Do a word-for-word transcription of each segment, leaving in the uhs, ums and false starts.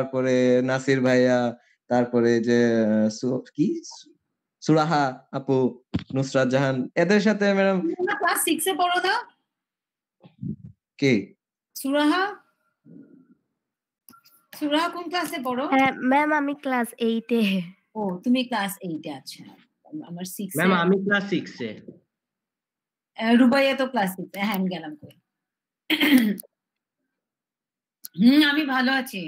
তারপরে নাসির ভাইয়া, তারপরে যে সু কি? সুরাহা আপু, নুসরাত জাহান এদের সাথে ম্যাডাম ক্লাস সিক্স এ পড়ো না? কে? সুরাহা? সুরাহা কোন ক্লাসে পড়ো? হ্যাঁ ম্যাম আমি ক্লাস এইট এ। ও তুমি ক্লাস এইট এ। আচ্ছা আমার সিক্স এ। ম্যাম আমি ক্লাস সিক্স এ। রুবাইয়া তো ক্লাস সিক্স এ। হ্যাঁ আমি গেলাম কই। হুম আমি ভালো আছি।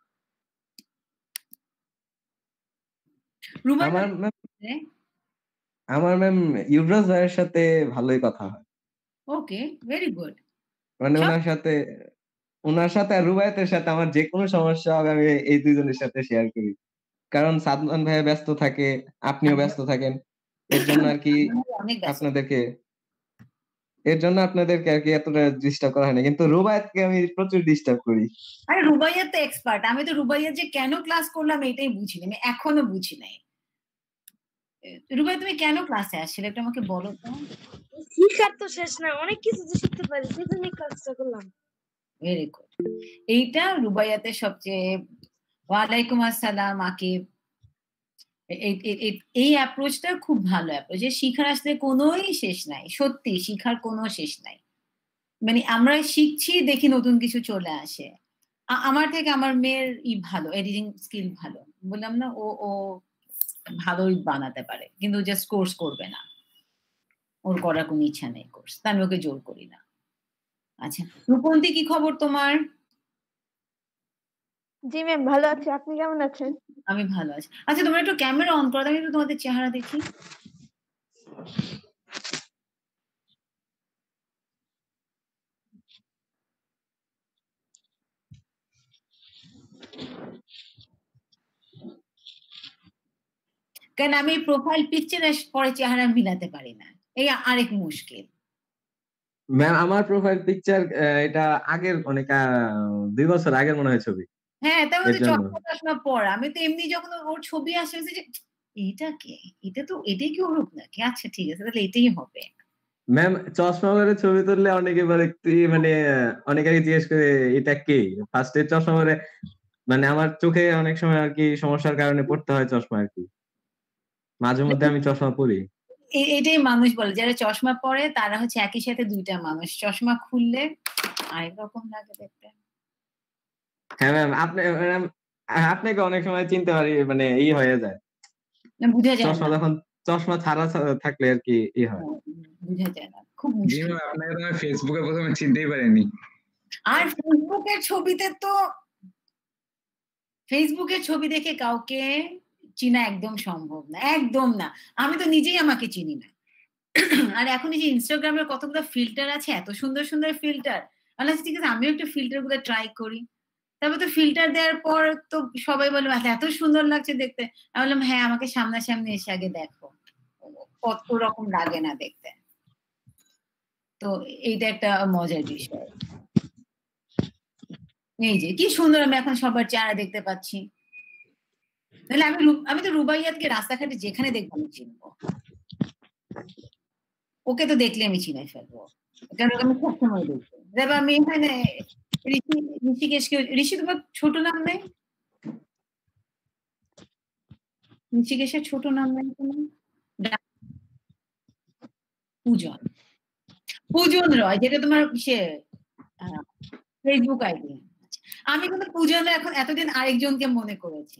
আমার ম্যাম আমার ম্যাম ইউবরাজ ভাইয়ের সাথে ভালোই কথা হয়। Okay very good. মানে ওনার সাথে ওনার সাথে আর রুবাইয়াতের সাথে আমার যে কোনো সমস্যা হবে আমি এই দুইজনের সাথে শেয়ার করি। কারণ সাদমান ভাইয়া ব্যস্ত থাকে, আপনিও ব্যস্ত থাকেন। এর জন্য আর কি আপনাদেরকে এর জন্য আপনাদেরকে আর কি এতটা ডিস্টার্ব করা হয় না। কিন্তু রুবাইয়াতকে আমি প্রচুর ডিস্টার্ব করি। আরে রুবাইয়া তো এক্সপার্ট। আমি তো রুবাইয়া যে কেন ক্লাস করলাম এটাই বুঝিনি। আমি এখনো বুঝি নাই। রুবাইয়া তুমি কেন ক্লাসে আসছিলে এটা আমাকে বলো তো। শিখার তো শেষ না, অনেক কিছু তো শিখতে পারি, সেজন্য ক্লাসটা করলাম। Very good. এইটা রুবাইয়াতে সবচেয়ে ওয়ালাইকুম আসসালাম আকিব। এই অ্যাপ্রোচটা খুব ভালো অ্যাপ্রোচ। যে শিখার আসলে কোনোই শেষ নাই, সত্যি শিখার কোনো শেষ নাই। মানে আমরা শিখছি দেখি নতুন কিছু চলে আসে। আমার থেকে আমার মেয়ের ই ভালো, এডিটিং স্কিল ভালো। বললাম না ও ও ভালোই বানাতে পারে কিন্তু জাস্ট কোর্স করবে না, ওর করার কোনো ইচ্ছা নেই কোর্স, তা আমি ওকে জোর করি না। আচ্ছা রূপন্তী কি খবর তোমার? জি ম্যাম ভালো আছি, আপনি কেমন আছেন? আমি ভালো আছি। আচ্ছা তোমরা একটু ক্যামেরা অন করো, আমি একটু তোমাদের চেহারা দেখি। কেন আমি প্রোফাইল পিকচারের পরে চেহারা মিলাতে পারি না, এই আরেক মুশকিল। ম্যাম আমার প্রোফাইল পিকচার এটা আগের অনেক দুই বছর আগের মনে হয় ছবি। হ্যাঁ তার মধ্যে চশমা টশমা পরা। আমি তো এমনি যখন ওর ছবি আসে যে এইটা কে, এটা তো এটাই কি ওর রূপ নাকি? আচ্ছা ঠিক আছে তাহলে এটাই হবে। ম্যাম চশমা পরে ছবি তুললে অনেকে বলে মানে অনেকে জিজ্ঞেস করে এটা কে। ফার্স্টে চশমা পরে মানে আমার চোখে অনেক সময় আর কি সমস্যার কারণে পড়তে হয় চশমা আর কি, মাঝে মধ্যে আমি চশমা পরি। এটাই মানুষ বলে যারা চশমা পরে তারা হচ্ছে একই সাথে দুইটা মানুষ। চশমা খুললে আরেক রকম লাগে দেখতে। হ্যাঁ ম্যাম আপনি আপনাকে অনেক সময় চিনতে পারি মানে ই হয়ে যায়, বুঝা যায় চশমা যখন চশমা ছাড়া থাকলে আর কি ই হয়, বুঝা যায় না, খুব মুশকিল। আপনাকে তো ফেসবুকে প্রথমে চিনতেই পারিনি। আর ফেসবুকের ছবিতে তো ফেসবুকের ছবি দেখে কাউকে চিনা একদম সম্ভব না, একদম না। আমি তো নিজেই আমাকে চিনি না। আর এখন এই যে ইনস্টাগ্রামের কতগুলো ফিল্টার আছে, এত সুন্দর সুন্দর ফিল্টার। আল্লাহ ঠিক আছে আমিও একটু ফিল্টার গুলো ট্রাই করি। তারপর তো ফিল্টার দেওয়ার পর তো সবাই বলে এত সুন্দর লাগছে দেখতে। আমি বললাম হ্যাঁ আমাকে সামনাসামনি এসে আগে দেখো কত রকম লাগে না দেখতে। তো এইটা একটা মজার বিষয়। এই যে কি সুন্দর আমি এখন সবার চেহারা দেখতে পাচ্ছি। তাহলে আমি আমি তো রুবাইয়াতকে রাস্তাঘাটে যেখানে দেখবো আমি চিনবো। ওকে তো দেখলে আমি চিনে ফেলবো, কারণ আমি সবসময় দেখবো। দেখো আমি এখানে ঋষি ঋষিকেশকে, ঋষি তোমার ছোট নাম নেই? ঋষিকেশের ছোট নাম নেই তোমার? পূজন, পূজন রয়, যেটা তোমার সে ফেসবুক আইডি। আমি কিন্তু পূজন এখন এতদিন আরেকজনকে মনে করেছি।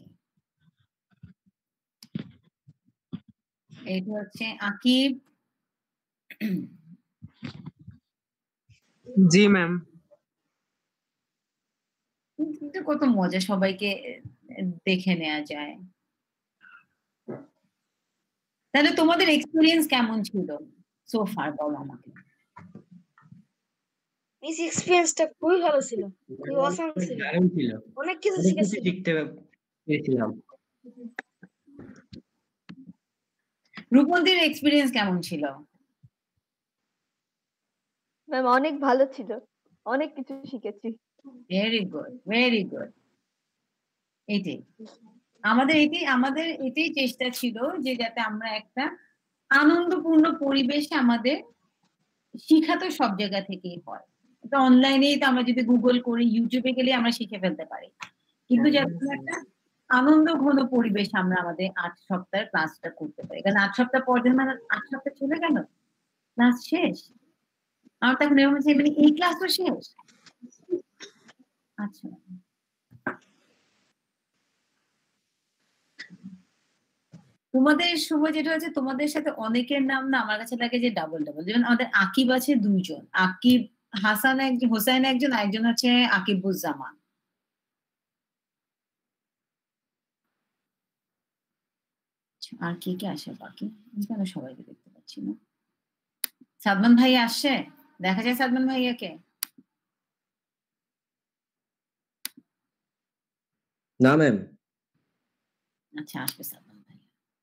এইটা হচ্ছে আকিব। জি ম্যাম। কত মজা, সবাইকে দেখে নেওয়া যায়। তাহলে তোমাদের এক্সপেরিয়েন্স কেমন ছিল সো ফার, বলো আমাকে। এই এক্সপেরিয়েন্সটা খুবই ভালো ছিল, খুবই অসাম ছিল, অনেক কিছু শিখতে পেরেছিলাম। রূপন্তীর এক্সপেরিয়েন্স কেমন ছিল? ম্যাম অনেক ভালো ছিল, অনেক কিছু শিখেছি। Very good very good. এইটাই আমাদের এটাই আমাদের এটাই চেষ্টা ছিল যে যাতে আমরা একটা আনন্দপূর্ণ পরিবেশে আমাদের শিক্ষা তো সব জায়গা থেকেই হয়। অনলাইনেই তো আমরা যদি গুগল করি, ইউটিউবে গেলে আমরা শিখে ফেলতে পারি, কিন্তু যাতে একটা আনন্দ ঘন পরিবেশ আমরা আমাদের আট সপ্তাহের ক্লাসটা করতে পারি, কারণ আট সপ্তাহ পর দিন মানে আট সপ্তাহ চলে গেল, ক্লাস শেষ। আমার তো এখন এরকম হচ্ছে মানে এই ক্লাসও শেষ। আচ্ছা, তোমাদের শুভ যেটা হচ্ছে তোমাদের সাথে অনেকের নাম না আমার কাছে লাগে যে ডাবল ডাবল। যেমন আমাদের আকিব আছে দুইজন, আকিব হাসান একজন, হোসাইন একজন, একজন হচ্ছে আকিবুজ্জামান। আর কে কে আসে বাকি? কেন সবাইকে দেখতে পাচ্ছি না? সাদমান ভাই আসছে, দেখা যায় সাদমান ভাইয়াকে? না ম্যাম। আচ্ছা, আসবে সাদমান ভাই।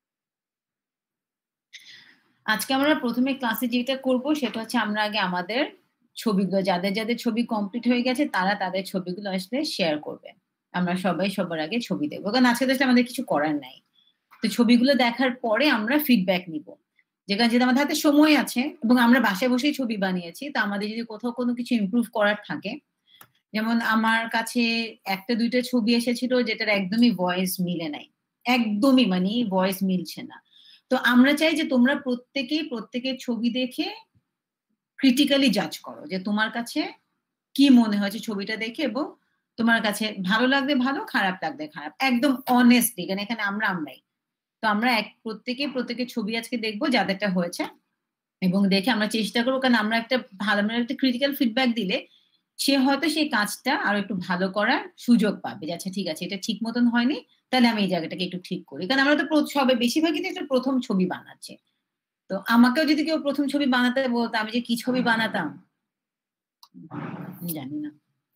আজকে আমরা প্রথমে ক্লাসে যেটা করব সেটা হচ্ছে আমরা আগে আমাদের ছবিগুলো, যাদের যাদের ছবি কমপ্লিট হয়ে গেছে তারা তাদের ছবিগুলো আসলে শেয়ার করবে। আমরা সবাই সবার আগে ছবি দেখবো, কারণ আজকে তো আমাদের কিছু করার নাই। তো ছবিগুলো দেখার পরে আমরা ফিডব্যাক নিব, যেখানে যেটা আমাদের হাতে সময় আছে এবং আমরা বাসায় বসেই ছবি বানিয়েছি। তো আমাদের যদি কোথাও কোনো কিছু ইমপ্রুভ করার থাকে, যেমন আমার কাছে একটা দুইটা ছবি এসেছিল যেটার একদমই ভয়েস মিলে নাই, একদমই মানে ভয়েস মিলছে না। তো আমরা চাই যে তোমরা প্রত্যেকেই প্রত্যেকের ছবি দেখে ক্রিটিক্যালি জাজ করো যে তোমার কাছে কি মনে হয়েছে ছবিটা দেখে, এবং তোমার কাছে ভালো লাগবে ভালো, খারাপ লাগবে খারাপ, একদম অনেস্টলি, কারণ এখানে আমরা আমরাই। তো আমরা এক প্রত্যেকে প্রত্যেকের ছবি আজকে দেখবো যাদেরটা হয়েছে, এবং দেখে আমরা চেষ্টা করবো, কারণ আমরা একটা ভালো আমরা একটা ক্রিটিক্যাল ফিডব্যাক দিলে সে হয়তো সেই কাজটা আরো একটু ভালো করার সুযোগ পাবে, যে আচ্ছা ঠিক আছে এটা ঠিক মতন হয়নি, তাহলে আমি এই জায়গাটাকে একটু ঠিক করি। কারণ আমরা তো সবাই বেশিরভাগই তো একটা প্রথম ছবি বানাচ্ছে। তো আমাকেও যদি কেউ প্রথম ছবি বানাতে বলতো, আমি যে কি ছবি বানাতাম জানি না।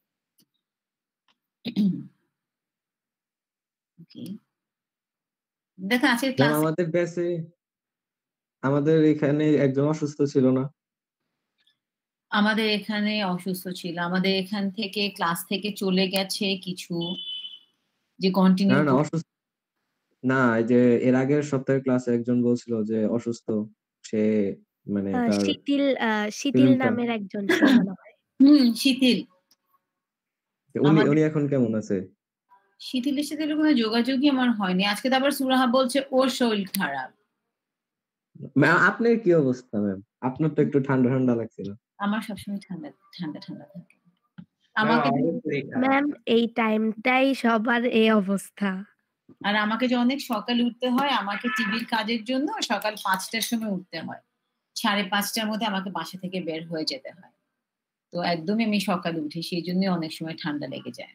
দেখো আজকের ক্লাস আমাদের ব্যাচে আমাদের এখানে একজন অসুস্থ ছিল না? আমাদের এখানে অসুস্থ ছিল, আমাদের এখান থেকে ক্লাস থেকে চলে গেছে কিছু, যে কন্টিনিউ না না অসুস্থ না, এই যে এর আগের সপ্তাহের ক্লাসে একজন বলছিল যে অসুস্থ, সে মানে তার শীতিল শীতিল নামের একজন ছিল মনে হয়। হুম, শীতিল। উনি উনি এখন কেমন আছে? শীতিলের সাথে কোনো যোগাযোগই আমার হয়নি। আজকে তো আবার সুরাহা বলছে ওর শরীর খারাপ। ম্যাম আপনার কি অবস্থা ম্যাম? আপনার তো একটু ঠান্ডা ঠান্ডা লাগছিল। আমার সবসময় ঠান্ডা ঠান্ডা ঠান্ডা থাকে। আমাকে ম্যাম এই টাইমটাই সবার এই অবস্থা। আর আমাকে যে অনেক সকালে উঠতে হয়, আমাকে টিভির কাজের জন্য সকাল পাঁচটার সময় উঠতে হয়, সাড়ে পাঁচটার মধ্যে আমাকে বাসা থেকে বের হয়ে যেতে হয়। তো একদমই আমি সকালে উঠি, সেই জন্য অনেক সময় ঠান্ডা লেগে যায়।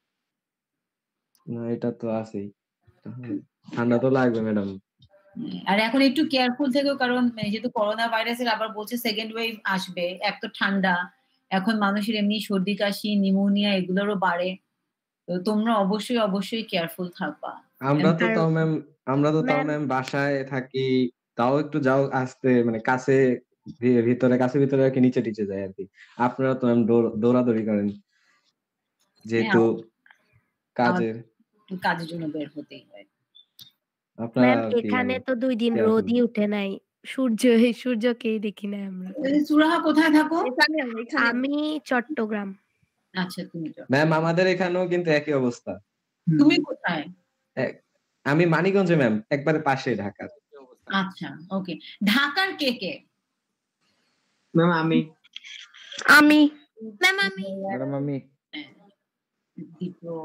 না এটা তো আছেই, ঠান্ডা তো লাগবে ম্যাডাম। আর এখন একটু কেয়ারফুল থেকো, কারণ যেহেতু করোনা ভাইরাসের আবার বলছে সেকেন্ড ওয়েভ আসবে, এক তো ঠান্ডা, এখন মানুষের এমনি সর্দি কাশি নিউমোনিয়া এগুলোরও বাড়ে। তো তোমরা অবশ্যই অবশ্যই কেয়ারফুল থাকবা। আমরা তো তাও ম্যাম আমরা তো তাও ম্যাম বাসায় থাকি, তাও একটু যাও আসতে মানে কাছে ভিতরে কাছে ভিতরে আর কি নিচে টিচে যায় আর কি। আপনারা তো ম্যাম দৌড়াদৌড়ি করেন যেহেতু কাজের কাজের জন্য বের হতেই হয়। ম্যাম এখানে তো দুই দিন রোদই উঠে নাই, সূর্য সূর্যকেই দেখি না আমরা। সুরাহা কোথায় থাকো? আমি চট্টগ্রাম। আচ্ছা তুমি ম্যাম আমাদের এখানেও কিন্তু একই অবস্থা। তুমি কোথায়? আমি মানিকগঞ্জে ম্যাম, একবারে পাশে ঢাকার। আচ্ছা ওকে। ঢাকার কে কে? ম্যাম আমি আমি ম্যাম আমি ম্যাডাম আমি দীপ্র।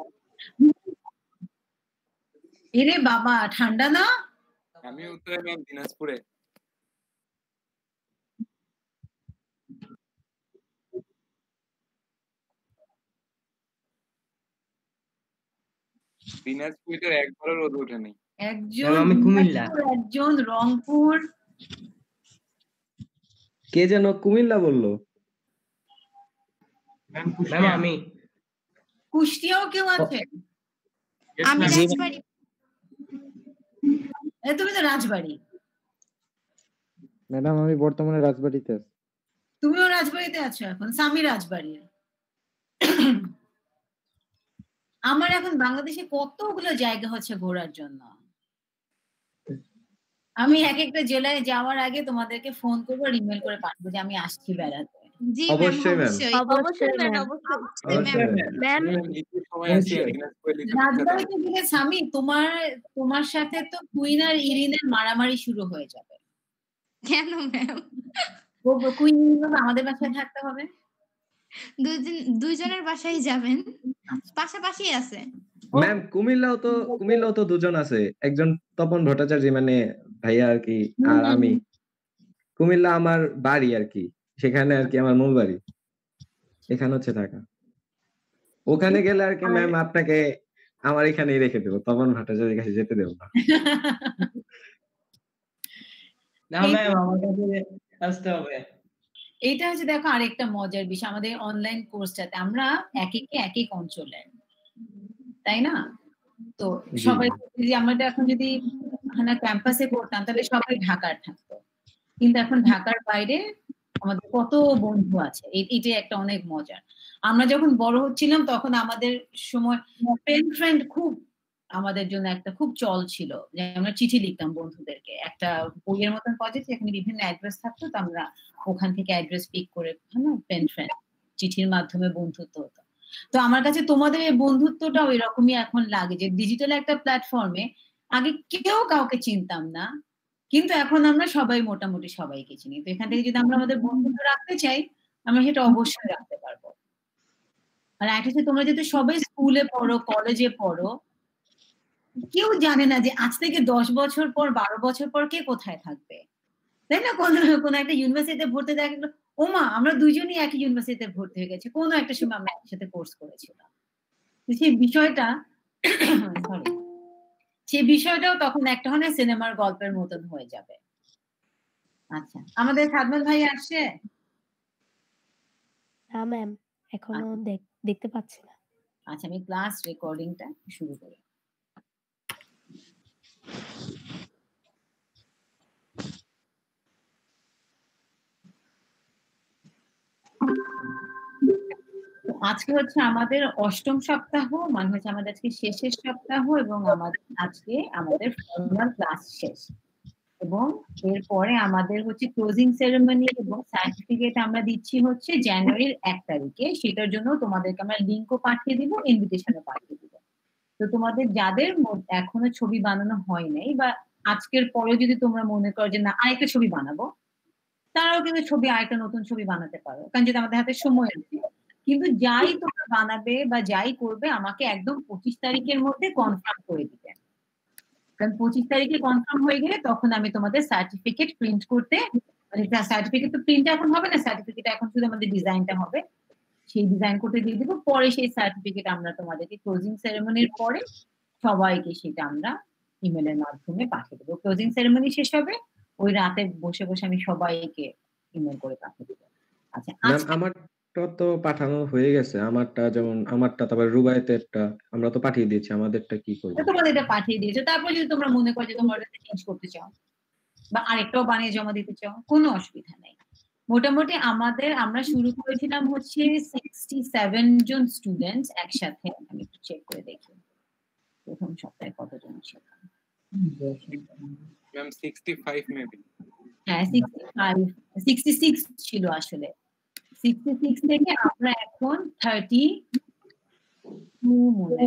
এরে বাবা ঠান্ডা না? আমি উত্তরে ম্যাম দিনাজপুরে। দিনাজপুরে একবারও রোদ ওঠেনি। একজন আমি কুমিল্লা, একজন রংপুর। কে যেন কুমিল্লা বললো? ম্যাম আমি কুষ্টিয়াও কেউ আছে? আমি রাজবাড়ী। তুমি তো রাজবাড়ী। ম্যাডাম আমি বর্তমানে রাজবাড়িতে আছি। তুমিও রাজবাড়িতে আছো এখন? স্বামী রাজবাড়ি। আমার এখন বাংলাদেশে কতগুলো জায়গা হচ্ছে ঘোরার জন্য। আমি এক একটা জেলায় যাওয়ার আগে তোমাদেরকে ফোন করবো আর ইমেল করে পাঠাবো যে আমি আসছি বেড়াতে। জি ম্যাম অবশ্যই ম্যাম অবশ্যই অবশ্যই ম্যাম অবশ্যই অবশ্যই ম্যাম ম্যাম ম্যাম লিপির সময় আছে দিনাজপুরে লিপির রাজবাড়ি তো গেলে স্বামী তোমার তোমার সাথে তো কুইন আর ইরিনের মারামারি শুরু হয়ে যাবে। কেন ম্যাম? কুইন আমাদের বাসায় থাকতে হবে, দুইজন দুইজনের বাসায় যাবেন, পাশাপাশি আছে। ম্যাম কুমিল্লাও তো কুমিল্লাও তো দুজন আছে, একজন তপন ভট্টাচার্য মানে ভাইয়া আর কি, আর আমি। কুমিল্লা আমার বাড়ি আর কি, সেখানে আর কি আমার মূল বাড়ি, এখানে হচ্ছে ঢাকা। ওখানে গেলে আর কি ম্যাম আপনাকে আমার এখানেই রেখে দেবো, তপন ভট্টাচার্যের কাছে যেতে দেবো না। না ম্যাম আমার কাছে আসতে হবে। এইটা হচ্ছে দেখো আরেকটা মজার বিষয়, আমাদের অনলাইন কোর্সটাতে আমরা এক একে এক এক অঞ্চলে, তাই না? তো সবাই যদি আমরা এখন যদি ক্যাম্পাসে করতাম তাহলে সবাই ঢাকার থাকতো, কিন্তু এখন ঢাকার বাইরে আমাদের কত বন্ধু আছে, এটা একটা অনেক মজার। আমরা যখন বড় হচ্ছিলাম তখন আমাদের সময় পেন ফ্রেন্ড খুব আমাদের জন্য একটা খুব চল ছিল, যে আমরা চিঠি লিখতাম বন্ধুদেরকে, একটা বইয়ের মতন পদ্ধতি যেখানে বিভিন্ন অ্যাড্রেস থাকতো, তো আমরা ওখান থেকে অ্যাড্রেস পিক করে পেন ফ্রেন্ড চিঠির মাধ্যমে বন্ধুত্ব হতো। তো আমার কাছে তোমাদের এই বন্ধুত্বটাও এরকমই এখন লাগে, যে ডিজিটাল একটা প্ল্যাটফর্মে আগে কেউ কাউকে চিনতাম না, কিন্তু এখন আমরা সবাই মোটামুটি সবাইকে চিনি। তো এখান থেকে যদি আমরা আমাদের বন্ধুত্ব রাখতে চাই, আমরা সেটা অবশ্যই রাখতে পারবো। আর একটা হচ্ছে তোমরা যেহেতু সবাই স্কুলে পড়ো, কলেজে পড়ো, কেউ জানে না যে আজ থেকে দশ বছর পর বারো বছর পর কে কোথায় থাকবে, তাই না? কোন কোন একটা ইউনিভার্সিটিতে ভর্তি দেখা গেল ওমা আমরা দুইজনই একই ইউনিভার্সিটিতে ভর্তি হয়ে গেছে, কোনো একটা সময় আমরা একসাথে কোর্স করেছিলাম। সেই বিষয়টা সরি সেই বিষয়টাও তখন একটা হয় সিনেমার গল্পের মতন হয়ে যাবে। আচ্ছা, আমাদের সাদমান ভাই আসছে? না ম্যাম, এখনো দেখতে পাচ্ছি না। আচ্ছা, আমি ক্লাস রেকর্ডিংটা শুরু করি। আজকে হচ্ছে আমাদের অষ্টম সপ্তাহ, মানে হচ্ছে আমাদের আজকে শেষের সপ্তাহ, এবং আমাদের আজকে আমাদের ফর্মাল ক্লাস শেষ, এবং এরপরে আমাদের হচ্ছে ক্লোজিং সেরেমনি এবং সার্টিফিকেট আমরা দিচ্ছি হচ্ছে জানুয়ারির এক তারিখে। সেটার জন্য তোমাদেরকে আমরা লিঙ্কও পাঠিয়ে দিব, ইনভিটেশনও পাঠিয়ে দিব। তো তোমাদের যাদের এখনো ছবি বানানো হয় নাই, বা আজকের পরে যদি তোমরা মনে করো যে না আরেকটা ছবি বানাবো, তারাও কিন্তু ছবি আরেকটা নতুন ছবি বানাতে পারো, কারণ যেটা আমাদের হাতে সময় আছে। কিন্তু যাই তোমরা বানাবে বা যাই করবে আমাকে একদম পঁচিশ তারিখের মধ্যে কনফার্ম করে দিবে, কারণ পঁচিশ তারিখে কনফার্ম হয়ে গেলে তখন আমি তোমাদের সার্টিফিকেট প্রিন্ট করতে, মানে সার্টিফিকেট তো প্রিন্ট এখন হবে না, সার্টিফিকেট এখন শুধু আমাদের ডিজাইনটা হবে, সেই ডিজাইন করতে দিয়ে দিব। পরে সেই সার্টিফিকেট আমরা তোমাদেরকে ক্লোজিং সেরেমনির পরে সবাইকে সেটা আমরা ইমেলের মাধ্যমে পাঠিয়ে দেবো। ক্লোজিং সেরেমনি শেষ হবে, ওই রাতে বসে বসে আমি সবাইকে ইমেল করে পাঠিয়ে দেবো। আচ্ছা, আমারটা তো পাঠানো হয়ে গেছে, আমারটা যেমন আমারটা, তারপর রুবাইতেরটা আমরা তো পাঠিয়ে দিয়েছি, আমাদেরটা কি করব? তোমাদের এটা পাঠিয়ে দিয়েছো, তারপর যদি তোমরা মনে করো যে তোমরা এটা চেঞ্জ করতে চাও বা আরেকটাও বানিয়ে জমা দিতে চাও, কোনো অসুবিধা নেই। মোটামুটি আমাদের আমরা শুরু করেছিলাম হচ্ছে সিক্সটি সেভেন জন স্টুডেন্টস একসাথে। আমি একটু চেক করে দেখি প্রথম সপ্তাহে কতজন ছিল। Ma'am sixty five maybe. হ্যাঁ সিক্সটি ফাইভ সিক্সটি সিক্স ছিল আসলে। সিক্সটি সিক্স থেকে আমরা এখন থার্টি টু মনে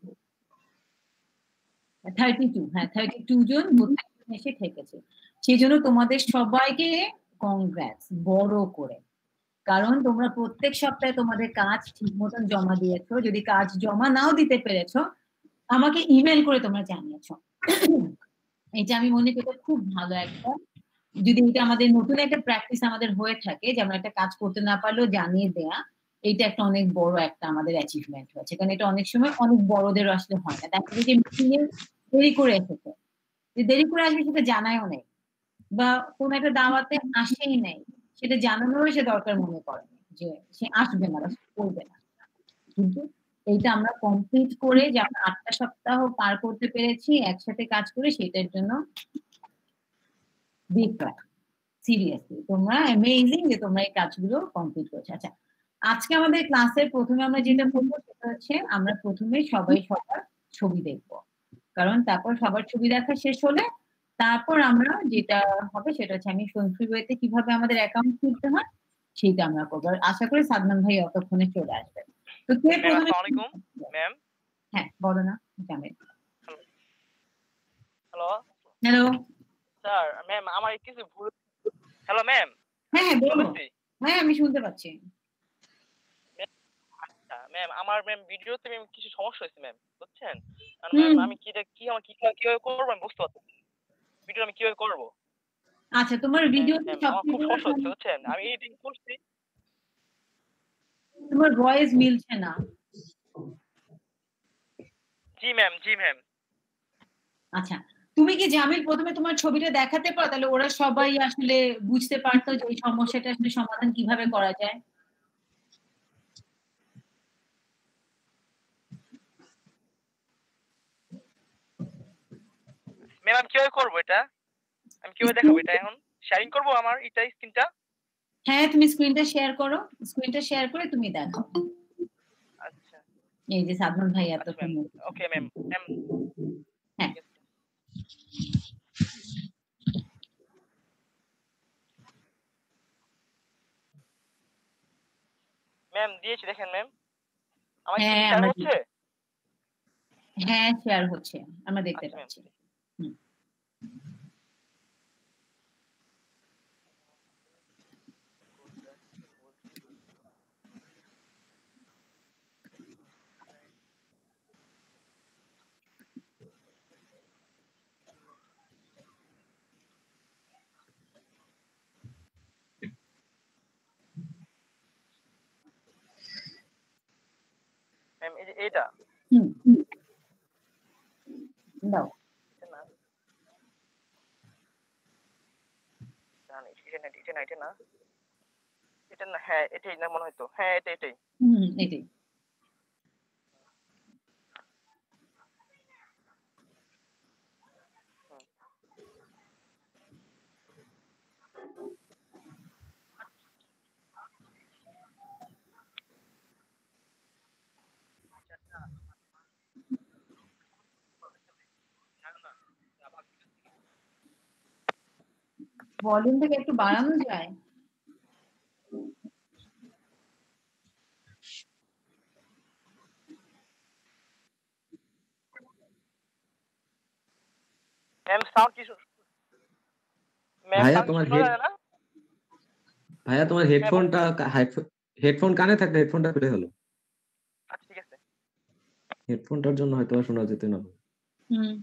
থার্টি টু হ্যাঁ থার্টি টু জন এসে ঠেকেছে। সেই জন্য তোমাদের সবাইকে কংগ্রাটস বড় করে, কারণ তোমরা প্রত্যেক সপ্তাহে তোমাদের কাজ ঠিক মতন জমা দিয়েছো। যদি কাজ জমা নাও দিতে পেরেছো আমাকে ইমেল করে তোমরা জানিয়েছো, এটা আমি মনে করি খুব ভালো একটা, যদি এটা আমাদের নতুন একটা প্র্যাকটিস আমাদের হয়ে থাকে যে আমরা একটা কাজ করতে না পারলেও জানিয়ে দেয়া, এইটা একটা অনেক বড় একটা আমাদের অ্যাচিভমেন্ট হয়েছে। কারণ এটা অনেক সময় অনেক বড়দের আসলে হয় না, দেখা যায় যে মিটিংয়ে দেরি করে এসেছে, যে দেরি করে আসবে সেটা জানায়ও নেই, বা কোনো একটা দাওয়াতে আসেই নেই, সেটা জানানোর সে দরকার মনে করে যে সে আসবে না বা করবে না। কিন্তু এইটা আমরা কমপ্লিট করে যে আমরা আটটা সপ্তাহ পার করতে পেরেছি একসাথে কাজ করে, সেটার জন্য বিগ ক্লাস। সিরিয়াসলি তোমরা অ্যামেজিং যে তোমরা এই কাজগুলো কমপ্লিট করেছো। আচ্ছা, আজকে আমাদের ক্লাসের প্রথমে আমরা যেটা করবো সেটা হচ্ছে আমরা প্রথমে সবাই সবার ছবি দেখবো, কারণ তারপর সবার ছবি দেখা শেষ হলে তারপর আমরা যেটা হবে সেটা হচ্ছে আমি ফ্রিওয়েতে কিভাবে আমাদের অ্যাকাউন্ট খুলতে হয় সেটা আমরা করবো। আর আশা করি সাদমান ভাই অতক্ষণে চলে আসবে। তো কে ম্যাম প্রথমে আসসালামু আলাইকুম ম্যাম হ্যাঁ বলো না Jamil. Hello hello sir ma'am আমার কিছু ভুল হ্যালো ম্যাম হ্যাঁ হ্যাঁ বলো। হ্যাঁ আমি শুনতে পাচ্ছি। আচ্ছা ম্যাম আমার ম্যাম ভিডিওতে ম্যাম কিছু সমস্যা হয়েছে ম্যাম বুঝছেন? আর ম্যাম আমি কি কি আমার কি কিভাবে করব আমি বুঝতে পারছি ভিডিও আমি কিভাবে করব? আচ্ছা তোমার ভিডিওতে আমার খুব সমস্যা হচ্ছে বুঝছেন? আমি এডিটিং করছি তোমার ভয়েস মিলছে না। জি ম্যাম জি ম্যাম আচ্ছা তুমি কি জামিল প্রথমে তোমার ছবিটা দেখাতে পারো, তাহলে ওরা সবাই আসলে বুঝতে পারতো যে এই সমস্যাটা আসলে সমাধান কিভাবে করা যায়। ম্যাম আমি কিভাবে করব এটা? আমি কিভাবে দেখাবো এটা এখন? শেয়ারিং করব আমার এটা স্ক্রিনটা? হ্যাঁ তুমি স্ক্রিনটা শেয়ার করো, স্ক্রিনটা শেয়ার করে তুমি দেখাও। আচ্ছা এই যে সাদমান ভাই এত ওকে ম্যাম ম্যাম হ্যাঁ ম্যাম দিয়েছি দেখেন ম্যাম আমার কি হ্যাঁ শেয়ার হচ্ছে? হ্যাঁ শেয়ার হচ্ছে আমরা দেখতে পাচ্ছি। ম্যাম এই যে এটা হুম দাও জানি এটা না এটা না এটা না এটা না হ্যাঁ এটাই না মনে হয়তো হ্যাঁ এটা এটাই হুম এটাই ভলিউমটাকে একটু বাড়ানো যায়? ম্যাম সাউন্ড কি ভাইয়া তোমার হেড ভাইয়া তোমার হেডফোনটা হেডফোন কানে থাকলে হেডফোনটা খুলে হলো। আচ্ছা ঠিক আছে হেডফোনটার জন্য হয়তো শোনা যেত না। হুম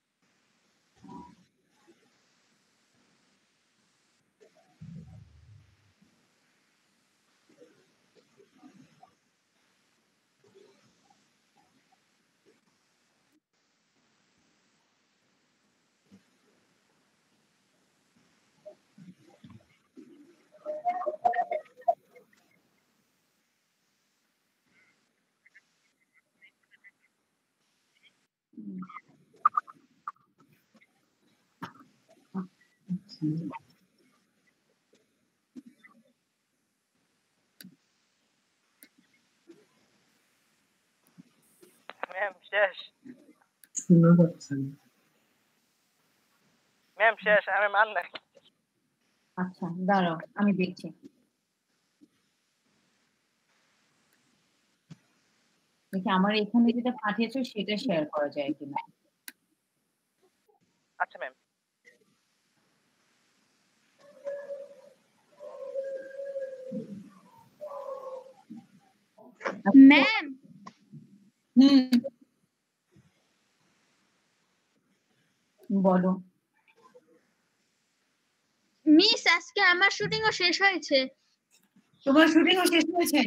ম্যাম শেষ শোনা যাচ্ছে না ম্যাম শেষ আমি মান নাই। আচ্ছা দাঁড়াও আমি দেখছি। দেখি আমার এখানে যেটা পাঠিয়েছো সেটা শেয়ার করা যায় কিনা। আচ্ছা ম্যাম ম্যাম হুম বলো। মিস আজকে আমার শুটিংও শেষ হয়েছে। তোমার শুটিংও শেষ হয়েছে?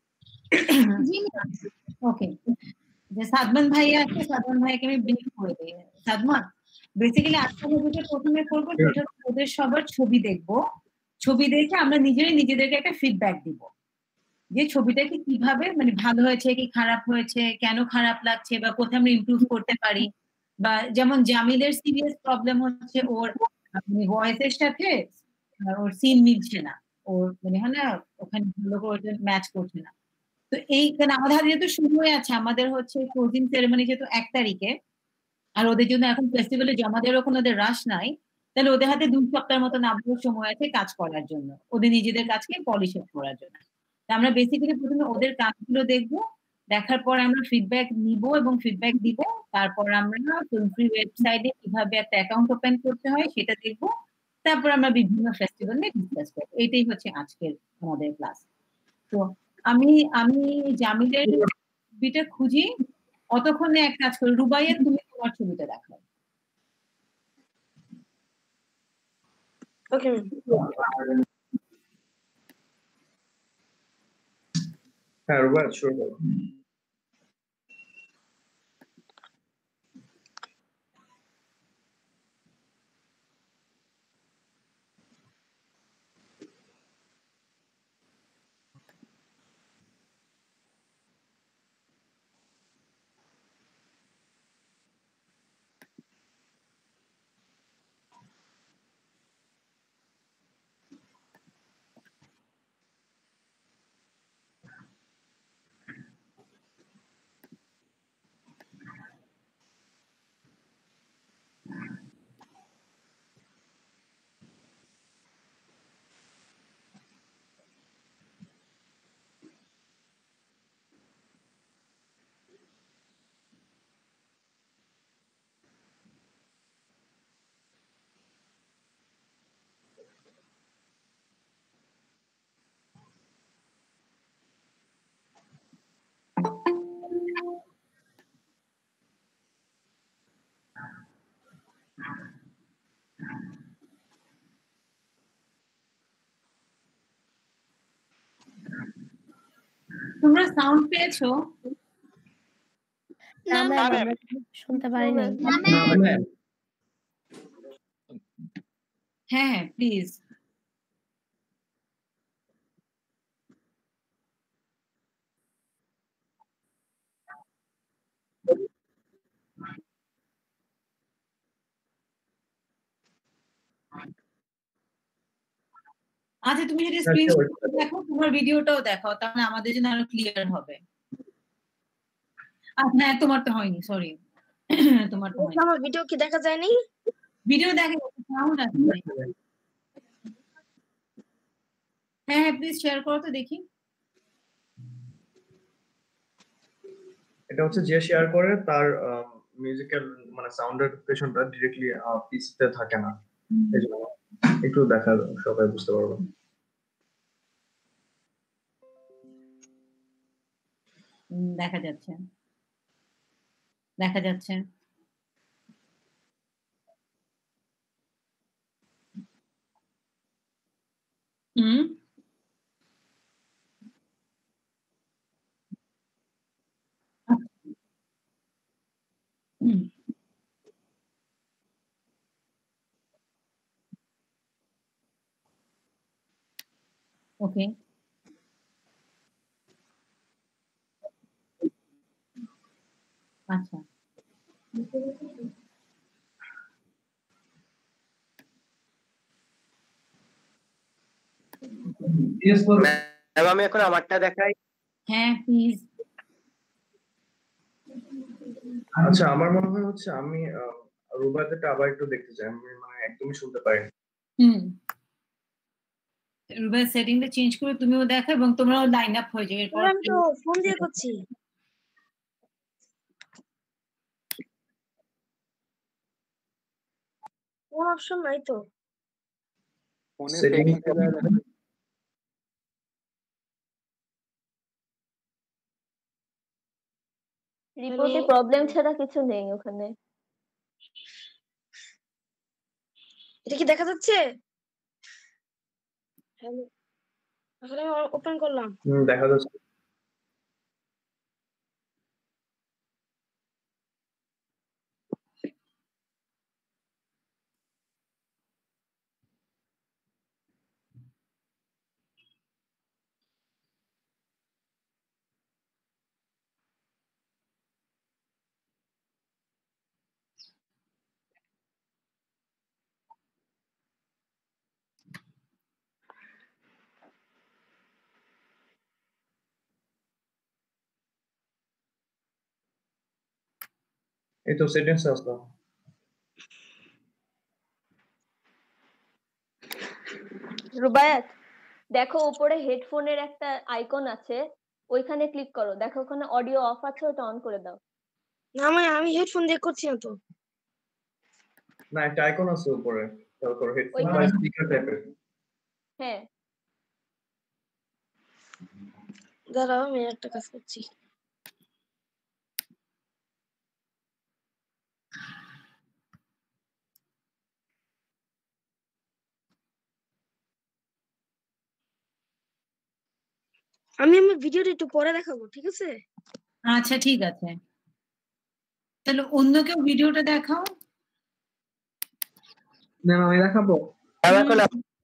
ওকে যে সাদমান ভাই আছে, সাদমান ভাইকে আমি ব্রিফ করে দিই। সাদমান বেসিক্যালি আজকে আমরা যেটা প্রথমে করবো সেটা ওদের সবার ছবি দেখবো, ছবি দেখে আমরা নিজেরাই নিজেদেরকে একটা ফিডব্যাক দিব যে ছবিটাকে কিভাবে মানে ভালো হয়েছে কি খারাপ হয়েছে, কেন খারাপ লাগছে বা কোথায় আমরা ইমপ্রুভ করতে পারি। বা যেমন জামিলের সিরিয়াস প্রবলেম হচ্ছে ওর মানে ভয়েসের সাথে ওর সিন মিলছে না, ওর মানে হয় না ওখানে ভালো করে ম্যাচ করছে না। তো এইখানে আমাদের হাতে যেহেতু সময় আছে, আমাদের হচ্ছে ক্লোজিং সেরেমনি যেহেতু এক তারিখে আর ওদের জন্য এখন ফেস্টিভ্যালে জমা দেওয়ারও কোনো ওদের রাশ নাই, তাহলে ওদের হাতে দুই সপ্তাহের মতো নাবুর সময় আছে কাজ করার জন্য, ওদের নিজেদের কাজকে পলিশ করার জন্য। আমরা বেসিক্যালি প্রথমে ওদের কাজগুলো দেখবো, দেখার পর আমরা ফিডব্যাক নিব এবং ফিডব্যাক দিব। তারপর আমরা ফিল্মফ্রি ওয়েবসাইটে কিভাবে একটা অ্যাকাউন্ট ওপেন করতে হয় সেটা দেখবো। তারপর আমরা বিভিন্ন ফেস্টিভ্যাল নিয়ে ডিসকাস করবো। এটাই হচ্ছে আজকের আমাদের ক্লাস। তো আমি আমি জামিলের ছবিটা খুঁজি, অতক্ষণে এক কাজ করি, রুবাইয়া তুমি তোমার ছবিটা দেখাও। ওকে হ্যাঁ রুবাইয়া শুরু করো। তোমরা সাউন্ড পেয়েছো? না ম্যাম আমরা শুনতে পারি নাই। হ্যাঁ হ্যাঁ প্লিজ। আচ্ছা তুমি যদি স্ক্রিন দেখো তোমার ভিডিওটাও দেখাও, তাহলে আমাদের জন্য আরো ক্লিয়ার হবে। আচ্ছা হ্যাঁ তোমার তো হয়নি, সরি তোমার তো হয়নি। আমার ভিডিও কি দেখা যায়নি? ভিডিও দেখা যাচ্ছে, সাউন্ড আসছে। হ্যাঁ হ্যাঁ প্লিজ শেয়ার করো তো দেখি। এটা হচ্ছে যে শেয়ার করে তার মিউজিক্যাল মানে সাউন্ডের পেছনটা ডিরেক্টলি পিসিতে থাকে না, এজন্য একটু দেখা সবাই বুঝতে পারবে। দেখা যাচ্ছে দেখা যাচ্ছে হুম হুম ওকে আচ্ছা ম্যাম আমি এখন আমারটা দেখাই। হ্যাঁ প্লিজ। আচ্ছা আমার মনে হয় হচ্ছে আমি রুবাইয়াটা আবার একটু দেখতে চাই, আমি মানে একদমই শুনতে পাই না। হুম রুবাইয়া সেটিংটা চেঞ্জ করে তুমিও দেখো এবং তোমরাও লাইন আপ হয়ে যাবে। এরপর আমি তো ফোন দিয়ে করছি, কোন অপশন নাই তো। ফোনে সেটিংস এ যায় দেখো। রিপোর্টে প্রবলেম ছাড়া কিছু নেই ওখানে। এটা কি দেখা যাচ্ছে? হ্যালো আসলে আমি ওপেন করলাম। হুম দেখা যাচ্ছে। এই তো সেটিংস আসলো। রুবায়াত দেখো উপরে হেডফোনের একটা আইকন আছে, ওইখানে ক্লিক করো, দেখো ওখানে অডিও অফ আছে, ওটা অন করে দাও। না আমি আমি হেডফোন দিয়ে করছি না তো। না একটা আইকন আছে উপরে, তারপর হেডফোন বা ওইখানে স্পিকার টাইপের। হ্যাঁ দাঁড়াও আমি একটা কাজ করছি। আমি আমার ভিডিওটা একটু পরে দেখাবো, ঠিক আছে? আচ্ছা ঠিক আছে, তাহলে অন্য কেউ ভিডিওটা দেখাও। ম্যাম আমি দেখাবো? ম্যাম এখন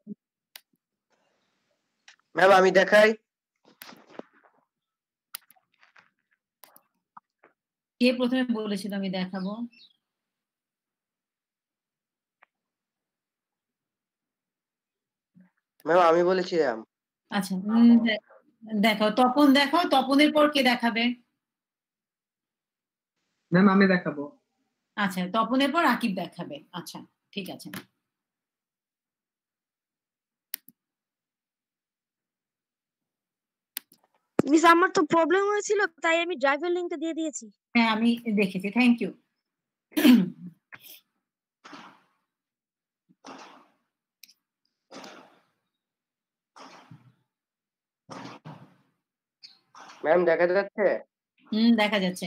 ম্যাম আমি দেখাই। কে প্রথমে বলেছিল আমি দেখাবো? ম্যাম আমি বলেছিলাম। আচ্ছা উম, দে- দেখাও, তপন দেখাও, তপনের পর কে দেখাবে? ম্যাম আমি দেখাবো। আচ্ছা তপনের পর আকিব দেখাবে। আচ্ছা ঠিক আছে। মিস আমার তো প্রবলেম হয়েছিল, তাই আমি ড্রাইভের লিংকটা দিয়ে দিয়েছি। হ্যাঁ আমি দেখেছি, থ্যাংক ইউ। ম্যাম দেখা যাচ্ছে? হুম দেখা যাচ্ছে।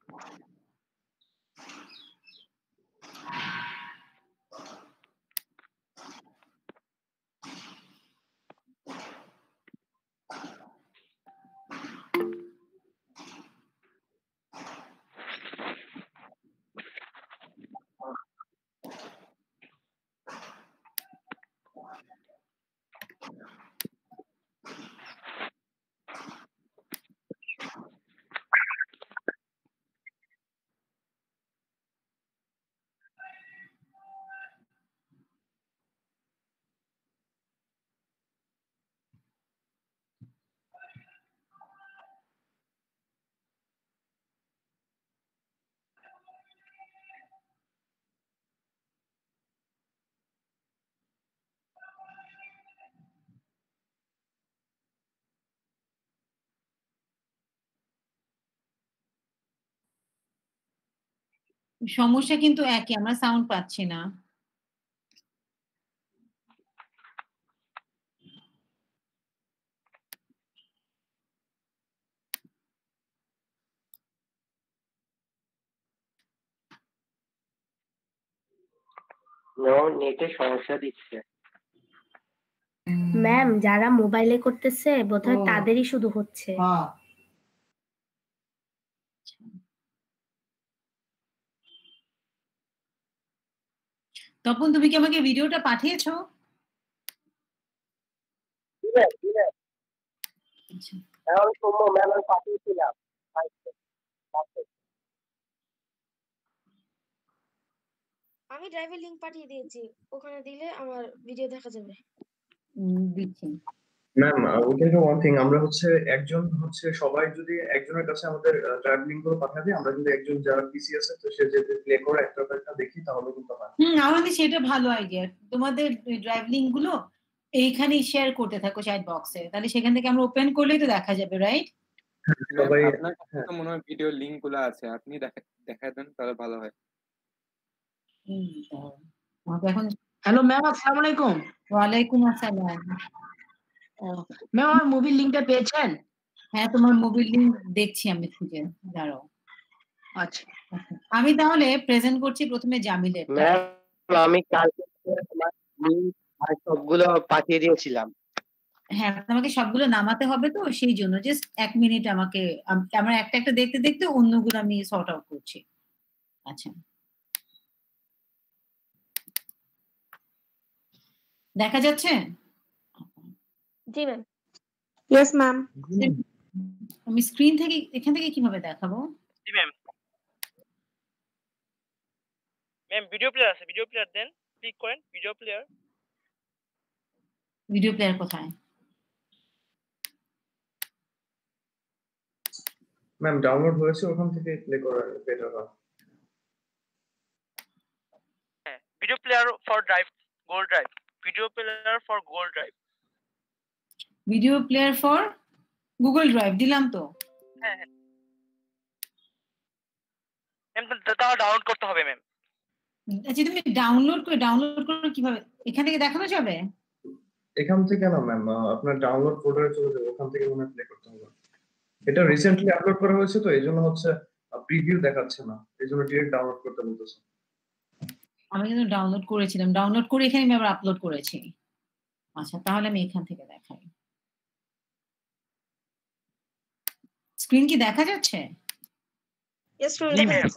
সমস্যা কিন্তু একই, আমরা সাউন্ড পাচ্ছি না। ম্যাম নেটে সমস্যা দিচ্ছে। ম্যাম যারা মোবাইলে করতেছে বোধহয় তাদেরই শুধু হচ্ছে। তপন তুমি কি আমাকে ভিডিওটা পাঠিয়েছো? আচ্ছা ম্যাম সৌম্য ম্যাম আমি পাঠিয়েছিলাম। আমি ড্রাইভের লিংক পাঠিয়ে দিয়েছি, ওখানে দিলে আমার ভিডিও দেখা যাবে। উম, দিচ্ছি। Ma'am we can do one thing, আমরা হচ্ছে একজন হচ্ছে সবাই যদি একজনের কাছে আমাদের ড্রাইভ লিংক গুলো পাঠাবে, আমরা কিন্তু একজন যারা পিসি আছে তো সে যদি প্লে করে একটা একটা দেখি তাহলে কিন্তু হয়। হুম আমাদের সেটা ভালো আইডিয়া, তোমাদের ড্রাইভ লিংক গুলো এইখানেই শেয়ার করতে থাকো চ্যাট বক্সে, তাহলে সেখান থেকে আমরা ওপেন করলেই তো দেখা যাবে, রাইট? সবাই আপনার কাছে তো মনে হয় ভিডিও লিংক গুলো আছে, আপনি দেখায় দেন তাহলে ভালো হয়। এখন হ্যালো ম্যাম, আসসালামু আলাইকুম। ওয়ালাইকুম আসসালাম। ম্যাম আমার মুভির লিংকটা পেয়েছেন? হ্যাঁ তোমার মোবাইল লিংক দেখছি আমি খুঁজে, দাঁড়াও। আচ্ছা আমি তাহলে প্রেজেন্ট করছি প্রথমে জামিলের। ম্যাম আমি কালকে তোমার লিংক আর সবগুলো পাঠিয়ে দিয়েছিলাম। হ্যাঁ আমাকে সবগুলো নামাতে হবে, তো সেই জন্য জাস্ট এক মিনিট আমাকে, আমরা একটা একটা দেখতে দেখতে অন্যগুলো আমি সর্ট আউট করছি। আচ্ছা দেখা যাচ্ছে? জি ম্যাম। Yes ma'am. আমি স্ক্রিন থেকে এখান থেকে কিভাবে দেখাবো? জি ম্যাম। ম্যাম ভিডিও প্লেয়ার আছে, ভিডিও প্লেয়ার দেন, ক্লিক করেন ভিডিও প্লেয়ার। ভিডিও প্লেয়ার কোথায়? ম্যাম ডাউনলোড হয়েছে, ওখান থেকে প্লে করা বেটার হয়। হ্যাঁ video player for drive, gold drive, video player for gold drive. Video player for Google drive দিলাম তো। হ্যাঁ হ্যাঁ ম্যাম তাও ডাউনলোড করতে হবে ম্যাম। আচ্ছা তুমি ডাউনলোড করে ডাউনলোড করে কিভাবে এখান থেকে দেখানো যাবে? এখান থেকে না ম্যাম, আপনার ডাউনলোড ফোল্ডারে চলে যাবে, ওখান থেকে মনে প্লে করতে হবে। এটা রিসেন্টলি আপলোড করা হয়েছে তো এইজন্য হচ্ছে প্রিভিউ দেখাচ্ছে না, এইজন্য ডিরেক্ট ডাউনলোড করতে বলতেছে। আমি কিন্তু ডাউনলোড করেছিলাম, ডাউনলোড করে এখানে আমি আবার আপলোড করেছি। আচ্ছা তাহলে আমি এখান থেকে দেখাই। স্ক্রিন কি দেখা যাচ্ছে? ইয়েস ম্যাম দেখা যাচ্ছে।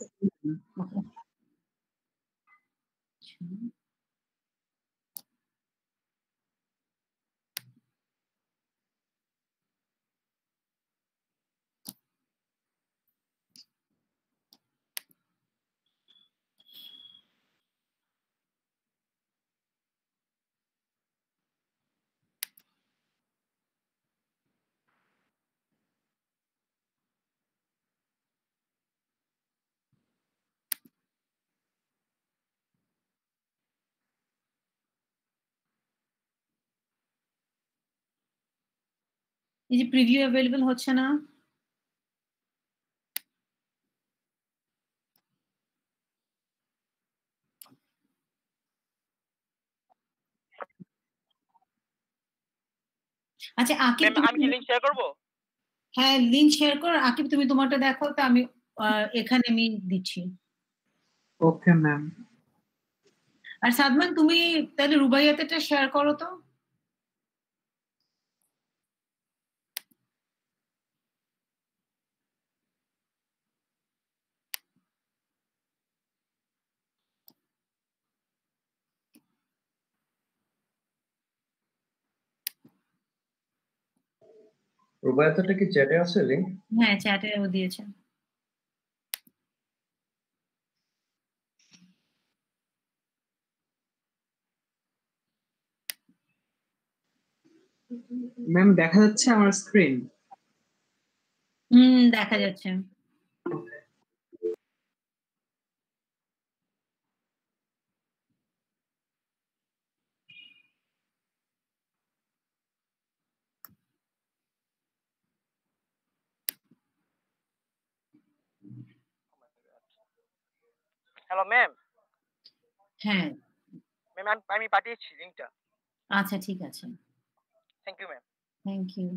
এই যে প্রিভিউ অ্যাভেলেবল হচ্ছে না। আচ্ছা আকিব ম্যাম আমি কি লিংক শেয়ার করব? হ্যাঁ লিংক শেয়ার কর। আকিব তুমি তোমারটা দেখো তো, আমি এখানে আমি দিচ্ছি। Okay ma'am. আর সাদমান তুমি তাহলে রুবাইয়াতেটা শেয়ার করো তো। রুবাইয়াতটা কি চ্যাটে আছে লিংক? হ্যাঁ চ্যাটে ও দিয়েছে। ম্যাম দেখা যাচ্ছে আমার স্ক্রিন? হুম দেখা যাচ্ছে। Hello ma'am. হ্যাঁ ম্যাম আমি পাঠিয়েছি লিংকটা। আচ্ছা ঠিক আছে। Thank you ma'am. Thank you.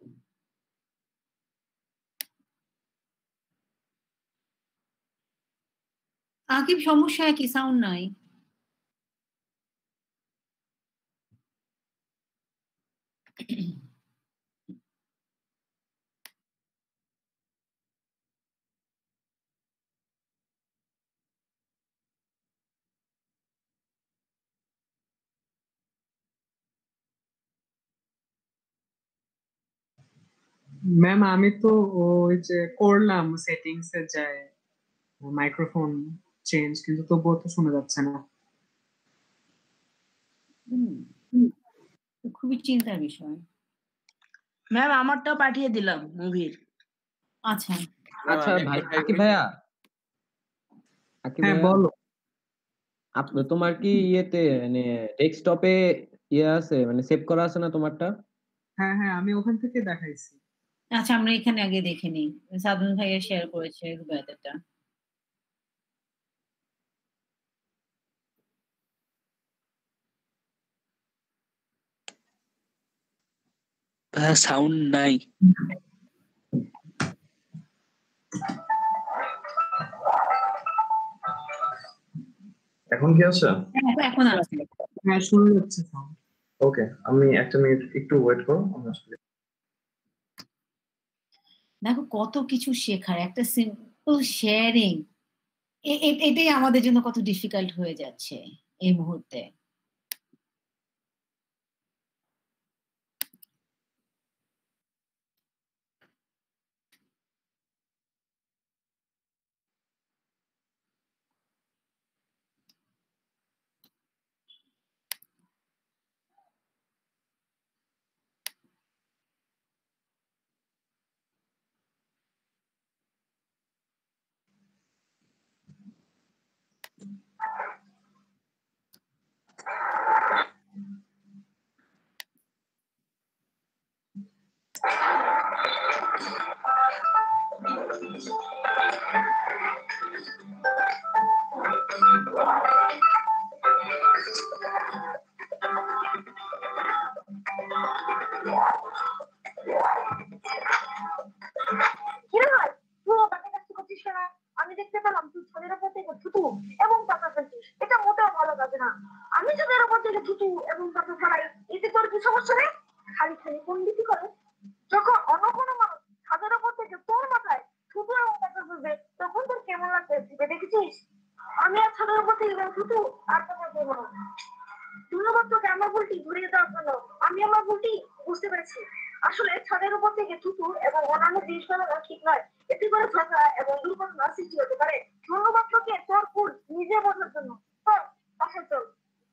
Akib সমস্যা কি সাউন্ড নাই? ম্যাম আমি তো ওই যে করলাম সেটিংস এ যায় মাইক্রোফোন চেঞ্জ, কিন্তু তবুও তো শোনা যাচ্ছে না। খুবই চিন্তার বিষয়। ম্যাম আমারটাও পাঠিয়ে দিলাম মুভির। আচ্ছা আচ্ছা ভাই আকিব ভাইয়া, আকিব হ্যাঁ ভাইয়া বলো। আপনি তোমার কি ইয়েতে মানে ডেস্কটপে ইয়ে আছে মানে সেভ করা আছে না তোমারটা? হ্যাঁ হ্যাঁ আমি ওখান থেকে দেখাইছি। আচ্ছা আমরা এখানে আগে দেখে নিই। সাদমান ভাইয়া শেয়ার করেছে রুবাইয়াতটা। সাউন্ড নাই। এখন কি আছে? এখন আছে। হ্যাঁ শোনা যাচ্ছে সাউন্ড। ওকে আমি একটা মিনিট একটু ওয়েট করো, আমি আসলে। দেখো কত কিছু শেখার, একটা সিম্পল শেয়ারিং, এটাই আমাদের জন্য কত ডিফিকাল্ট হয়ে যাচ্ছে এই মুহূর্তে। আমি দেখতে পেলাম তুই ছাদের উপর থেকে থুতু এবং পাতা ফেলছিস, এটা মোটেও ভালো কাজ না। আমি ছাদের উপর থেকে থুতু এবং পাতা ফেলাই, এতে তোর কি সমস্যা নেই? খালি খালি পন্ডিতি করে। যখন অন্য কোনো মানুষ ছাদের উপর থেকে তোর মাথায় থুতু এবং পাতা ফেলবে তখন তোর কেমন লাগবে ভেবে দেখেছিস? আমি আর ছাদের উপর থেকে থুতু আর পাতা ফেলবো না। ধন্যবাদ তোকে আমার ভুলটি ধরিয়ে দেওয়ার জন্য। আমি আমার ভুলটি বুঝতে পেরেছি। আসলে ছাদের উপর থেকে থুতু এবং অন্যান্য জিনিস ফেলানো ঠিক নয়, এতে করে ঝগড়া এবং দুর্ঘটনা সৃষ্টি হতে পারে। ধন্যবাদ তোকে তোর ভুল নিজে বোঝার জন্য। চল পাশে চল।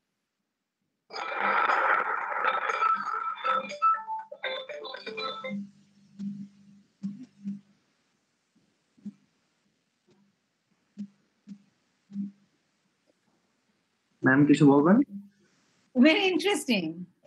ম্যাম কিছু বলবেন? Very interesting.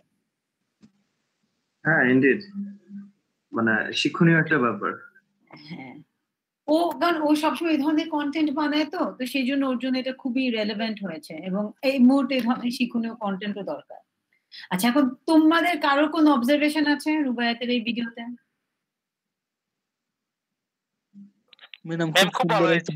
হ্যাঁ ইনডিড, মানে শিক্ষণীয় একটা ব্যাপার। হ্যাঁ, ও কারণ ও সবসময় এই ধরনের কন্টেন্ট বানায়, তো তো সেই জন্য ওর জন্য এটা খুবই রেলেভেন্ট হয়েছে এবং এই মুহূর্তে এই ধরনের শিক্ষণীয় কন্টেন্টও দরকার। আচ্ছা, এখন তোমাদের কারোর কোনো অবজারভেশন আছে রুবায়াতের এই ভিডিওতে? ম্যাডাম খুব ভালো হয়েছে।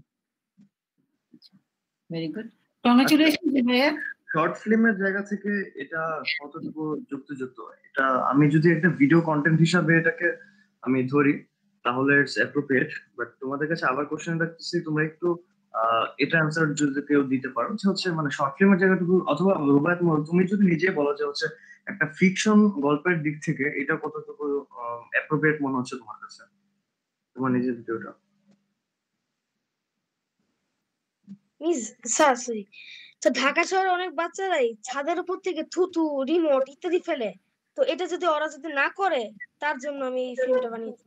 Very good, congratulation Rubayat. Short ফিল্মের জায়গা থেকে এটা কতটুকু যুক্তিযুক্ত? এটা আমি যদি একটা ভিডিও কন্টেন্ট হিসাবে এটাকে আমি ধরি তাহলে ইটস অ্যাপ্রোপ্রিয়েট, বাট তোমাদের কাছে আবার কোশ্চেন রাখতেছি, তোমরা একটু এটা অ্যান্সার যদি কেউ দিতে পারো যে হচ্ছে মানে শর্ট ফিল্মের জায়গাটুকু, অথবা রুবায়াত তুমি যদি নিজে বলো যে হচ্ছে একটা ফিকশন গল্পের দিক থেকে এটা কতটুকু অ্যাপ্রোপ্রিয়েট মনে হচ্ছে তোমার কাছে, তোমার নিজের ভিডিওটা? মিস স্যার সরি, তো ঢাকা শহরে অনেক বাচ্চারাই ছাদের উপর থেকে থুতু, রিমোট ইত্যাদি ফেলে, তো এটা যদি ওরা যদি না করে তার জন্য আমি এই ফিল্মটা বানিয়েছি।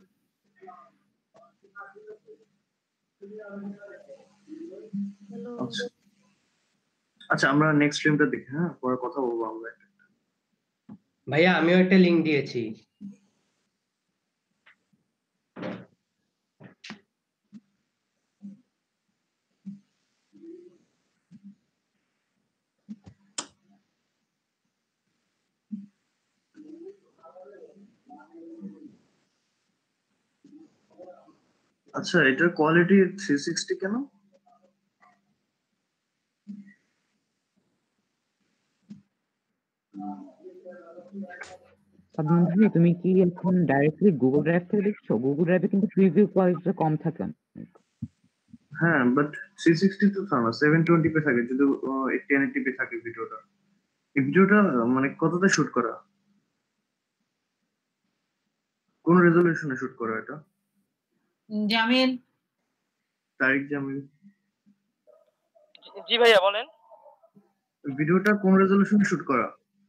আচ্ছা আমরা নেক্সট ফিল্মটা দেখি, হ্যাঁ পরে কথা বলবো আমরা। ভাইয়া আমিও একটা লিংক দিয়েছি। আচ্ছা এটার কোয়ালিটি থ্রি সিক্সটি কেন? সাদমান ভাই তুমি কি এখন ডাইরেক্টলি গুগল ড্রাইভ থেকে দেখছো? গুগল ড্রাইভে কিন্তু প্রিভিউ কোয়ালিটিটা কম থাকে। হ্যাঁ বাট থ্রি সিক্সটি তো থাকে না, সেভেন টোয়েন্টি পে থাকে, যদি টেন এইটি পে থাকে ভিডিওটা। এই ভিডিওটা মানে কতটা শুট করা, কোন রেজোলিউশনে শুট করা এটা? জামিল, তারিক জামিল। জি ভাইয়া বলেন। ভিডিওটা কোন রেজোলিউশনে শুট করা?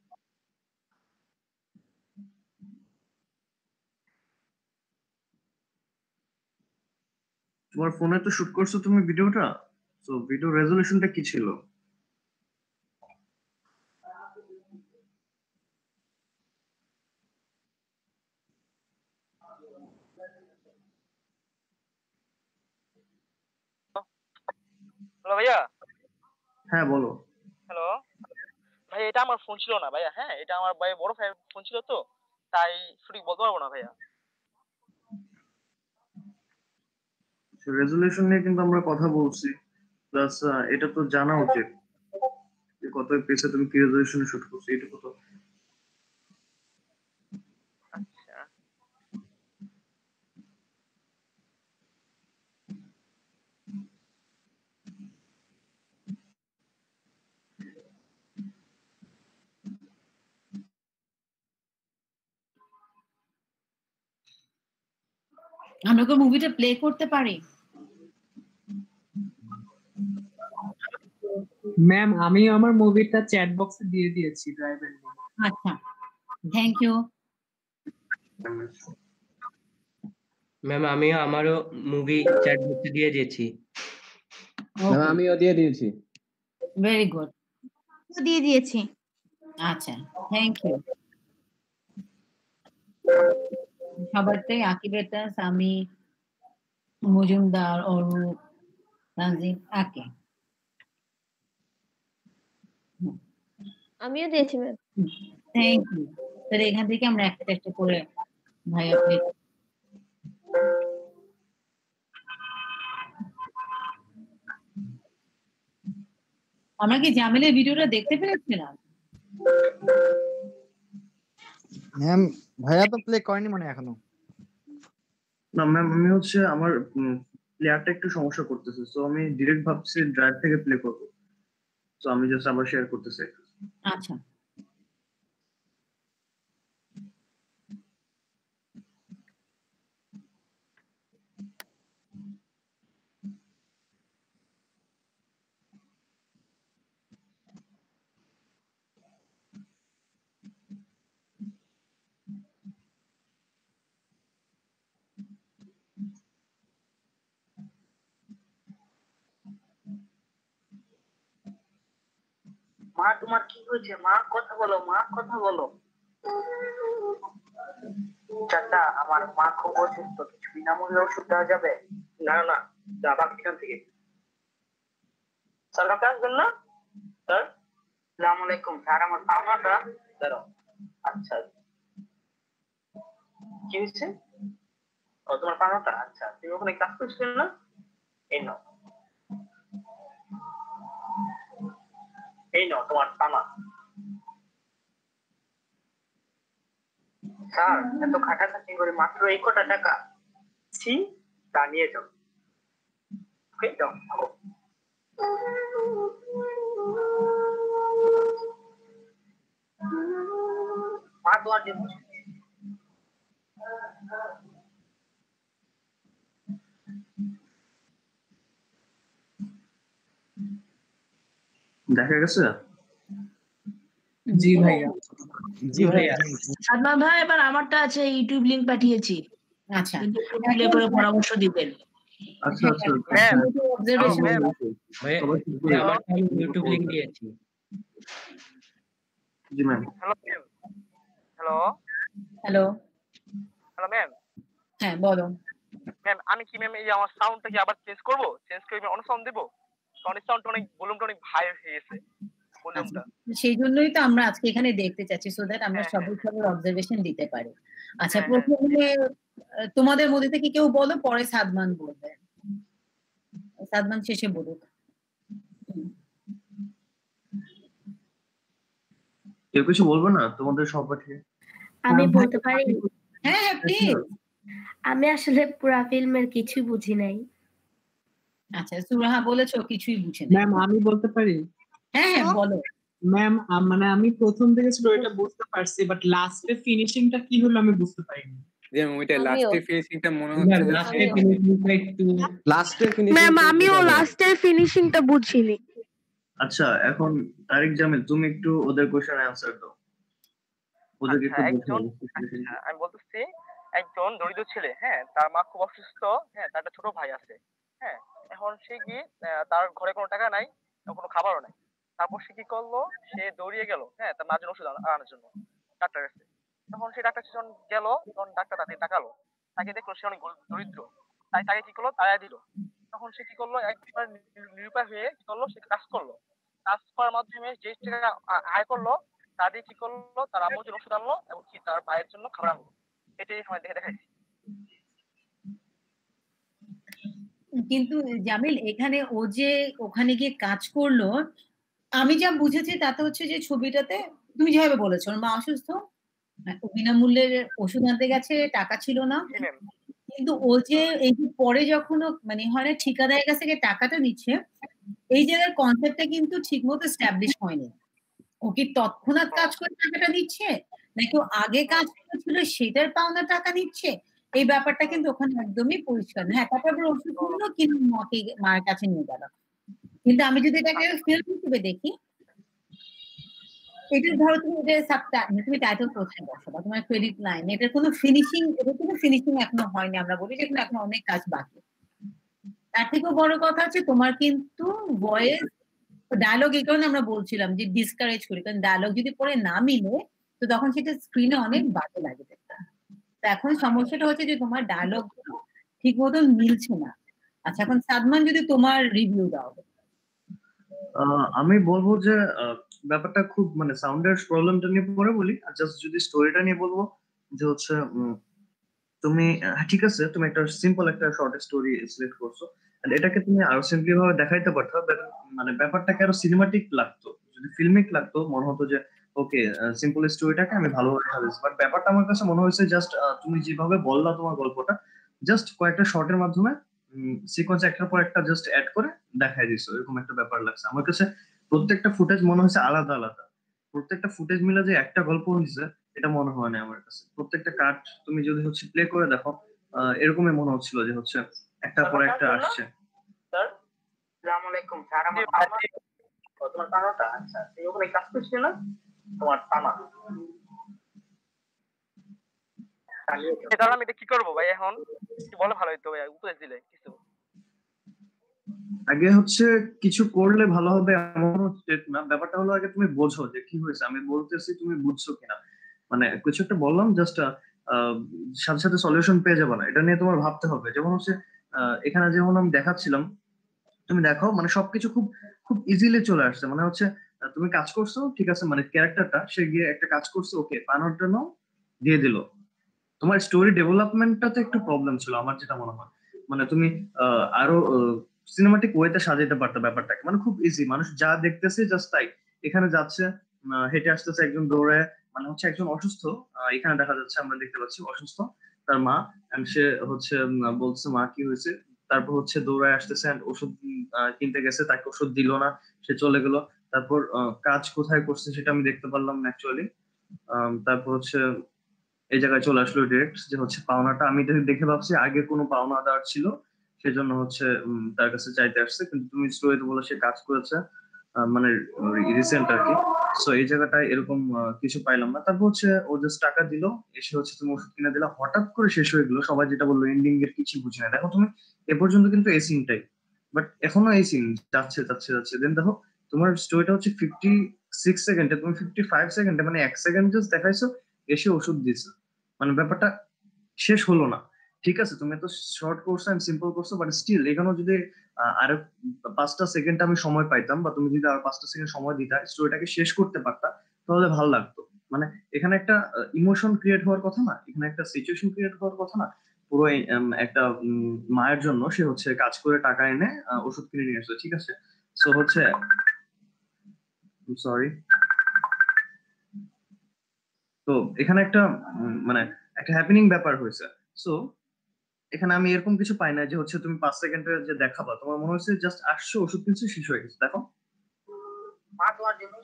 তোমার ফোনে তো শুট করছো তুমি ভিডিওটা, তো ভিডিও রেজোলিউশনটা কি ছিল? হ্যালো ভাইয়া। হ্যাঁ বলো। হ্যালো ভাই, এটা আমার ফোন ছিল না ভাইয়া। হ্যাঁ এটা আমার ভাই বড় ভাই ফোন ছিল, তো তাই সঠিক বলতে পারবো না ভাইয়া। রেজোলিউশন নিয়ে কিন্তু আমরা কথা বলছি, প্লাস এটা তো জানা উচিত যে কত পেসে তুমি কি রেজোলিউশনে শুট করছো, এটা কত। আচ্ছা আমরা কি মুভিটা প্লে করতে পারি? ম্যাম আমি আমার মুভিটা চ্যাট বক্সে দিয়ে দিয়েছি ড্রাইভের লিংক। আচ্ছা থ্যাংক ইউ ম্যাম। আমিও আমারও মুভি চ্যাট বক্সে দিয়ে দিয়েছি। ম্যাম আমিও দিয়ে দিয়েছি। ভেরি গুড, দিয়ে দিয়েছি। আচ্ছা থ্যাংক ইউ সবারটাই, আকিবেটা, সামি, মজুমদার, অরূপ, তানজিম, আকে। আমিও দিয়েছি ম্যাম। Thank you. তাহলে এখান থেকে আমরা একটা একটা করে ভাইয়া প্লে আমরা কি জামিলের ভিডিওটা দেখতে পেরেছিলাম? ম্যাম ভাইয়া তো প্লে করেনি মনে হয় এখনো। না ম্যাম আমি হচ্ছে আমার প্লেয়ারটা একটু সমস্যা করতেছে, সো আমি ডিরেক্ট ভাবছি ড্রাইভ থেকে প্লে করব। সো আমি জাস্ট আবার শেয়ার করতেছি। আচ্ছা মা তোমার কি হয়েছে? মা কথা বলো, মা কথা বলো। চাচা আমার মা খুব অসুস্থ, কিছু বিনামূল্যে ওষুধ দেওয়া যাবে? না না যাবা এখান থেকে। স্যার কাছে আসবেন না? স্যার আসসালামু আলাইকুম স্যার, আমার পাওনাটা দাঁড়াও। আচ্ছা কি হয়েছে? ও তোমার পাওনাটা, আচ্ছা তুমি ওখানে কাজ করছিলেন না? এই নাও এই নাও তোমার পাওনা। স্যার এত খাটাখাটি করে মাত্র এই কটা টাকা, ছি, তা নিয়ে যাও। ওকে যাও। মা তোমার জন্য দেখা গেছে? জি ভাইয়া। জি ভাইয়া। সাদমান ভাই এবার আমারটা আছে, ইউটিউব লিংক পাঠিয়েছি। আচ্ছা কিন্তু প্লে করে পরামর্শ দিবেন। আচ্ছা আচ্ছা ম্যাম অবজারভেশন ভাইয়া আমার আমি ইউটিউব লিংক দিয়েছি। জি ma'am. Hello ma'am. Hello hello hello ma'am. হ্যাঁ বলো ম্যাম আমি কি ম্যাম এই আমার সাউন্ডটা কি আবার চেঞ্জ করব? চেঞ্জ করে আমি অন্য সাউন্ড দেব? কারণ সাউন্ডটা অনেক ভলিউমটা অনেক হাই হয়ে গেছে ভলিউমটা। সেই জন্যই তো আমরা আজকে এখানে দেখতে চাচ্ছি, সো দ্যাট আমরা সবাই সবার অবজারভেশন দিতে পারি। আচ্ছা প্রথমে আহ, তোমাদের মধ্যে থেকে কেউ বলো, পরে সাদমান বলবে। সাদমান শেষে বলুক। কেউ কিছু বলবো না তোমাদের সবাইকে? আমি বলতে পারি? হ্যাঁ হ্যাঁ প্লিজ। আমি আসলে পুরো ফিল্মের কিছু বুঝি নাই। আচ্ছা সুরাহা বলেছো কিছুই বুঝে না। ম্যাম আমি বলতে পারি? হ্যাঁ হ্যাঁ বলো। ম্যাম মানে আমি প্রথম থেকে স্টোরিটা বুঝতে পারছি, বাট লাস্টে ফিনিশিংটা কি হলো আমি বুঝতে পারিনি। যে মুভিটা আমিও। লাস্টের ফিনিশিংটা মনে হচ্ছে যে লাস্টের ফিনিশিংটা একটু লাস্টের ফিনিশিং ম্যাম আমিও লাস্টের ফিনিশিংটা বুঝিনি। আচ্ছা এখন তারিক জামিল তুমি একটু ওদের কোশ্চেন অ্যানসার দাও। ওদেরকে আচ্ছা, একটু একজন আচ্ছা, আমি বলতেছি একজন দরিদ্র ছেলে, হ্যাঁ তার মা খুব অসুস্থ, হ্যাঁ তার একটা ছোট ভাই আছে, হ্যাঁ এখন সে কি আহ, তার ঘরে কোনো টাকা নাই, কোনো খাবারও নাই। তারপর সে কি করলো, সে দৌড়িয়ে গেল হ্যাঁ তার মার জন্য ওষুধ আনা- আনার জন্য ডাক্তার কাছে। তখন সে ডাক্তার যখন গেল, তখন ডাক্তার তাকে তাকালো, তাকে দেখলো সে অনেক গরিব- দরিদ্র, তাই তাকে কি করলো তাড়ায় দিল। তখন সে কি করলো, একবার নির- নিরুপায় হয়ে কি করলো, সে কাজ করলো। কাজ করার মাধ্যমে যে টাকা আ- আয় করলো তা দিয়ে কি করলো, তার আম্মুর জন্য ওষুধ আনলো এবং কি তার ভাইয়ের জন্য খাবার আনলো। এটাই সময় দেখে দেখাইছি। কিন্তু জামিল এখানে ও যে ওখানে গিয়ে কাজ করলো, আমি যা বুঝেছি তাতে হচ্ছে যে ছবিটাতে তুমি যেভাবে বলেছো ওর মা অসুস্থ, ও বিনামূল্যে ওষুধ আনতে গেছে, টাকা ছিল না, জি ম্যাম। কিন্তু ও যে এই যে পরে যখন ও মানে হয় না ঠিকাদারের কাছ থেকে টাকাটা নিচ্ছে, এই জায়গার কনসেপ্টটা কিন্তু ঠিক মতো এস্টাবলিশ হয়নি। ও কি তৎক্ষণাৎ কাজ করে টাকাটা দিচ্ছে, নাকি ও আগে কাজ করেছিল সেটার পাওনা টাকা নিচ্ছে, এই ব্যাপারটা কিন্তু ওখানে একদমই পরিষ্কার না। হ্যাঁ তারপর আবার ওষুধ কিনলো, কিন্তু মাকে মার কাছে নিয়ে গেল। কিন্তু আমি যদি এটাকে ফিল্ম হিসেবে দেখি, এটা ধরো তুমি এটা সাবটাইটেল তুমি টাইটেল কোথায় বসাবা, তোমার ক্রেডিট লাইন, এটার কোনো ফিনিশিং, এটা কোনো ফিনিশিং এখনো হয়নি। আমরা বলি যে এখনো অনেক কাজ বাকি। তার থেকেও বড় কথা হচ্ছে তোমার কিন্তু ভয়েস ডায়লগ, এই কারণে আমরা বলছিলাম যে ডিসকারেজ করি, কারণ ডায়লগ যদি পরে না মিলে তো তখন সেটা স্ক্রিনে অনেক বাজে লাগে দেখতে। তো এখন সমস্যাটা হচ্ছে যে তোমার ডায়লগ ঠিক মতন মিলছে না। আচ্ছা এখন সাদমান যদি তোমার রিভিউ দাও। আহ, আমি বলবো যে আহ, ব্যাপারটা খুব মানে সাউন্ডের প্রবলেমটা নিয়ে পরে বলি, আর জাস্ট যদি স্টোরিটা নিয়ে বলবো যে হচ্ছে উম, তুমি আহ, ঠিক আছে তুমি একটা সিম্পল একটা শর্ট স্টোরি সিলেক্ট করছো, and এটাকে তুমি আরো সিম্পলি ভাবে দেখাইতে পারতো, but মানে ব্যাপারটাকে আরো সিনেমাটিক লাগতো, যদি ফিল্মিক লাগতো মনে হতো যে ওকে সিম্পল স্টোরিটাকে আমি ভালোভাবে সাজাইছি। বাট ব্যাপারটা আমার কাছে মনে হয়েছে জাস্ট তুমি যেভাবে বললা তোমার গল্পটা জাস্ট কয়েকটা শর্টের মাধ্যমে সিকোয়েন্স একটার পর একটা জাস্ট অ্যাড করে দেখাই দিছো, এরকম একটা ব্যাপার লাগছে আমার কাছে। প্রত্যেকটা ফুটেজ মনে হয়েছে আলাদা আলাদা, প্রত্যেকটা ফুটেজ মিলে যে একটা গল্প হয়েছে এটা মনে হয় না আমার কাছে। প্রত্যেকটা কাট তুমি যদি হচ্ছে প্লে করে দেখো আহ, এরকমই মনে হচ্ছিল যে হচ্ছে একটা পর একটা আসছে। স্যার আসসালামু আলাইকুম স্যার, আমার ভাই তোমার টানাটা আচ্ছা এই ওখানে কাজ করছিল না তোমার টানা তাহলে আমি এটা কি করবো ভাই এখন একটু বলে ভালো হতো ভাই, উপদেশ দিলে কিছু। আগে হচ্ছে কিছু করলে ভালো হবে এমন স্টেট না, ব্যাপারটা হলো আগে তুমি বোঝো যে কি হয়েছে, আমি বলতেছি তুমি বুঝছো কিনা। মানে কিছু একটা বললাম জাস্ট সাথে সাথে সলিউশন পেয়ে যাবে না, এটা নিয়ে তোমার ভাবতে হবে। যেমন হচ্ছে আহ, এখানে যেমন আমি দেখাচ্ছিলাম, তুমি দেখো মানে সবকিছু খুব খুব ইজিলি চলে আসছে। মানে হচ্ছে আহ, তুমি কাজ করছো ঠিক আছে, মানে ক্যারেক্টারটা সে গিয়ে একটা কাজ করছে ওকে পানোর জন্য দিয়ে দিল। তোমার স্টোরি ডেভেলপমেন্টটাতে একটু প্রবলেম ছিল আমার যেটা মনে হয়। মানে তুমি আহ, আরো সিনেমাটিক ওয়েতে সাজাইতে পারতো ব্যাপারটাকে, মানে খুব ইজি, মানুষ যা দেখতেছে জাস্ট তাই। এখানে যাচ্ছে আহ, হেঁটে আসতেছে একজন দৌড়ে, মানে হচ্ছে একজন অসুস্থ, আহ, এখানে দেখা যাচ্ছে আমরা দেখতে পাচ্ছি অসুস্থ তার মা, and সে হচ্ছে উম, বলছে মা কি হয়েছে, তারপর হচ্ছে দৌড়ায় আসতেছে and ওষুধ উম, আহ, কিনতে গেছে, তাকে ওষুধ দিল না, সে চলে গেল। তারপর আহ, কাজ কোথায় করছে সেটা আমি দেখতে পারলাম না অ্যাকচুয়ালি। তারপর হচ্ছে এই জায়গায় চলে আসলো ডিরেক্ট যে হচ্ছে পাওনাটা আমি দেখে দেখে ভাবছি আগে কোনো পাওনাদার ছিল সেজন্য হচ্ছে উম, তার কাছে চাইতে আসছে, কিন্তু তুমি স্টোরিতে বলে সে কাজ করেছে আহ, মানে রিসেন্ট আর কি। সো এই জায়গাটায় এরকম আহ, কিছু পাইলাম না। তারপর হচ্ছে ও জাস্ট টাকা দিল, এসে হচ্ছে তুমি ওষুধ কিনে দিলা, হঠাৎ করে শেষ হয়ে গেলো, সবাই যেটা বললো এন্ডিং এর কিছু বুঝে না। দেখো তুমি এ পর্যন্ত কিন্তু এই সিনটাই, বাট এখনো এই সিন যাচ্ছে যাচ্ছে যাচ্ছে, দেন দেখো তোমার স্টোরিটা হচ্ছে ফিফটি সিক্স সেকেন্ডে, তুমি ফিফটি ফাইভ সেকেন্ডে মানে এক সেকেন্ড জাস্ট দেখাইছো এসে ওষুধ দিছে, মানে ব্যাপারটা শেষ হলো না। ঠিক আছে তুমি তো শর্ট করছো এন্ড সিম্পল করছো, বাট স্টিল এখানেও যদি আহ, আরো পাঁচটা সেকেন্ড আমি সময় পাইতাম, বা তুমি যদি আরো পাঁচটা সেকেন্ড সময় দিতা স্টোরিটাকে শেষ করতে পারতা তাহলে ভালো লাগতো। মানে এখানে একটা ইমোশন ক্রিয়েট হওয়ার কথা না, এখানে একটা সিচুয়েশন ক্রিয়েট হওয়ার কথা না। পুরো এই, উম, একটা উম, মায়ের জন্য সে হচ্ছে কাজ করে টাকা এনে আহ, ওষুধ কিনে নিয়ে আসলো, ঠিক আছে। সো হচ্ছে সরি, তো এখানে একটা উম, মানে একটা হ্যাপেনিং ব্যাপার হয়েছে। সো এখানে আমি এরকম কিছু পাই না যে হচ্ছে তুমি পাঁচ সেকেন্ডে যে দেখাবা, তোমার মনে হচ্ছে জাস্ট আসছো ওষুধ কিনছো শেষ হয়ে গেছে। দেখো মা তোমার জন্য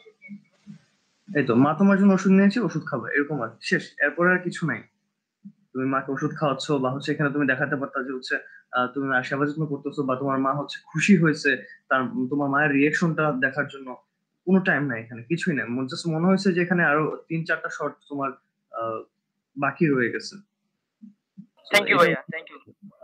এই তো মা তোমার জন্য ওষুধ নিয়েছে ওষুধ খাবে এরকম আর শেষ, এরপরে আর কিছু নাই। তুমি মাকে ওষুধ খাওয়াচ্ছ, বা হচ্ছে এখানে তুমি দেখাতে পারতা যে হচ্ছে আহ, তুমি মার সেবা যত্ন করতেছো, বা তোমার মা হচ্ছে খুশি হয়েছে তার তোমার মায়ের রিয়েকশনটা দেখার জন্য। কোনো টাইম নাই এখানে, কিছুই নাই, জাস্ট মনে হয়েছে যে এখানে আরো তিন চারটা শর্ট তোমার আহ, বাকি রয়ে গেছে। So, থ্যাংক ইউ এটা- ভাইয়া, থ্যাংক ইউ।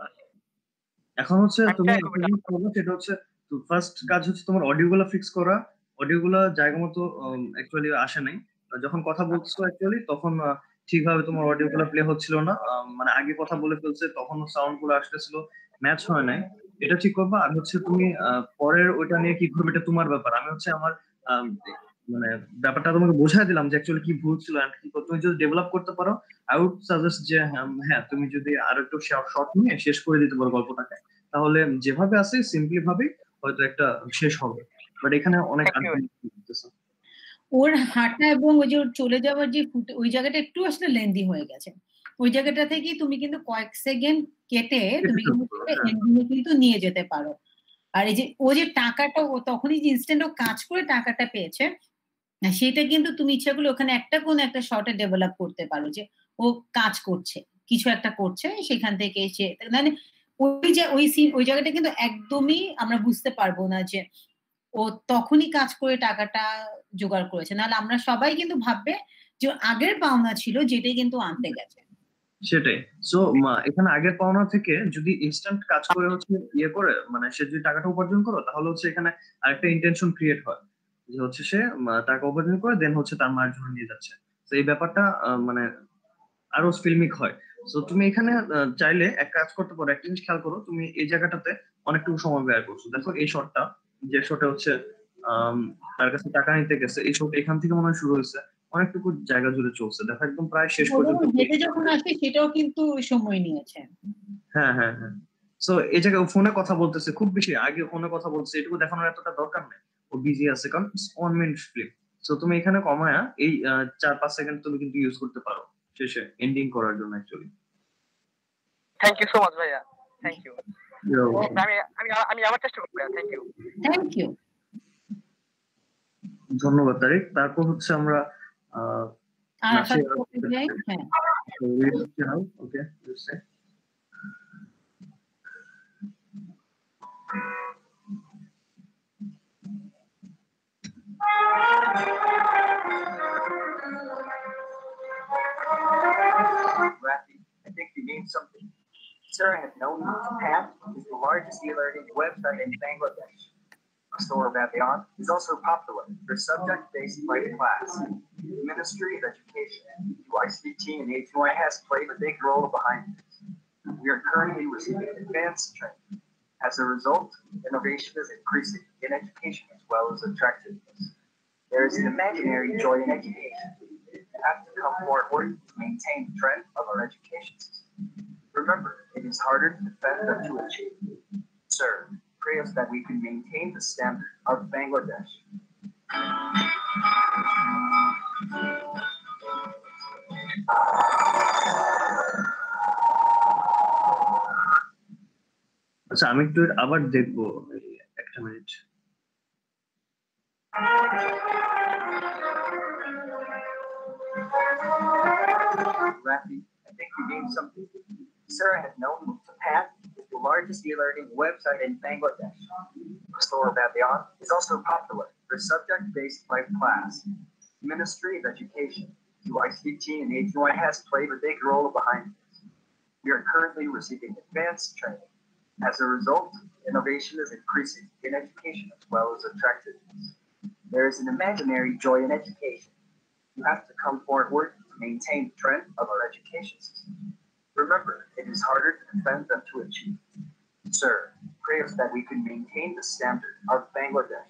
এখন হচ্ছে আমি তুমি try একটা করবো জিনিস করবে, সেটা হচ্ছে ফার্স্ট কাজ হচ্ছে তোমার অডিও গুলা ফিক্স করা। অডিও গুলা জায়গা মতো অ্যাকচুয়ালি আসে নাই, যখন কথা বলছো অ্যাকচুয়ালি তখন আহ, ঠিকভাবে তোমার অডিও গুলা প্লে হচ্ছিল না, আহ, মানে আগে কথা বলে ফেলছে তখন সাউন্ড গুলো আসতেছিল, ম্যাচ হয় নাই। এটা ঠিক করবা। আর হচ্ছে তুমি আহ, পরের ওইটা নিয়ে কি করবে এটা তোমার ব্যাপার। আমি হচ্ছে আমার আহ, মানে ব্যাপারটা তোমাকে বোঝাই দিলাম যে অ্যাকচুয়ালি কি ভুল ছিল and কি করতে- তুমি যদি ডেভেলপ করতে পারো আই উড সাজেস্ট যে হ্যাঁ হ্যাঁ, তুমি যদি আরো একটু শর্ট নিয়ে শেষ করে দিতে পারো গল্পটাকে, তাহলে যেভাবে আছে সিম্পলি ভাবে হয়তো একটা শেষ হবে। বাট এখানে অনেক argument করতেছে। ওর হাঁটা এবং ওই যে ওর চলে যাওয়ার যে ফুটে ওই জায়গাটা একটু আসলে লেন্দি হয়ে গেছে। ওই জায়গাটা থেকে তুমি কিন্তু কয়েক সেকেন্ড কেটে তুমি কিন্তু এন্ডিংয়ে কিন্তু নিয়ে যেতে পারো। আর এই যে ও যে টাকাটা ও তখনই যে ইনস্ট্যান্ট ও কাজ করে টাকাটা পেয়েছে, না, সেটা কিন্তু তুমি ইচ্ছা করলে ওখানে একটা কোন একটা শর্টে ডেভেলপ করতে পারো যে ও কাজ করছে, কিছু একটা করছে, সেখান থেকে সে মানে ওই যে ওই সিন ওই জায়গাটা কিন্তু একদমই আমরা বুঝতে পারবো না যে ও তখনই কাজ করে টাকাটা জোগাড় করেছে, নাহলে আমরা সবাই কিন্তু ভাববে যে ওর আগের পাওনা ছিল যেটাই কিন্তু আনতে গেছে। সেটাই। সো এখানে আগের পাওনা থেকে যদি ইনস্ট্যান্ট কাজ করে হচ্ছে ইয়ে করে মানে সে যদি টাকাটা উপার্জন করো, তাহলে হচ্ছে এখানে আরেকটা ইন্টেনশন ক্রিয়েট হয় যে হচ্ছে সে উম, টাকা উপার্জন করে দেন হচ্ছে তার মায়ের জন্য নিয়ে যাচ্ছে। তো এই ব্যাপারটা আহ, মানে আরো ফিল্মিক হয়। সো তুমি এখানে আহ, চাইলে এক কাজ করতে পারো, একটা জিনিস খেয়াল করো, তুমি এই জায়গাটাতে অনেকটুকু সময় ব্যয় করছো। দেখো এই শটটা, যে শটে হচ্ছে আম, তার কাছে টাকা নিতে গেছে, এইসব এখান থেকে মনে হয় শুরু হয়েছে, অনেকটুকু জায়গা জুড়ে চলছে, দেখা একদম প্রায় শেষ পর্যন্ত। হেঁটে যখন আসে সেটাও কিন্তু সময় নিয়েছে। হ্যাঁ হ্যাঁ হ্যাঁ সো এই জায়গায় ফোনে কথা বলতেছে খুব বেশি, আগে ফোনে কথা বলছে, এটুকু দেখানোর এতটা দরকার নেই, ও বিজি আছে, কারণ ওয়ান মিনিট ফিল্ম। সো তুমি এখানে কমায়া এই আহ, চার পাঁচ সেকেন্ড তুমি কিন্তু ইউজ করতে পারো শেষে এন্ডিং করার জন্য actually. Thank you so much ভাইয়া, থ্যাংক ইউ। আমি আমি আমি আবার চেষ্টা করব ভাইয়া, থ্যাংক ইউ। থ্যাংক ইউ, ধন্যবাদ তারিক। তারপর হচ্ছে আমরা আহ নাসির, হ্যাঁ ওকে Rafi, I think you named something. Sarah had known Path is the largest e-learning website in Bangladesh. Store Ravion is also popular for subject-based like class. The Ministry of Education, U I C T, and A T Y has played a big role behind this. We are currently receiving advanced training. As a result, innovation is increasing in education as well as attractiveness. There is an imaginary joy in education. We have to come forward to maintain the trend of our education system. Remember, it is harder to defend than to achieve. Sir, pray us that we can maintain the standard of Bangladesh. আচ্ছা আমি একটু আবার দেখবো একটা minute. Rafi, I think you named something. Sarah had known Path is the largest e-learning website in Bangladesh. Store Ravion is also popular for subject-based like class. The Ministry of Education, U I C T, and A T Y has played a big role behind this. We are currently receiving advanced training. As a result, innovation is increasing in education as well as attractiveness. There is an imaginary joy in education. You have to come forward to maintain the trend of our education system. Remember, it is harder to defend than to achieve. Sir, pray us that we can maintain the standard of Bangladesh.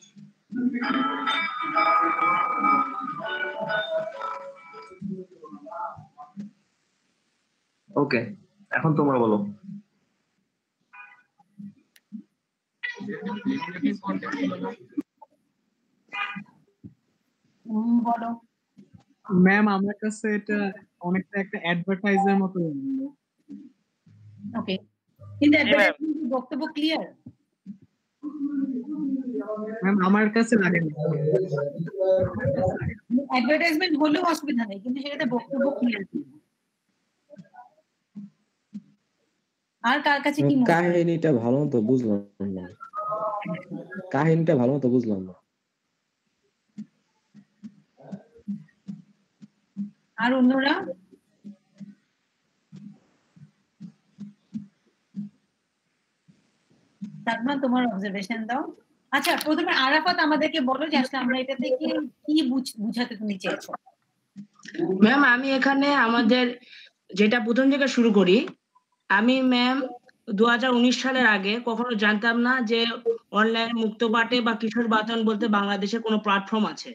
Okay, এখন তোমরা বলো। বলো। Ma'am আমার কাছে এটা অনেকটা একটা অ্যাডভার্টাইজের মতো লাগলো। ওকে, কিন্তু অ্যাডভার্টাইজমেন্ট বক্তব্য ক্লিয়ার? ম্যাম আমার কাছে লাগে না। অ্যাডভার্টাইজমেন্ট হলেও অসুবিধা নেই, কিন্তু সেটাতে বক্তব্য ক্লিয়ার ছিল। আর কার কাছে কি কাহিনীটা ভালো মতো বুঝলাম না, কাহিনীটা ভালো মতো বুঝলাম না। আর অন্যরা? তারপর তোমার অবজারভেশন দাও। আচ্ছা, প্রথমে আরাফাত আমাদেরকে বলো যে আসলে আমরা এটা থেকে কি বুঝাতে তুমি চেয়েছো। ম্যাম আমি এখানে আমাদের যেটা প্রথম থেকে শুরু করি, আমি ম্যাম দু হাজার উনিশ সালের আগে কখনো জানতাম না যে অনলাইন মুক্ত পাঠে বা কিশোর বাতায়ন বলতে বাংলাদেশে কোনো প্ল্যাটফর্ম আছে।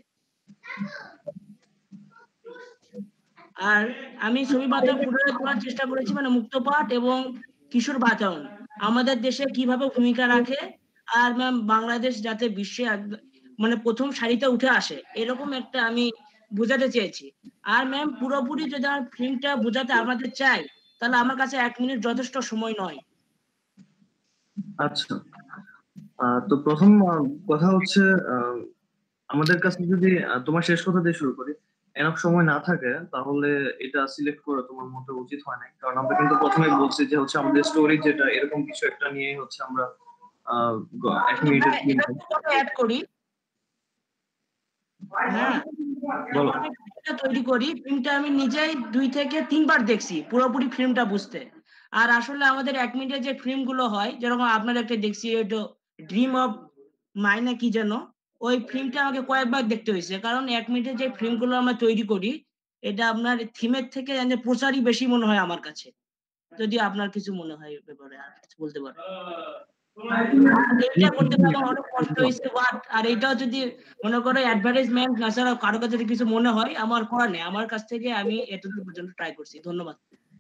আর আমি ছবি বাতায়ন ফুটিয়ে তোলার চেষ্টা করেছি, মানে মুক্ত পাঠ এবং কিশোর বাতায়ন আমাদের দেশে কিভাবে ভূমিকা রাখে, আর ম্যাম বাংলাদেশ যাতে বিশ্বে মানে প্রথম সারিতে উঠে আসে এরকম একটা আমি বোঝাতে চেয়েছি। আর ম্যাম পুরোপুরি যদি আমার ফিল্মটা বোঝাতে আমাদের চাই তাহলে আমার কাছে এক মিনিট যথেষ্ট সময় নয়। আচ্ছা, তো প্রথম কথা হচ্ছে আমাদের কাছে যদি তোমার শেষ কথা দিয়ে শুরু করি, এনফ সময় না থাকে তাহলে এটা সিলেক্ট করে তোমার মতো উচিত হয় না, কারণ আমরা কিন্তু প্রথমে বলছি যে হচ্ছে আমাদের স্টোরি যেটা এরকম কিছু একটা নিয়ে হচ্ছে আমরা এক মিনিটের অ্যাড করি। হ্যাঁ, তৈরি করি ফিল্মটা আমি নিজেই দুই থেকে তিনবার দেখছি পুরোপুরি ফিল্মটা বুঝতে। আর আসলে আমাদের এক মিনিটের যে ফিল্ম গুলো হয়, যেরকম আপনার একটা দেখছি এটা ড্রিম অফ মাইনা কি যেন, ওই ফিল্মটা আমাকে কয়েকবার দেখতে হয়েছে, কারণ এক মিনিটের যে ফিল্ম গুলো আমরা তৈরি করি এটা আপনার থিমের থেকে প্রচারই বেশি মনে হয় আমার কাছে। যদি আপনার কিছু মনে হয় ব্যাপারে আর কিছু বলতে পারেন। এইটা করতে পারলে আমার অনেক কষ্ট হয়েছে বাট আর এইটাও যদি মনে করো অ্যাডভার্টাইজমেন্ট না ছাড়া কারো কাছে যদি কিছু মনে হয় আমার করার নেই, আমার কাছ থেকে আমি এতটুকু পর্যন্ত ট্রাই করছি। ধন্যবাদ।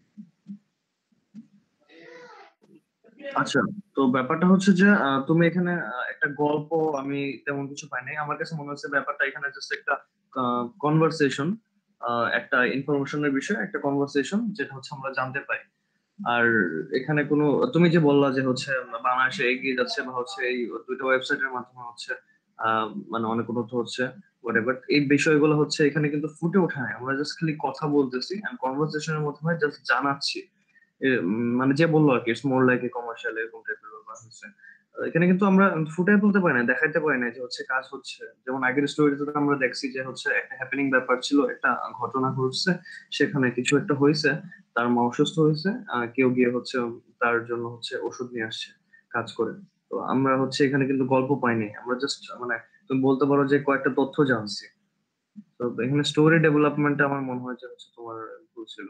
আচ্ছা, তো ব্যাপারটা হচ্ছে যে আহ, তুমি এখানে আহ, একটা গল্প আমি তেমন কিছু পাই নাই। আমার কাছে মনে হচ্ছে ব্যাপারটা এখানে জাস্ট একটা কনভারসেশন, একটা ইনফরমেশনের বিষয়, একটা কনভারসেশন যেটা হচ্ছে আমরা জানতে পাই। আর এখানে কোনো তুমি যে বললা যে হচ্ছে বাংলাদেশে এগিয়ে যাচ্ছে বা হচ্ছে এই দুইটা ওয়েবসাইটের মাধ্যমে হচ্ছে আহ, মানে অনেক উন্নত হচ্ছে বাট এই বিষয়গুলো হচ্ছে এখানে কিন্তু ফুটে ওঠে না। আমরা জাস্ট খালি কথা বলতেছি এন্ড কনভারসেশনের মাধ্যমে জাস্ট জানাচ্ছি। এ, উম, মানে যে বললো আর কি it's more like a commercial এরকম টাইপের ব্যাপার হচ্ছে। আহ, এখানে কিন্তু আমরা ফুটাই বলতে পারি না, দেখাইতে পারি না যে হচ্ছে কাজ হচ্ছে। যেমন আগের স্টোরিতে আমরা দেখছি যে হচ্ছে একটা হ্যাপেনিং ব্যাপার ছিল, একটা ঘটনা ঘটছে, সেখানে কিছু একটা হয়েছে, তার মা অসুস্থ হয়েছে, আহ, কেউ গিয়ে হচ্ছে তার জন্য হচ্ছে ওষুধ নিয়ে আসছে কাজ করে। তো আমরা হচ্ছে এখানে কিন্তু গল্প পাইনি, আমরা জাস্ট মানে তুমি বলতে পারো যে কয়েকটা তথ্য জানছি। তো এখানে স্টোরি ডেভেলপমেন্টটা আমার মনে হয় যে হচ্ছে তোমার ভুল ছিল।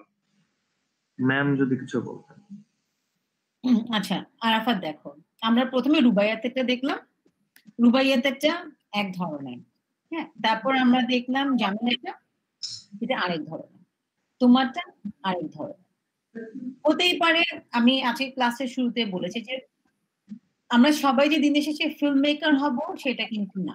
ম্যাম যদি কিছু বলতেন। হুম, আচ্ছা আরাফাত, দেখো আমরা প্রথমে রুবাইয়াতেরটা দেখলাম। রুবাইয়াতেরটা এক ধরনের, হ্যাঁ, তারপর আমরা দেখলাম জামিলাটা, এটা আরেক ধরনের, তোমারটা আরেক ধরনের। হতেই পারে, আমি আজকে ক্লাসের শুরুতে বলেছি যে আমরা সবাই যে দিন শেষে ফিল্ম মেকার হব সেটা কিন্তু না।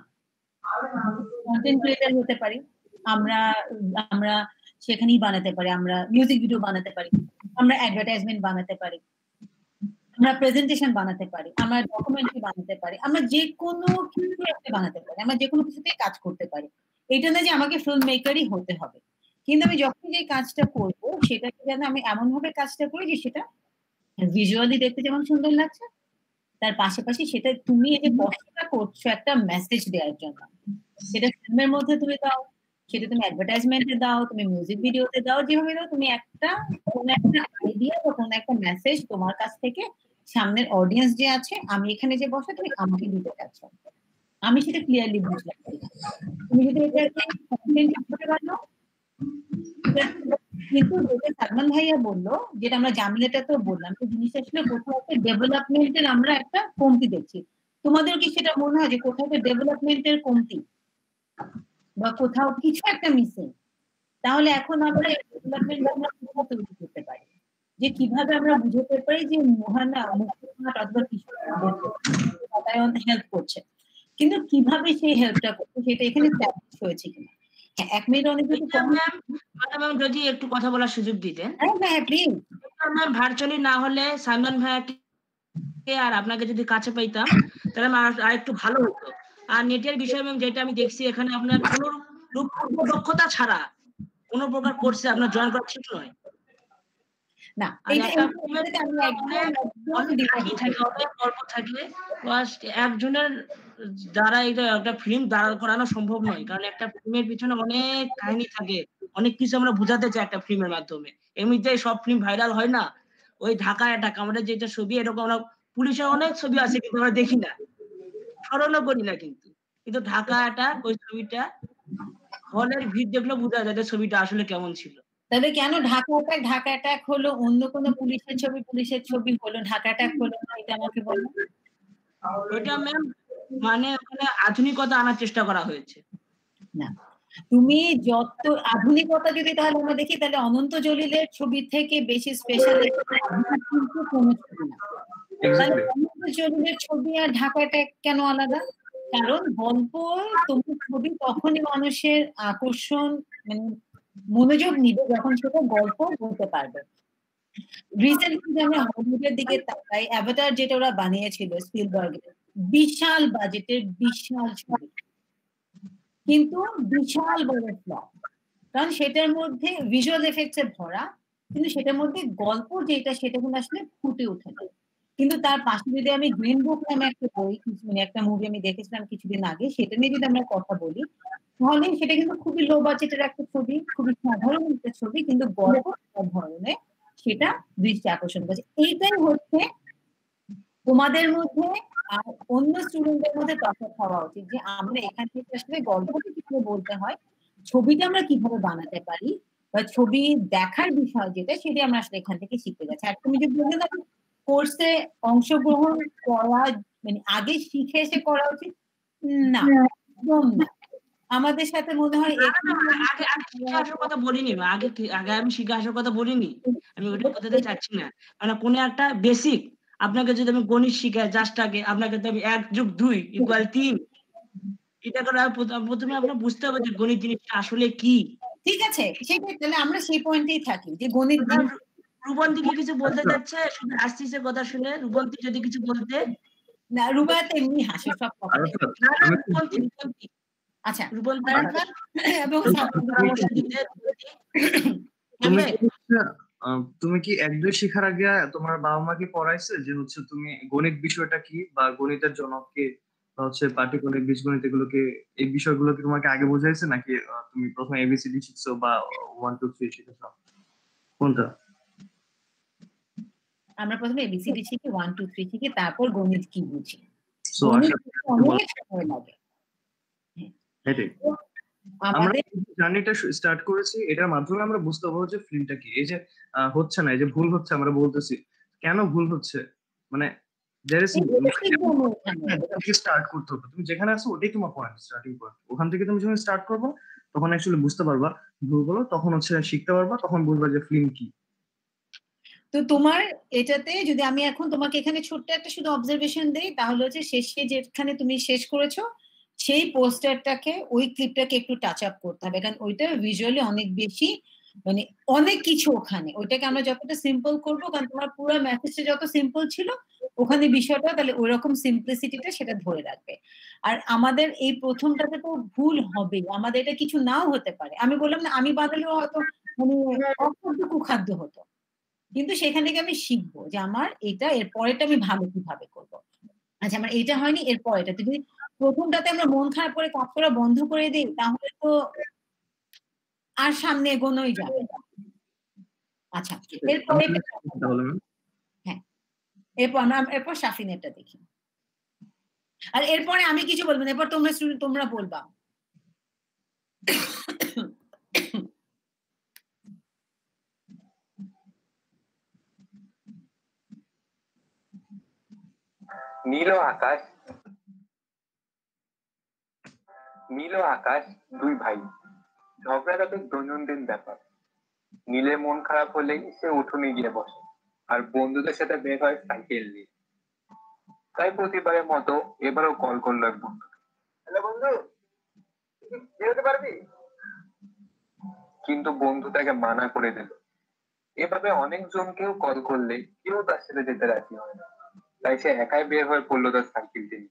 কন্টেন্ট ক্রিয়েটর হতে পারি আমরা, আমরা সেখানেই বানাতে পারি, আমরা মিউজিক ভিডিও বানাতে পারি, আমরা অ্যাডভার্টাইজমেন্ট বানাতে পারি, আমরা প্রেজেন্টেশন বানাতে পারি, আমরা ডকুমেন্টারি বানাতে পারি, আমরা যে কোনো কিছু একটা বানাতে পারি, আমরা যে কোনো কিছুতে কাজ করতে পারি। এটা না যে আমাকে ফিল্ম মেকারই হতে হবে, কিন্তু আমি যখন যে কাজটা করব সেটাকে যেন আমি এমন ভাবে কাজটা করি যে সেটা ভিজুয়ালি দেখতে যেমন সুন্দর লাগছে, তার পাশাপাশি সেটা তুমি এই যে কষ্টটা করছো একটা মেসেজ দেওয়ার জন্য, সেটা ফিল্মের মধ্যে তুমি দাও, সেটা তুমি অ্যাডভার্টাইজমেন্টে দাও, তুমি মিউজিক ভিডিওতে দাও, যেভাবে দাও তুমি একটা কোনো একটা আইডিয়া বা কোনো একটা মেসেজ তোমার কাছ থেকে সামনের অডিয়েন্স যে আছে, আমি এখানে যে বসে তুমি আমাকে দিতে চাচ্ছ, আমি সেটা ক্লিয়ারলি বুঝলাম। তুমি যদি এটাকে কন্টেন্ট করতে পারো, কিন্তু যেটা সালমান ভাইয়া বললো, যেটা আমরা জামিলাটা তো বললাম, তো জিনিসটা আসলে কোথাও একটা ডেভেলপমেন্টের আমরা একটা কমতি দেখছি। তোমাদের কি সেটা মনে হয় যে কোথাও একটা ডেভেলপমেন্টের কমতি বা কোথাও কিছু একটা মিসিং? তাহলে এখন আমরা ডেভেলপমেন্ট আমরা কোথাও তৈরি করতে পারি, যে কিভাবে আমরা বুঝতে পারি যে মহানা মুক্তিনাথ অথবা কিশোর বাতায়ন হেল্প করছে, কিন্তু কিভাবে সেই হেল্পটা করছে সেটা এখানে প্র্যাকটিস হয়েছে কিনা। এক মিনিট অনেক কিছু ম্যাম যদি একটু কথা বলার সুযোগ দিতেন। হ্যাঁ হ্যাঁ প্লিজ। ম্যাম ভার্চুয়ালি না হলে সালমান ভাইয়াকে আর আপনাকে যদি কাছে পাইতাম তাহলে আর একটু ভালো হতো। আর নেটের বিষয় ম্যাম যেটা আমি দেখছি এখানে আপনার কোনো দক্ষতা ছাড়া কোনো প্রকার কোর্সে আপনার জয়েন করা ঠিক নয়। না একজনের দ্বারা এটা একটা ফিল্ম দাঁড় করানো সম্ভব নয়, কারণ একটা ফিল্মের পিছনে অনেক কাহিনী থাকে, অনেক কিছু আমরা বোঝাতে চাই একটা ফিল্মের মাধ্যমে। এমনিতেই সব ফিল্ম ভাইরাল হয় না। ওই ঢাকা অ্যাটাক আমাদের যেটা ছবি, এরকম আমরা পুলিশের অনেক ছবি আছে কিন্তু আমরা দেখি না, স্মরণও করি না, কিন্তু কিন্তু ঢাকা অ্যাটাক ওই ছবিটা হলের ভিড় দেখলে বোঝা যায় যে ছবিটা আসলে কেমন ছিল। তবে কেন ঢাকা অ্যাটাক ঢাকা অ্যাটাক হলো, অন্য কোনো পুলিশের ছবি পুলিশের ছবি হলো, ঢাকা অ্যাটাক হলো না, এটা আমাকে বলুন। এটা ম্যাম মানে ওখানে আধুনিকতা আনার চেষ্টা করা হয়েছে। না, তুমি যত আধুনিকতা যদি তাহলে আমরা দেখি, তাহলে অনন্ত জলিলের ছবি থেকে বেশি স্পেশাল কিন্তু কোনো ছবি না। তাহলে অনন্ত জলিলের ছবি আর ঢাকা অ্যাটাক কেন আলাদা? কারণ গল্প তোমার ছবি তখনই মানুষের আকর্ষণ মানে মনোযোগ নিবে যখন সেটা গল্প বলতে পারবে। রিসেন্টলি আমরা হলিউডের দিকে তাকাই, অ্যাভাটার যেটা ওরা বানিয়েছিল স্পিলবার্গের, বিশাল বাজেটের বিশাল ছবি, কিন্তু বিশাল বড় ফ্লপ, কারণ সেটার মধ্যে ভিজুয়াল এফেক্টস এ ভরা, কিন্তু সেটার মধ্যে গল্প যেটা সেটা কিন্তু আসলে ফুটে ওঠে না। কিন্তু তার পাশে যদি আমি গ্রিন বুক নামে একটা বই, মানে একটা মুভি আমি দেখেছিলাম কিছুদিন আগে, সেটা নিয়ে যদি আমরা কথা বলি তাহলে সেটা কিন্তু খুবই লো বাজেটের একটা ছবি, খুবই সাধারণ একটা ছবি, কিন্তু গল্প সব ধরনের সেটা দৃষ্টি আকর্ষণ করছে। এইটাই হচ্ছে তোমাদের মধ্যে আর অন্য স্টুডেন্টদের মধ্যে তফাৎ হওয়া উচিত, যে আমরা এখান থেকে আসলে গল্পটা কিভাবে বলতে হয়, ছবিটা আমরা কিভাবে বানাতে পারি, বা ছবি দেখার বিষয় যেটা সেটা আমরা আসলে এখান থেকে শিখতে যাচ্ছি। আর তুমি যে বললে না কোর্সে অংশগ্রহণ করা মানে আগে শিখে এসে করা উচিত না, একদম না। আমাদের সাথে মনে হয় না, না, না, আগে আগে শিখে আসার কথা বলিনি মা। আগে কি- আগে আমি শিখে আসার কথা বলিনি, আমি ওটা কথাতে চাচ্ছি না। মানে কোনো একটা বেসিক আপনাকে যদি আমি গণিত শিখাই জাস্ট আগে, আপনাকে তো আমি এক যোগ দুই ইকুয়াল তিন, এটা করে আর প্রথ- প্রথমে আপনার বুঝতে হবে যে গণিত জিনিসটা আসলে কি। ঠিক আছে, সেটাই তাহলে আমরা সেই পয়েন্টেই থাকি যে গণিত এবার রু- রূপন্তী কি কিছু বলতে যাচ্ছে? শুধু আসছিসের কথা শুনে রূপন্তী যদি কিছু বলতে। না, রুবাত এমনি হাসে সব কথা। না না রূপন্তী রূপন্তী আচ্ছা রূপন্তী আরাফাত এবং সাফওয়ান পরামর্শ দিতে তুমি কি হচ্ছে, আহ, তুমি কি এক দুই শেখার আগে তোমার বাবা মা কি পড়াইছে যে হচ্ছে তুমি গণিত বিষয়টা কি বা গণিতের জনক কে বা হচ্ছে পাটিগণিত বীজগণিত এগুলোকে, এই বিষয়গুলো কি তোমাকে আগে বোঝাইছে নাকি আহ, তুমি প্রথমে এবিসিডি শিখছো বা ওয়ান টু থ্রি শিখেছো, কোনটা? আমরা প্রথমে এবিসিডি শিখি, ওয়ান টু থ্রি শিখি, তারপর গণিত কি বুঝি। সো গণিত আশা শিখতে অনেক সময় লাগে। এটাই আমরা আমাদের জার্নিটা স্টার্ট করেছি, এটার মাধ্যমে আমরা বুঝতে পারবো যে ফিল্মটা কি। এই যে আহ, হচ্ছে না, এই যে ভুল হচ্ছে আমরা বলতেছি কেন ভুল হচ্ছে, মানে there is- এগুলো শিখবো না ওখানে। এখান থেকে স্টার্ট করতে হবে। তুমি যেখানে আছো ওটাই তোমার পয়েন্ট, স্টার্টিং পয়েন্ট। ওখান থেকে তুমি যখন স্টার্ট করবে তখন অ্যাকচুয়ালি বুঝতে পারবা ভুলগুলো, তখন হচ্ছে শিখতে পারবা, তখন বুঝবা যে ফিল্ম কি। তো তোমার এটাতে যদি আমি এখন তোমাকে এখানে ছোট্ট একটা শুধু অবজারভেশন দেই, তাহলে হচ্ছে শেষে যেখানে তুমি শেষ করেছো সেই পোস্টারটাকে, ওই ক্লিপটাকে একটু টাচ আপ করতে হবে, কারণ ওইটা ভিজুয়ালি অনেক বেশি মানে অনেক কিছু ওখানে। ওইটাকে আমরা যতটা সিম্পল করবো, কারণ তোমার পুরো মেসেজটা যত সিম্পল ছিল ওখানে বিষয়টা তাহলে ওই রকম সিম্পলিসিটিটা সেটা ধরে রাখবে। আর আমাদের এই প্রথমটাতে তো ভুল হবে, আমাদের এটা কিছু নাও হতে পারে। আমি বললাম না, আমি বানালেও হয়তো মানে অখাদ্য কুখাদ্য হতো, কিন্তু সেখান থেকে আমি শিখবো যে আমার এটা এর পরেটা আমি ভালো কিভাবে করব। আচ্ছা আমার এইটা হয়নি, এর পরেটা যদি প্রথমটাতে আমরা মন খারাপ করে কাজ করা বন্ধ করে দিই, তাহলে তো আর সামনে এগোনোই যাবে না। আচ্ছা এরপরে হ্যাঁ, এরপর আমরা এরপর শাফিনেরটা দেখি। আর এরপরে আমি কিছু বলবো না, এরপর তোমরা student- তোমরা বলবা। নীল ও আকাশ নীল ও আকাশ দুই ভাই, ঝগড়া তাদের দৈনন্দিন ব্যাপার। নীলের মন খারাপ হলেই সে উঠোনে গিয়ে বসে, আর বন্ধুদের সাথে বের হয় সাইকেল নিয়ে। তাই প্রতিবারের মতো এবারও কল করলো এক বন্ধু। হ্যালো বন্ধু, তুই কি বেরোতে পারবি? কিন্তু বন্ধু তাকে মানা করে দিল। এভাবে অনেকজনকেও কল করলে কেউ তার সাথে যেতে রাজি হয় না, তাই সে একাই বের হয়ে পড়লো তার সাইকেলটি নিয়ে।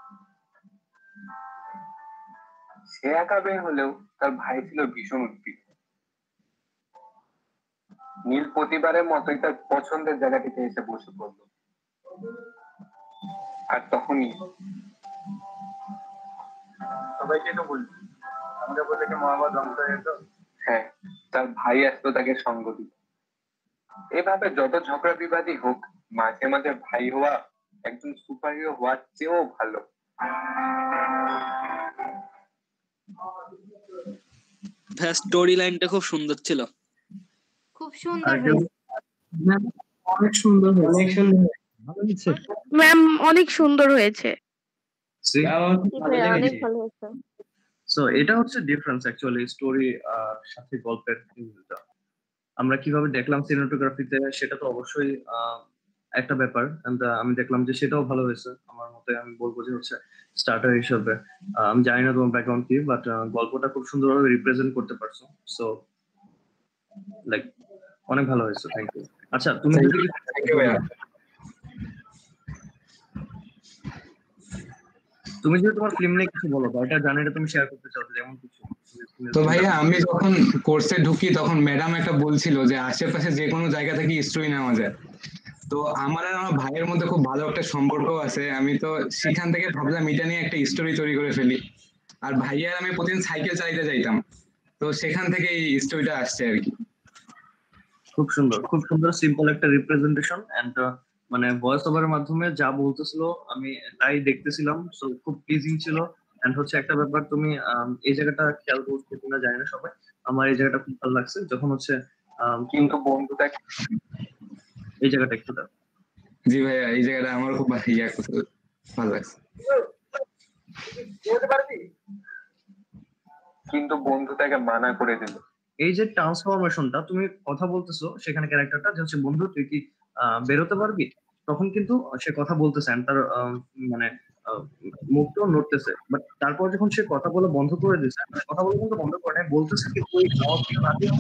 সে একা বের হলেও তার ভাই ছিল ভীষণ উদ্বিগ্ন। নীল প্রতিবারের মতোই তার পছন্দের জায়গাটিতে এসে বসে পড়ল। আর তখনই সবাইকে তো বলছি, আমাকে বলে কি মহাভারত ধ্বংস হয়ে যেত। হ্যাঁ, তার ভাই আসতো তাকে সঙ্গ দিত। এভাবে যত ঝগড়া বিবাদী হোক, মাঝে মাঝে ভাই হওয়া একজন সুপার হিরো হওয়ার চেয়েও ভালো। স্টোরি লাইনটা খুব সুন্দর ছিল। খুব সুন্দর হয়েছে অনেক সুন্দর হয়েছে, অনেক সুন্দর। ভালো হয়েছে ম্যাম, অনেক সুন্দর হয়েছে। আমার খুব ভালো অনেক লেগেছে। ভালো হয়েছে। সো এটা হচ্ছে ডিফারেন্স অ্যাকচুয়ালি স্টোরি সাথে গল্পের মিলটা। আমরা কিভাবে দেখলাম সিনেমাটোগ্রাফিতে, সেটা তো অবশ্যই আহ, একটা ব্যাপার। And, আহ, আমি দেখলাম যে সেটাও ভালো হয়েছে আমার মতে। আমি বলবো যে হচ্ছে স্টার্টার হিসেবে আহ, আমি জানি না তোমার ব্যাকগ্রাউন্ড কি, বাট গল্পটা খুব সুন্দরভাবে রিপ্রেজেন্ট করতে পারছো। সো লাইক অনেক ভালো হয়েছে, থ্যাংক ইউ। আচ্ছা তুমি যদি থ্যাংক ইউ ভাইয়া। তুমি যদি তোমার ফিল্ম নিয়ে কিছু বলো বা এটা জানি এটা তুমি শেয়ার করতে চাও, যেমন কিছু। তো ভাইয়া আমি যখন কোর্সে ঢুকি তখন ম্যাডাম একটা বলছিল যে আশেপাশে যে কোনো জায়গা থেকে স্টোরি নেওয়া যায়। তো আমার আর আমার ভাইয়ের মধ্যে খুব ভালো একটা সম্পর্ক আছে। আমি তো সেখান থেকে ভাবলাম এটা নিয়ে একটা স্টোরি তৈরি করে ফেলি। আর ভাইয়া আর আমি প্রতিদিন সাইকেল চালাতে যাইতাম, তো সেখান থেকে এই স্টোরিটা আসছে আর কি। খুব সুন্দর, খুব সুন্দর সিম্পল একটা রিপ্রেজেন্টেশন। এন্ড মানে ভয়েস ওভারের মাধ্যমে যা বলতেছিল আমি তাই দেখতেছিলাম। সো খুব প্লিজিং ছিল। এন্ড হচ্ছে একটা ব্যাপার, তুমি আম, এই জায়গাটা খেয়াল করতে কিনা জানি না সবাই, আমার এই জায়গাটা খুব ভালো লাগছে যখন হচ্ছে আম, কিন্তু বন্ধুটা এই জায়গাটা একটু দাও। জি ভাইয়া, এই জায়গাটা আমার খুব ভা- ইয়া করছে, ভালো লাগছে। বলতে পারবি? কিন্তু বন্ধু তাকে মানা করে দিল। এই যে ট্রান্সফরমেশনটা তুমি কথা বলতেছো, সেখানে ক্যারেক্টারটা যে হচ্ছে বন্ধু তুই কি আহ, বেরোতে পারবি, তখন কিন্তু সে কথা বলতেছে and তার আহ, মানে আহ, মুখটাও নড়তেছে, বাট তারপর যখন সে কথা বলা বন্ধ করে দিচ্ছে, মানে কথা বলা কিন্তু বন্ধ করে নাই, বলতেছে কিন্তু ওই আওয়াজটা না দিয়ে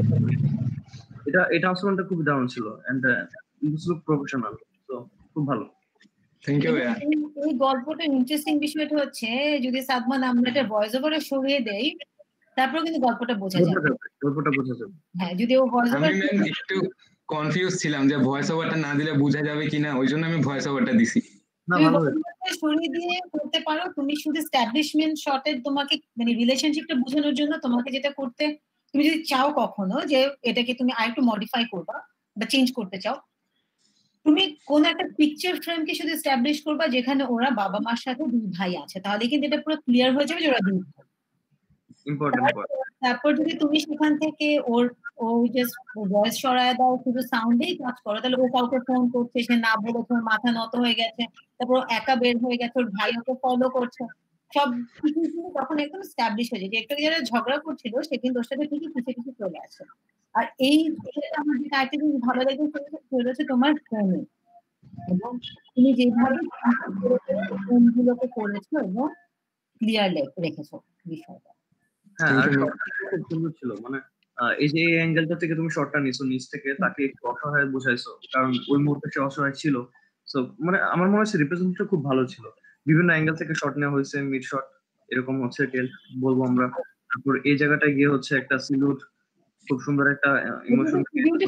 এটা এই ট্রান্সফরমেশনটা খুব দারুণ ছিল এন্ড ইটস লুক প্রফেশনাল, তো খুব ভালো। থ্যাংক ইউ এবং ভাইয়া। এই এই গল্পটার ইন্টারেস্টিং বিষয়টা হচ্ছে যদি সাদমান আমরা এটা ভয়েস ওভারে সরিয়ে দেই তারপর কিন্তু গল্পটা বোঝা বোঝা যাবে। যাবে, গল্পটা বোঝা যাবে। হ্যাঁ, যদি ও ভয়েস আমি ওভার ম্যাম একটু কনফিউজ ছিলাম যে ভয়েস ওভারটা না দিলে বোঝা যাবে কিনা, ওই জন্য আমি ভয়েস ওভারটা দিছি। না তুমি ভালো voice হয়েছে। over টা সরিয়ে দিয়ে করতে পারো। তুমি শুধু এস্টাবলিশমেন্ট শটের তোমাকে মানে রিলেশনশিপটা বোঝানোর জন্য তোমাকে যেটা করতে, তুমি যদি চাও কখনো যে এটাকে তুমি আরেকটু মডিফাই করবা বা চেঞ্জ করতে চাও, তুমি কোন একটা পিকচার ফ্রেমকে শুধু এস্টাবলিশ করবা যেখানে ওরা বাবা মার সাথে দুই ভাই আছে, তাহলে কিন্তু এটা পুরো ক্লিয়ার হয়ে যাবে যে ওরা দুই ভাই। ইম্পর্টেন্ট তারপর তারপর যদি তুমি সেখান থেকে ওর ও জাস্ট ভয়েস সরায় দাও, শুধু সাউন্ডেই কাজ করো, তাহলে ও কাউকে ফোন করছে, সে না বলে তোমার মাথা নত হয়ে গেছে, তারপর ও একা বের হয়ে গেছে, ওর ভাই ওকে ফলো করছে, সব কিছু কিন্তু তখন একদম স্ট্যাবলিশ হয়ে যায় যে একটু যারা ঝগড়া করছিল সে কিন্তু ওর সাথে ঠিকই পিছিয়ে পিছিয়ে চলে আসে। আর এই এটা আমার যেটা একটা জিনিস ভালো লাগে সেটা হচ্ছে তোমার ফোনে, এবং তুমি যেভাবে ফোনগুলোকে করেছো এবং ক্লিয়ার রেখেছো বিষয়টা। হ্যাঁ, আর শটটা খুব সুন্দর ছিল, মানে আহ, এই যে এই অ্যাঙ্গেলটা থেকে তুমি শটটা নিছো নিচ থেকে, তাকে একটু অসহায় বোঝাইছো, কারণ ওই মুহূর্তে সে অসহায় ছিল। সো মানে আমার মনে হচ্ছে রিপ্রেজেন্টেশন খুব ভালো ছিল, বিভিন্ন অ্যাঙ্গেল থেকে শট নেওয়া হয়েছে, মিড শট এরকম হচ্ছে টেল বলবো আমরা। তারপর এই জায়গাটায় গিয়ে হচ্ছে একটা সিলুট, খুব সুন্দর একটা ইমোশন,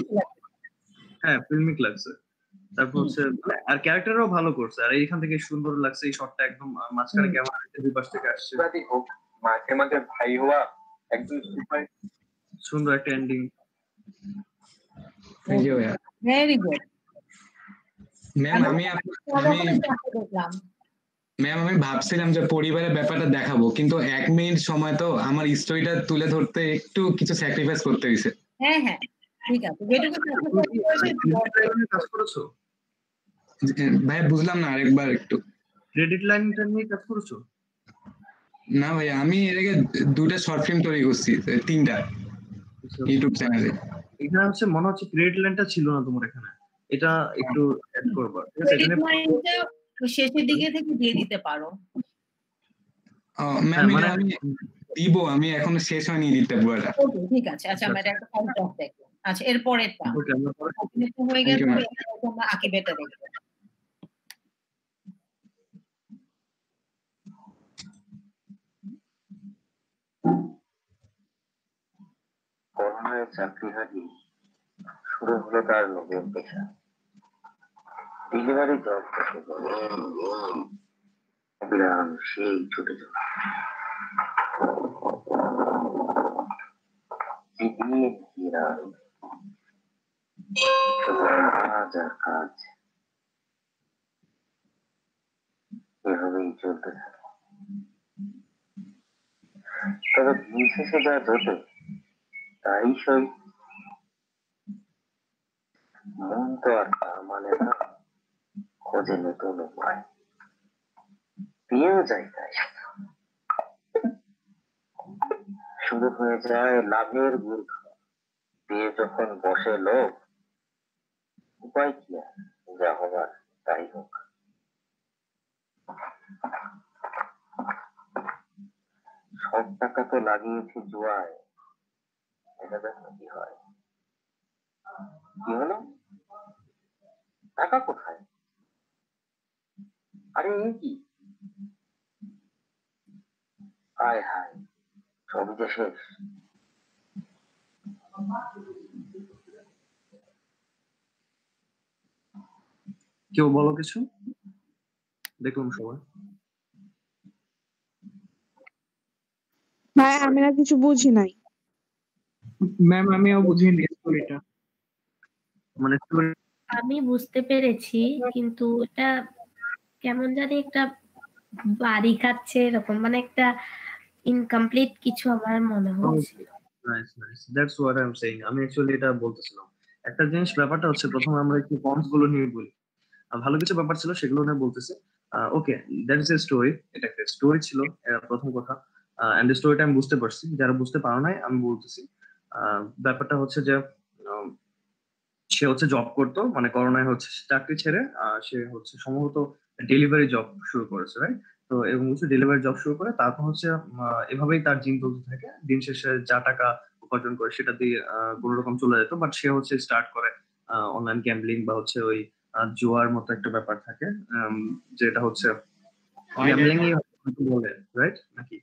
হ্যাঁ ফিল্মিক লাগছে। তারপর হচ্ছে মানে আর ক্যারেক্টারও ভালো করছে, আর এইখান থেকে সুন্দর লাগছে এই শটটা, একদম আহ, মাঝখানে ক্যামেরা দুই পাশ থেকে আসছে, যাই হোক, মাঝে মাঝে ভাই হওয়া একদম সুপার সুন্দর একটা এন্ডিং। থ্যাংক ইউ ভাইয়া। ভেরি গুড ম্যাম আমি আপ- আমি দেখলাম। ম্যাম আমি ভাবছিলাম যে পরিবারের ব্যাপারটা দেখাবো, কিন্তু এক মিনিট সময় তো আমার স্টোরিটা তুলে ধরতে একটু কিছু স্যাক্রিফাইস করতে হয়েছে। হ্যাঁ হ্যাঁ ঠিক আছে, যেটুকু কাজ করেছো ভাইয়া বুঝলাম না, আরেকবার একটু। ক্রেডিট লাইনটা নিয়ে কাজ করেছো? না ভাইয়া, আমি এর আগে দুটা শর্ট ফিল্ম তৈরি করছি, তিনটা ইউটিউব চ্যানেলে। এখানে হচ্ছে মনে হচ্ছে ক্রেডিট লাইনটা ছিল না তোমার এখানে, এটা একটু অ্যাড করবা, ঠিক আছে? এখানে লাইনটা শেষের দিকে থেকে দিয়ে দিতে পারো। ম্যাম এটা আমি দিব, আমি এখন শেষ হয়নি দিতে পুরোটা। ওকে ঠিক আছে, আচ্ছা আমরা একটা ফাইল ড্রপ দেখলাম। আচ্ছা এর পরেরটা হয়ে গেছে, আমরা আকিবেটা দেখব। করোনায় চাকরি হারিয়ে শুরু হলো তার নতুন পেশা, ডেলিভারি জব থেকে বিরাম সেই ছুটে চলা কাজ আর কাজ, এভাবেই চলতে থাকে। তবে দিন শেষে যা জোটে তাই সই, মন তো আর মানে না, খোঁজে নতুন উপায়, পেয়েও যায় তাই শুরু হয়ে যায় লাভের গুড় খাওয়া। পেয়ে যখন বসে লোক, উপায় কি আর, যা হবার তাই হোক। সব টাকা তো লাগিয়েছি জুয়ায়, এটা দেখো কি হয়। কি হলো, টাকা কোথায়? আরে এই কি, আয় হায়, সবই তো শেষ। কেউ বলো কিছু, দেখুন সবাই। ভাই আমি আর কিছু বুঝি নাই। ম্যাম আমিও বুঝিনি স্টোরিটা, মানে আমি বুঝতে পেরেছি, কিন্তু এটা কেমন জানি একটা বাড়ি খাচ্ছে এরকম, মানে একটা ইনকমপ্লিট কিছু আমার মনে হচ্ছে। Nice nice, that's what I am saying. আমি অ্যাকচুয়ালি এটা বলতেছিলাম। একটা জিনিস ব্যাপারটা হচ্ছে, প্রথমে আমরা একটু কনস গুলো নিয়ে বলি। আহ, ভালো কিছু ব্যাপার ছিল, সেগুলো নিয়ে বলতেছি। Okay, that is a story. এটা একটা স্টোরি ছিল, আহ, প্রথম কথা। এন্ড স্টোরিটা আমি বুঝতে পারছি, যারা বুঝতে পারো নাই আমি বলতেছি। আহ, ব্যাপারটা হচ্ছে যে আহ, সে হচ্ছে জব করতো, মানে করোনায় হচ্ছে চাকরি ছেড়ে আহ, সে হচ্ছে সম্ভবত ডেলিভারি জব শুরু করেছে, রাইট? তো এবং হচ্ছে ডেলিভারি জব শুরু করে তারপর হচ্ছে আহ, এভাবেই তার দিন চলতে থাকে। দিন শেষে যা টাকা উপার্জন করে সেটা দিয়ে আহ, কোনো রকম চলে যেত। বাট সে হচ্ছে স্টার্ট করে অনলাইন গ্যাম্বলিং বা হচ্ছে ওই আহ, জুয়ার মতো একটা ব্যাপার থাকে, উম, যেটা হচ্ছে গ্যাম্বলিং বলে, রাইট? নাকি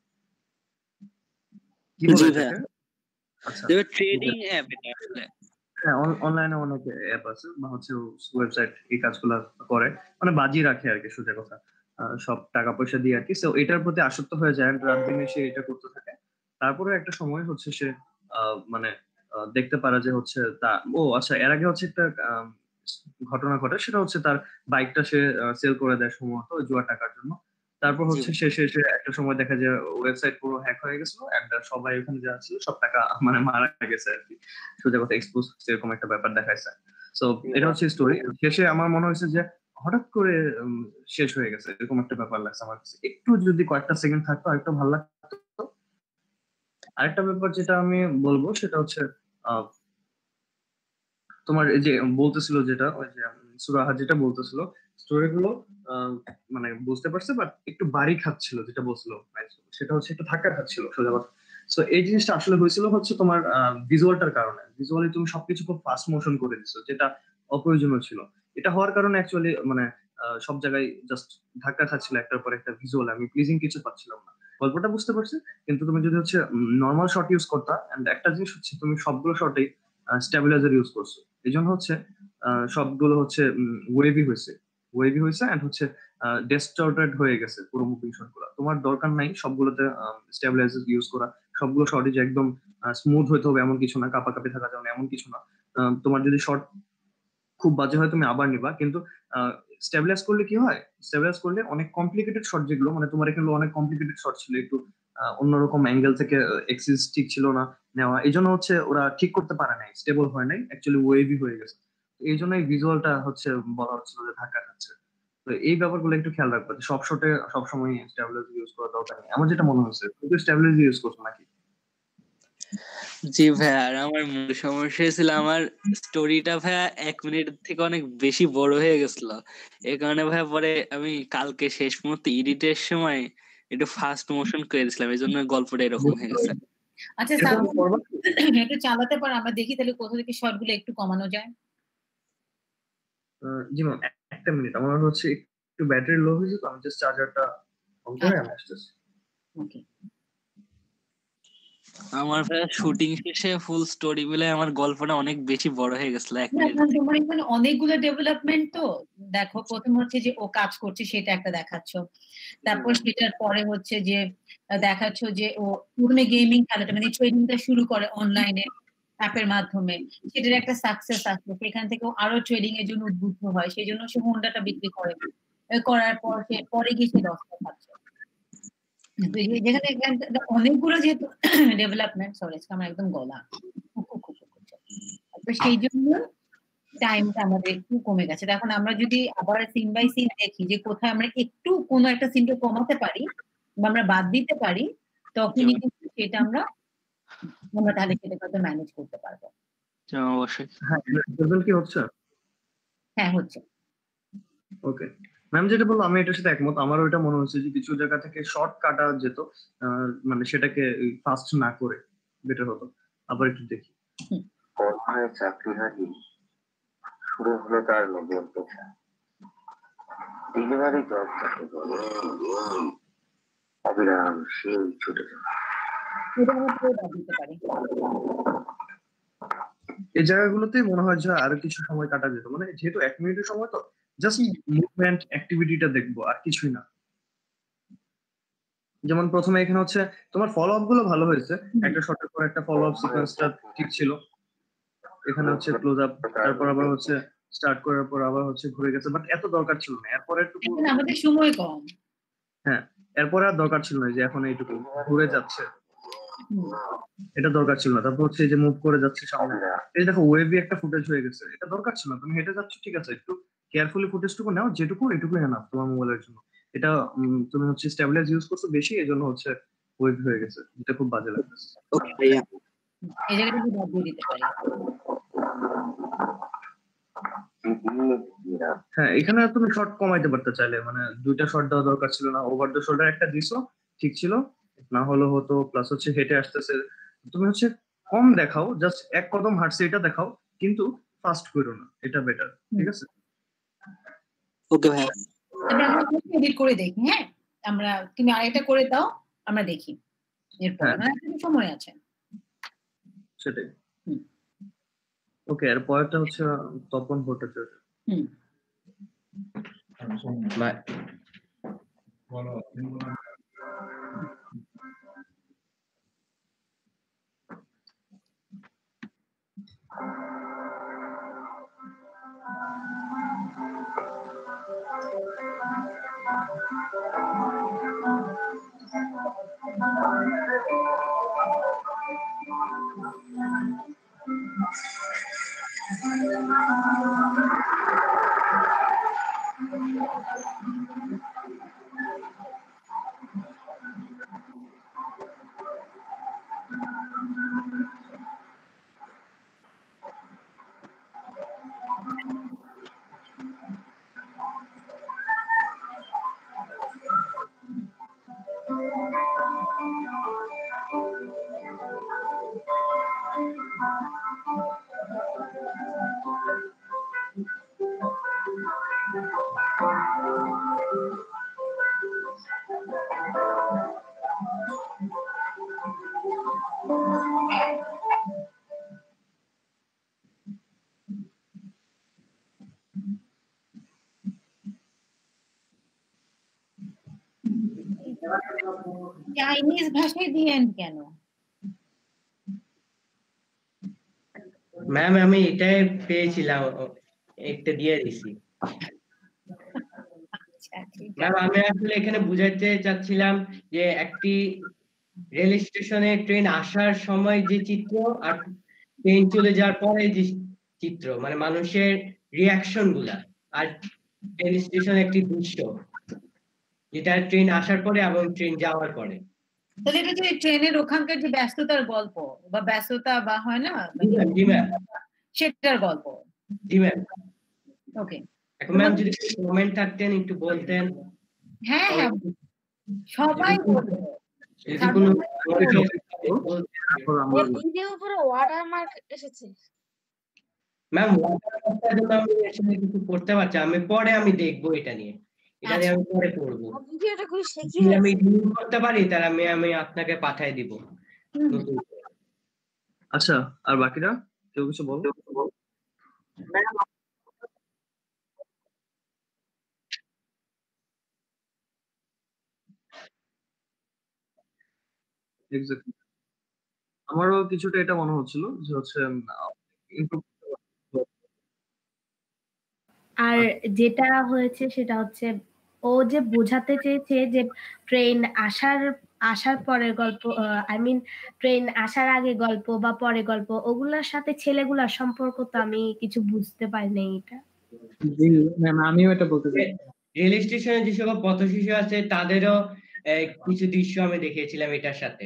কি বলে জি এটাকে? ভাইয়া, আচ্ছা, ট্রেডিং অ্যাপ এটা আসলে। হ্যাঁ, অনলাইনে অনেক অ্যাপ আছে বা হচ্ছে ওয়েবসাইট এই কাজগুলো করে, মানে বাজি রাখে আর কি, সোজা কথা। আহ, সব টাকা পয়সা দিয়ে আর কি। সো এটার প্রতি আসক্ত হয়ে যায় and রাত দিনে সে এটা করতে থাকে। তারপরে একটা সময় হচ্ছে সে আহ, মানে আহ, দেখতে পারে যে হচ্ছে তা ও আচ্ছা, এর আগে হচ্ছে একটা আম, ঘটনা ঘটে, সেটা হচ্ছে তার বাইকটা সে সেল করে দেয় সম্ভবত ওই জুয়া টাকার জন্য। তারপর জি হচ্ছে ভাই। সে শেষে একটা সময় দেখা যায় ওয়েবসাইট পুরো হ্যাক হয়ে গেছিল and সবাই ওখানে যা ছিল সব টাকা মানে মারা গেছে আর কি, সোজা কথা এক্সপোজ এরকম একটা ব্যাপার দেখাইছে। সো এটা হচ্ছে স্টোরি। শেষে আমার মনে হয়েছে যে হঠাৎ করে উম, শেষ হয়ে গেছে, এরকম একটা ব্যাপার লাগছে আমার কাছে। একটু যদি কয়েকটা সেকেন্ড থাকতো আরেকটু ভালো লাগতো। আরেকটা ব্যাপার যেটা আমি বলবো সেটা হচ্ছে আহ, তোমার এই যে বলতেছিল যেটা ওই যে উম, সুরাহা যেটা বলতেছিল স্টোরি গুলো আহ, মানে বুঝতে পারছে, বাট একটু বাড়ি খাচ্ছিল যেটা বলছিল, সেটা হচ্ছে একটু ধাক্কা খাচ্ছিল সোজা কথা। তো এই জিনিসটা আসলে হয়েছিল হচ্ছে তোমার ভিজুয়ালটার কারণে। ভিজুয়ালি তুমি সবকিছু খুব ফাস্ট মোশন করে দিছো, যেটা অপ্রয়োজনীয় ছিল। এটা হওয়ার কারণে অ্যাকচুয়ালি মানে আহ, সব জায়গায় জাস্ট ধাক্কা খাচ্ছিল একটার পর একটা ভিজুয়াল, আমি প্লিজিং কিছু পাচ্ছিলাম না। গল্পটা বুঝতে পারছি, কিন্তু তুমি যদি হচ্ছে নর্মাল শট ইউজ করতা, এন্ড একটা জিনিস হচ্ছে তুমি সবগুলো শটেই স্টেবিলাইজার ইউজ করছো, এই জন্য হচ্ছে আহ, সবগুলো হচ্ছে ওয়েভি হয়েছে ওয়েভি হয়েছে এন্ড হচ্ছে ডিস্টর্টেড হয়ে গেছে পুরো মুভিং শট গুলো। তোমার দরকার নাই সবগুলোতে স্টেবিলাইজার ইউজ করা। সবগুলো শটই যে একদম স্মুথ হইতে হবে এমন কিছু না, কাপাকাপি থাকা যাবে না এমন কিছু না। আহ, তোমার যদি শট খুব বাজে হয় তুমি আবার নিবা, কিন্তু স্টেবিলাইজ করলে কি হয়, স্টেবিলাইজ করলে অনেক কমপ্লিকেটেড শট যেগুলো, মানে তোমার এখানে অনেক কমপ্লিকেটেড শট ছিল, একটু আহ, অন্যরকম অ্যাঙ্গেল থেকে এক্সিস ঠিক ছিল না নেওয়া, এই জন্য হচ্ছে ওরা ঠিক করতে পারে নাই, স্টেবল হয় নাই, অ্যাকচুয়ালি ওয়েভি হয়ে গেছে। এই জন্য এই ভিজুয়ালটা হচ্ছে বলা হচ্ছিল যে ধাক্কা খাচ্ছে। তো এই ব্যাপারগুলো একটু খেয়াল রাখবে, সব শটে সবসময় স্টেবিলাইজার ইউজ করা দরকার নেই আমার যেটা মনে হচ্ছে। তুমি স্টেবিলাইজার ইউজ করছো নাকি? জি ভাইয়া, আর আমার মূল সমস্যা ছিল আমার স্টোরিটা ভাইয়া এক মিনিট থেকে অনেক বেশি বড় হয়ে গেছিল। এই কারণে ভাইয়া পরে আমি কালকে শেষ মুহূর্তে এডিটের সময় একটু ফাস্ট মোশন করে দিয়েছিলাম, এই জন্য গল্পটা এরকম হয়ে গেছে। আচ্ছা সালমান, একটু চালাতে পারো, আমরা দেখি তাহলে কোথা থেকে শর্ট গুলো একটু কমানো যায়। আহ, জি ম্যাম, একটা মিনিট, আমার হচ্ছে একটু ব্যাটারি লো হয়েছে, তো আমি জাস্ট চার্জারটা অন করে আমি আসতেছি। ওকে। আমার ভাইয়া শুটিং শেষে ফুল স্টোরি মিলে আমার গল্পটা অনেক বেশি বড় হয়ে গেছিল এক না, মিনিট কারণ থেকে। তোমার এখানে অনেকগুলো ডেভেলপমেন্ট, তো দেখো প্রথম হচ্ছে যে ও কাজ করছে সেটা একটা দেখাচ্ছ, তারপর সেটার পরে হচ্ছে যে আহ, দেখাচ্ছ যে ও প্রথমে গেমিং খেলাটা মানে ট্রেনিংটা শুরু করে অনলাইনে অ্যাপের মাধ্যমে, সেটার একটা সাকসেস আসছে, সেখান থেকে ও আরো ট্রেডিং এর জন্য উদ্বুদ্ধ হয়, সেই জন্য সে হোন্ডাটা বিক্রি করে। আহ, করার পর সে পরে গিয়ে সে দশটা খাচ্ছে। তো এই যেখানে এখানে অনেকগুলো যেহেতু ডেভেলপমেন্ট, সরি আমার একদম গলা খুব খুব খুব করছে, তো সেই জন্য টাইমটা আমাদের একটু কমে গেছে। এখন আমরা যদি আবার সিন বাই সিন দেখি যে কোথায় আমরা একটু কোনো একটা সিনকে কমাতে পারি বা আমরা বাদ দিতে পারি, তখনই কিন্তু সেটা আমরা আমরা তাহলে সেটাকে হয়তো ম্যানেজ করতে পারবো। অবশ্যই। হ্যাঁ, রেজাল্ট কি হচ্ছে? হ্যাঁ হচ্ছে। ওকে ম্যাম, যেটা বললো আমি এটার সাথে একমত। আমার ওইটা মনে হচ্ছে যে কিছু জায়গা থেকে শর্ট কাটা যেত, আহ, মানে সেটাকে ফাস্ট না করে বেটার হতো। আবার একটু দেখি। কর্মে চাকরি হারি শুরু হলো তার নতুন পেশা, ডেলিভারি জব তাকে বলে। অবিরাম সেই ছুটে যাওয়া। এটা আমরা পুরো বাদ দিতে পারি। এই জায়গাগুলোতেই মনে হয় যে আরো কিছু সময় কাটা যেত, মানে যেহেতু এক মিনিটের সময় তো জাস্ট মুভমেন্ট অ্যাক্টিভিটিটা দেখবো আর কিছুই না। যেমন প্রথমে এখানে হচ্ছে তোমার ফলো আপ গুলো ভালো হয়েছে, একটা শটের পর একটা ফলো আপ সিকোয়েন্সটা ঠিক ছিল। এখানে হচ্ছে ক্লোজ আপ, তারপর আবার হচ্ছে স্টার্ট করার পর আবার হচ্ছে ঘুরে গেছে, বাট এত দরকার ছিল না। এরপর একটু এখন আমাদের সময় কম। হ্যাঁ, এরপর আর দরকার ছিল না যে এখন এইটুকু ঘুরে যাচ্ছে, এটা দরকার ছিল না। তারপর হচ্ছে এই যে মুভ করে যাচ্ছে সামনে, এই দেখো ওয়েভি একটা ফুটেজ হয়ে গেছে, এটা দরকার ছিল না। তুমি হেঁটে যাচ্ছ ঠিক আছে, একটু কেয়ারফুলি ফুটেজটুকু নাও, যেটুকু এটুকু এনাফ তোমার মোবাইলের জন্য। এটা উম, তুমি হচ্ছে স্টেবিলাইজ ইউজ করছো বেশি, এজন্য হচ্ছে ওয়েভ হয়ে গেছে, এটা খুব বাজে লাগতেছে। ওকে ভাইয়া এই জায়গাটা কি বাদ দিয়ে দিতে পারি? হ্যাঁ, এখানে তুমি শর্ট কমাইতে পারতে চাইলে, মানে দুইটা শর্ট দেওয়া দরকার ছিল না, ওভার দ্য শোল্ডার একটা দিছো ঠিক ছিল, না হলো হতো। প্লাস হচ্ছে হেঁটে আসতেছে, তুমি হচ্ছে কম দেখাও, জাস্ট এক কদম হাঁটছে এটা দেখাও, কিন্তু ফাস্ট করো না, এটা বেটার। ঠিক আছে, ওকে ভাইয়া তবে আমরা এডিট করে দেখি। হ্যাঁ, আমরা তুমি আরেকটা করে দাও, আমরা দেখি এরপর। হ্যাঁ। মানে এখনো সময় আছে। সেটাই। ওকে, আর পরেরটা হচ্ছে তপন ভট্টাচার্য। হুম মা- চাইনিজ ভাষায় দিয়েন কেন? ম্যাম আমি এটাই পেয়েছিলাম, একটা দিয়ে দিছি। আচ্ছা, ঠিক ম্যাম আছে। আমি আসলে এখানে বুঝাতে চাচ্ছিলাম যে একটি রেল স্টেশনে ট্রেন আসার সময় যে চিত্র আর ট্রেন চলে যাওয়ার পরে যে চিত্র, মানে মানুষের রিয়াকশন গুলা, আর ট্রেন স্টেশন একটি দৃশ্য যেটা ট্রেন আসার পরে এবং ট্রেন যাওয়ার পরে। তাহলে এটা যে ট্রেনের ওখানকার যে ব্যস্ততার গল্প বা ব্যস্ততা বা হয় না, জি ম্যাম, জি ম্যাম, সেটার গল্প। জি ম্যাম। ওকে, এখন ম্যাম যদি কমেন্ট থাকতেন একটু বলতেন। হ্যাঁ হ্যাঁ, সবাই বলবে। যদি কোনো এর ভিডিও উপরে ওয়াটারমার্ক এসেছে। ম্যাম ওয়াটারমার্কটার জন্য আমি আসলে কিছু করতে পারছি, আমি পরে আমি দেখবো এটা নিয়ে, এটা নিয়ে আমি পরে করবো। ভিডিওটা খুব শেখি যদি আমি রিভিউ করতে পারি তাহলে আমি আমি আপনাকে পাঠিয়ে দিব নতুন করে। আচ্ছা, আর বাকিরা কেউ কিছু বলো। এক্স্যাক্টলি, আমারও কিছুটা এটা মনে হচ্ছিল যে হচ্ছে improve আর যেটা হয়েছে সেটা হচ্ছে ও যে বোঝাতে চেয়েছে যে ট্রেন আসার আসার পরের গল্প, আই মিন ট্রেন আসার আগে গল্প বা পরে গল্প, ওগুলার সাথে ছেলেগুলার সম্পর্ক তো আমি কিছু বুঝতে পারি নাই এটা। জি ম্যাম, আমিও এটা বলতে চাই। রেল স্টেশনে যে সকল পথ শিশু আছে তাদেরও আহ, কিছু দৃশ্য আমি দেখিয়েছিলাম এটার সাথে।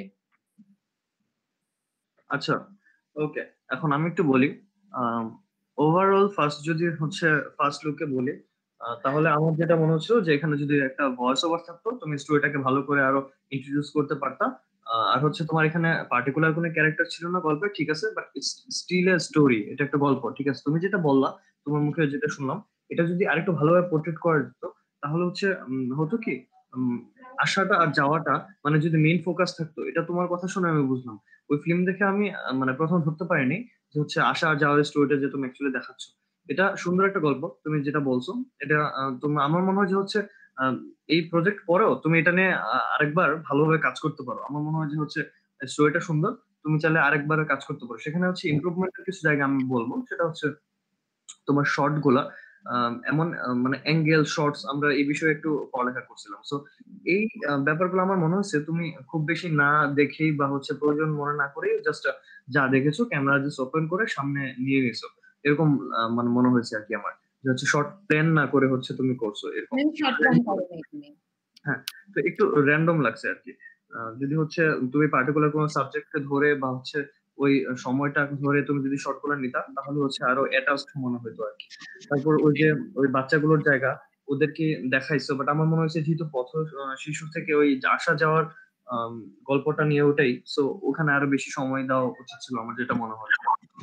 আচ্ছা, ওকে, এখন আমি একটু বলি। ওভারঅল ফার্স্ট যদি হচ্ছে ফার্স্ট লুকে বলি, আহ, তাহলে আমার যেটা মনে হচ্ছিল যে এখানে যদি একটা ভয়েস ওভার থাকতো, তুমি স্টোরিটাকে ভালো করে আরো ইন্ট্রোডিউস করতে পারতা। আহ, আর হচ্ছে তোমার এখানে পার্টিকুলার কোনো ক্যারেক্টার ছিল না গল্পে, ঠিক আছে, বাট স্টিল এ স্টোরি, এটা একটা গল্প, ঠিক আছে। তুমি যেটা বললা, তোমার মুখে যেটা শুনলাম, এটা যদি আরেকটু ভালোভাবে পোর্ট্রেট করা যেত, তাহলে হচ্ছে উম, হতো কি, উম, আসাটা আর যাওয়াটা, মানে যদি মেইন ফোকাস থাকতো, এটা তোমার কথা শুনে আমি বুঝলাম। ওই ফিল্ম দেখে আমি আহ, মানে প্রথম ধরতে পারিনি যে হচ্ছে আসা আর যাওয়ার স্টোরিটা যে তুমি অ্যাকচুয়ালি দেখাচ্ছ। এটা সুন্দর একটা গল্প, তুমি যেটা বলছো এটা আহ, তুমি, আমার মনে হয় যে হচ্ছে আহ, এই প্রজেক্ট পরেও তুমি এটা নিয়ে আহ, আরেকবার ভালোভাবে কাজ করতে পারো। আমার মনে হয় যে হচ্ছে স্টোরিটা সুন্দর, তুমি চাইলে আরেকবার কাজ করতে পারো। সেখানে হচ্ছে ইমপ্রুভমেন্টের কিছু জায়গা আমি বলবো, সেটা হচ্ছে তোমার শর্ট গুলা, আহ, এমন আহ, মানে অ্যাঙ্গেল শর্টস, আমরা এই বিষয়ে একটু পড়ালেখা করছিলাম। সো এই আহ, ব্যাপারগুলো আমার মনে হচ্ছে তুমি খুব বেশি না দেখেই বা হচ্ছে প্রয়োজন মনে না করেই জাস্ট যা দেখেছো ক্যামেরা জাস্ট ওপেন করে সামনে নিয়ে গেছো, এরকম আহ, মানে মনে হয়েছে আর কি আমার। যে হচ্ছে শর্ট প্ল্যান না করে হচ্ছে তুমি করছো এরকম। শর্ট প্ল্যান করো না তুমি। হ্যাঁ, তো একটু র্যান্ডম লাগছে আর কি। আহ, যদি হচ্ছে তুমি পার্টিকুলার কোনো সাবজেক্টকে ধরে বা হচ্ছে ওই সময়টা ধরে তুমি যদি শর্ট করে নিতা তাহলে হচ্ছে আরো অ্যাটাচড মনে হতো আর কি। তারপর ওই যে ওই বাচ্চাগুলোর জায়গা ওদেরকে দেখাইছো, বাট আমার মনে হয়েছে যেহেতু পথ আহ, শিশু থেকে ওই যে আসা যাওয়ার আম, গল্পটা নিয়ে ওটাই, সো ওখানে আরো বেশি সময় দেওয়া উচিত ছিল আমার যেটা মনে হয়।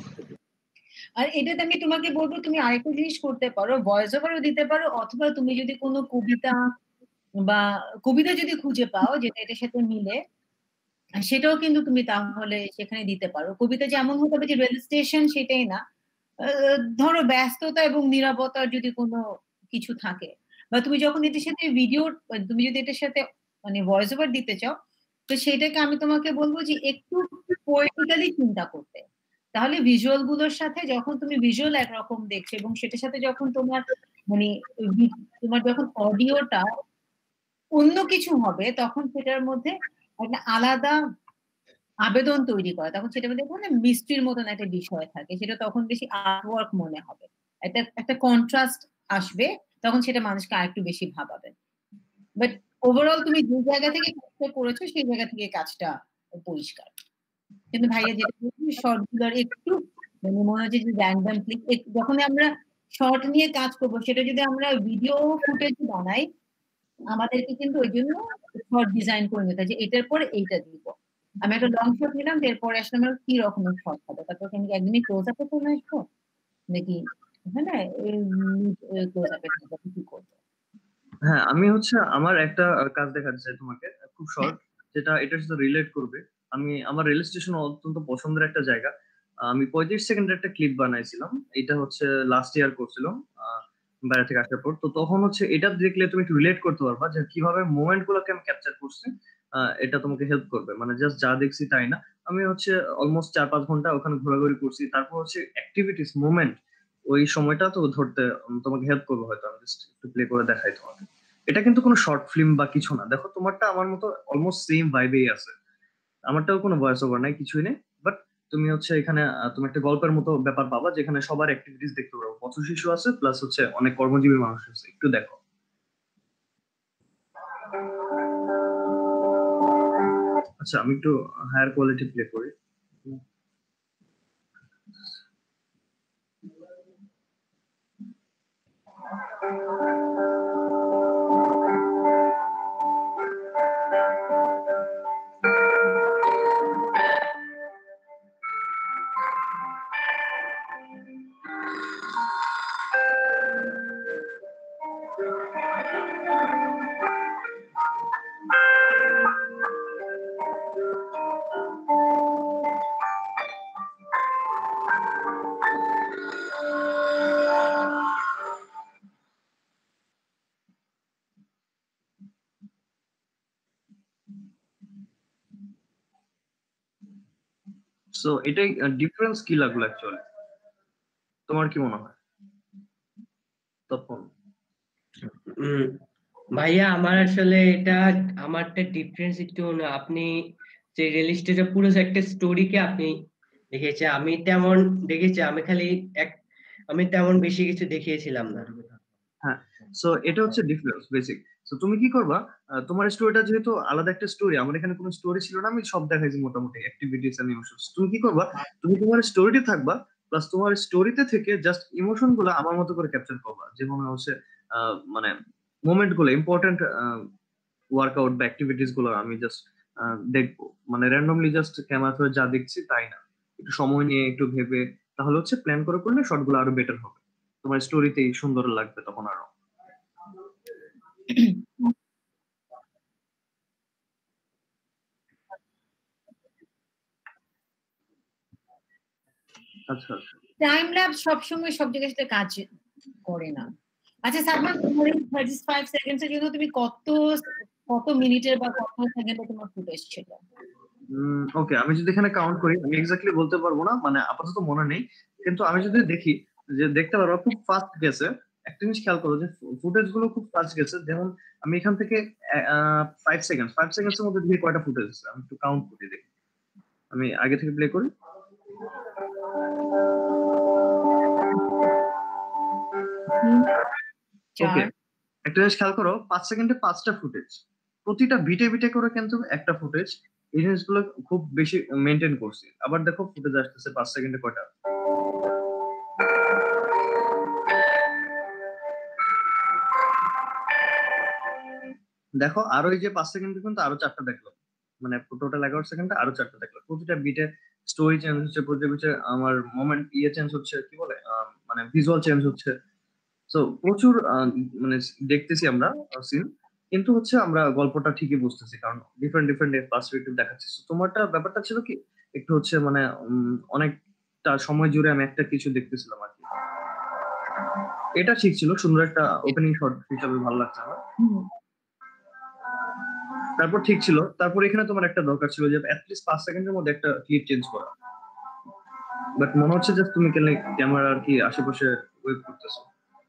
আর এটাতে আমি তোমাকে বলবো তুমি আরেকটা জিনিস করতে পারো, ভয়েস ওভারও দিতে পারো, অথবা তুমি যদি কোনো কবিতা বা কবিতা যদি খুঁজে পাও যেটা এটার সাথে মিলে, সেটাও কিন্তু তুমি তাহলে সেখানে দিতে পারো। কবিতা যেমন হতে হবে যে রেল স্টেশন সেটাই না, আহ, ধরো ব্যস্ততা এবং নিরাপত্তার যদি কোনো কিছু থাকে, বা তুমি যখন এটার সাথে ভিডিও, তুমি যদি এটার সাথে মানে ভয়েস ওভার দিতে চাও, তো সেটাকে আমি তোমাকে বলবো যে একটু পোয়েটিক্যালি চিন্তা করতে। তাহলে ভিজুয়াল গুলোর সাথে যখন তুমি ভিজুয়াল একরকম দেখছো এবং সেটার সাথে যখন তোমার মানে ভি- তোমার যখন অডিওটা অন্য কিছু হবে, তখন সেটার মধ্যে একটা আলাদা আবেদন তৈরি করা, তখন সেটার মধ্যে কোনো মিস্ট্রির মতন একটা বিষয় থাকে, সেটা তখন বেশি আর্টওয়ার্ক মনে হবে, একটা একটা কন্ট্রাস্ট আসবে, তখন সেটা মানুষকে আরেকটু বেশি ভাবাবে। বাট ওভারঅল তুমি যে জায়গা থেকে কাজটা করেছো সেই জায়গা থেকে কাজটা পরিষ্কার। কিন্তু ভাইয়া যেটা শর্ট গুলোর একটু মানে মনে হচ্ছে যে র্যান্ডম ক্লিক, যখন আমরা শর্ট নিয়ে কাজ করবো সেটা যদি আমরা ভিডিও ফুটেজ বানাই, আমাদেরকে কিন্তু ওই জন্য শর্ট ডিজাইন করে নিতে হয় যে এটার পরে এইটা দিব। আমি একটা লং শট নিলাম, এরপরে আসলে আমার কি রকমের শট হবে, তারপর আমি কি একদমই ক্লোজ আপে চলে আসবো নাকি হ্যাঁ ক্লোজ আপে কি করবো? হ্যাঁ, আমি হচ্ছে আমার একটা আহ, কাজ দেখাতে চাই তোমাকে, খুব শর্ট, যেটা এটার সাথে রিলেট করবে। আমি আমার রেল স্টেশন অত্যন্ত পছন্দের একটা জায়গা। আমি পঁয়ত্রিশ সেকেন্ডের একটা ক্লিপ বানাইছিলাম, এটা হচ্ছে লাস্ট ইয়ার করছিলাম আহ, বাইরে থেকে আসার পর। তো তখন হচ্ছে এটা দেখলে তুমি একটু রিলেট করতে পারবা যে কিভাবে মোমেন্ট গুলোকে আমি ক্যাপচার করছি। আহ, এটা তোমাকে হেল্প করবে, মানে জাস্ট যা দেখছি তাই না। আমি হচ্ছে অলমোস্ট চার পাঁচ ঘন্টা ওখানে ঘোরাঘুরি করছি, তারপর হচ্ছে অ্যাক্টিভিটিস মোমেন্ট ওই সময়টা তো ধরতে উম, তোমাকে হেল্প করবে হয়তো। আমি জাস্ট একটু প্লে করে দেখাই তোমাকে। এটা কিন্তু কোনো শর্ট ফিল্ম বা কিছু না, দেখো তোমারটা আমার মতো অলমোস্ট সেম ভাইবেই আছে। আমারটাও কোনো ভয়েস ওভার নাই, কিছুই নেই, বাট তুমি হচ্ছে এখানে আহ, তুমি একটা গল্পের মতো ব্যাপার পাবা যেখানে সবার অ্যাক্টিভিটিস দেখতে পারো, পথ শিশু আছে প্লাস হচ্ছে অনেক কর্মজীবী মানুষ আছে, একটু দেখো। আচ্ছা, আমি একটু হায়ার কোয়ালিটি প্লে করি। সো এটাই ডিফারেন্স কি লাগলো অ্যাকচুয়ালি, তোমার কি মনে হয় তখন? উম, ভাইয়া আমার আসলে এটা আমারটা ডিফারেন্স একটু না, আপনি যে রিয়েল এস্টেটের পুরো একটা স্টোরিকে আপনি দেখেছে, আমি তেমন দেখেছি, আমি খালি এক আমি তেমন বেশি কিছু দেখিয়েছিলাম না। হ্যাঁ, সো এটা হচ্ছে ডিফারেন্স বেসিক। সো তুমি কি করবা, আহ, তোমার স্টোরিটা যেহেতু আলাদা একটা স্টোরি, আমার এখানে কোনো স্টোরি ছিল না, আমি সব দেখাইছি মোটামুটি অ্যাক্টিভিটিস এন্ড ইমোশনস। তুমি কি করবা, তুমি তোমার স্টোরিতে থাকবা, প্লাস তোমার স্টোরিতে থেকে জাস্ট ইমোশন গুলো আমার মতো করে ক্যাপচার করবা, যে মনে হচ্ছে আহ, মানে মোমেন্ট গুলো ইম্পর্টেন্ট ওয়ার্কআউট বা অ্যাক্টিভিটিস গুলো আমি জাস্ট দেখবো, মানে র্যান্ডমলি জাস্ট ক্যামেরা ধরে যা দেখছি তাই না, একটু সময় নিয়ে একটু ভেবে, তাহলে হচ্ছে প্ল্যান করে করলে শর্ট গুলো আরো বেটার হবে, তোমার স্টোরিতেই সুন্দর লাগবে তখন আরো। আচ্ছা আচ্ছা, টাইম ল্যাপস সবসময় সব জায়গায় সাথে কাজ করে না। আচ্ছা সালমান, তোমার এই থার্টি ফাইভ সেকেন্ডস এর জন্য তুমি কত কত মিনিটের বা কত সেকেন্ডের তোমার ফুটেজ ছিল? ওকে, আমি যদি এখানে কাউন্ট করি আমি এক্স্যাক্টলি বলতে পারবো না, মানে আপাতত মনে নেই, কিন্তু আমি যদি দেখি যে দেখতে পারবো খুব ফাস্ট গেছে। একটা জিনিস খেয়াল করো যে ফুটেজ গুলো খুব ফাস্ট গেছে, যেমন আমি এখান থেকে ফাইভ সেকেন্ড ফাইভ সেকেন্ডস এর মধ্যে দিয়ে কয়টা ফুটেজ আমি একটু কাউন্ট করি দেখি। আমি আগে থেকে প্লে করি। ওকে একটা জিনিস খেয়াল করো, পাঁচ সেকেন্ডে পাঁচটা ফুটেজ, প্রতিটা বিটে বিটে করে কিন্তু একটা ফুটেজ। এই জিনিসগুলো খুব বেশি মেনটেন করছি। আবার দেখো ফুটেজ আসতেছে পাঁচ সেকেন্ডে কয়টা। দেখো আরো এই যে পাঁচ সেকেন্ডে কিন্তু আরো চারটা দেখলো, মানে টোটাল এগারো সেকেন্ডে আরো চারটা দেখলো। প্রতিটা বিটে স্টোরি চেঞ্জ হচ্ছে, প্রতিটা বিটে আমার মোমেন্ট ইয়ে চেঞ্জ হচ্ছে, কি বলে আহ, মানে ভিজুয়াল চেঞ্জ হচ্ছে। তো প্রচুর আহ, মানে দেখতেছি আমরা সিন, কিন্তু হচ্ছে আমরা গল্পটা ঠিকই বুঝতেছি, কারণ ডিফারেন্ট ডিফারেন্ট পার্সপেক্টিভ দেখাচ্ছি। So, তোমারটা ব্যাপারটা ছিল কি একটু হচ্ছে মানে উম, অনেকটা সময় জুড়ে আমি একটা কিছু দেখতেছিলাম আর কি। এটা ঠিক ছিল, সুন্দর একটা ওপেনিং শট হিসাবে ভালো লাগছে আমার। তারপর ঠিক ছিল, তারপর এখানে তোমার একটা দরকার ছিল যে অ্যাটলিস্ট পাঁচ সেকেন্ডের মধ্যে একটা ক্লিপ চেঞ্জ করা। বাট মনে হচ্ছে যে তুমি কেন ক্যামেরা আর কি আশেপাশে ওয়েব করতেছো,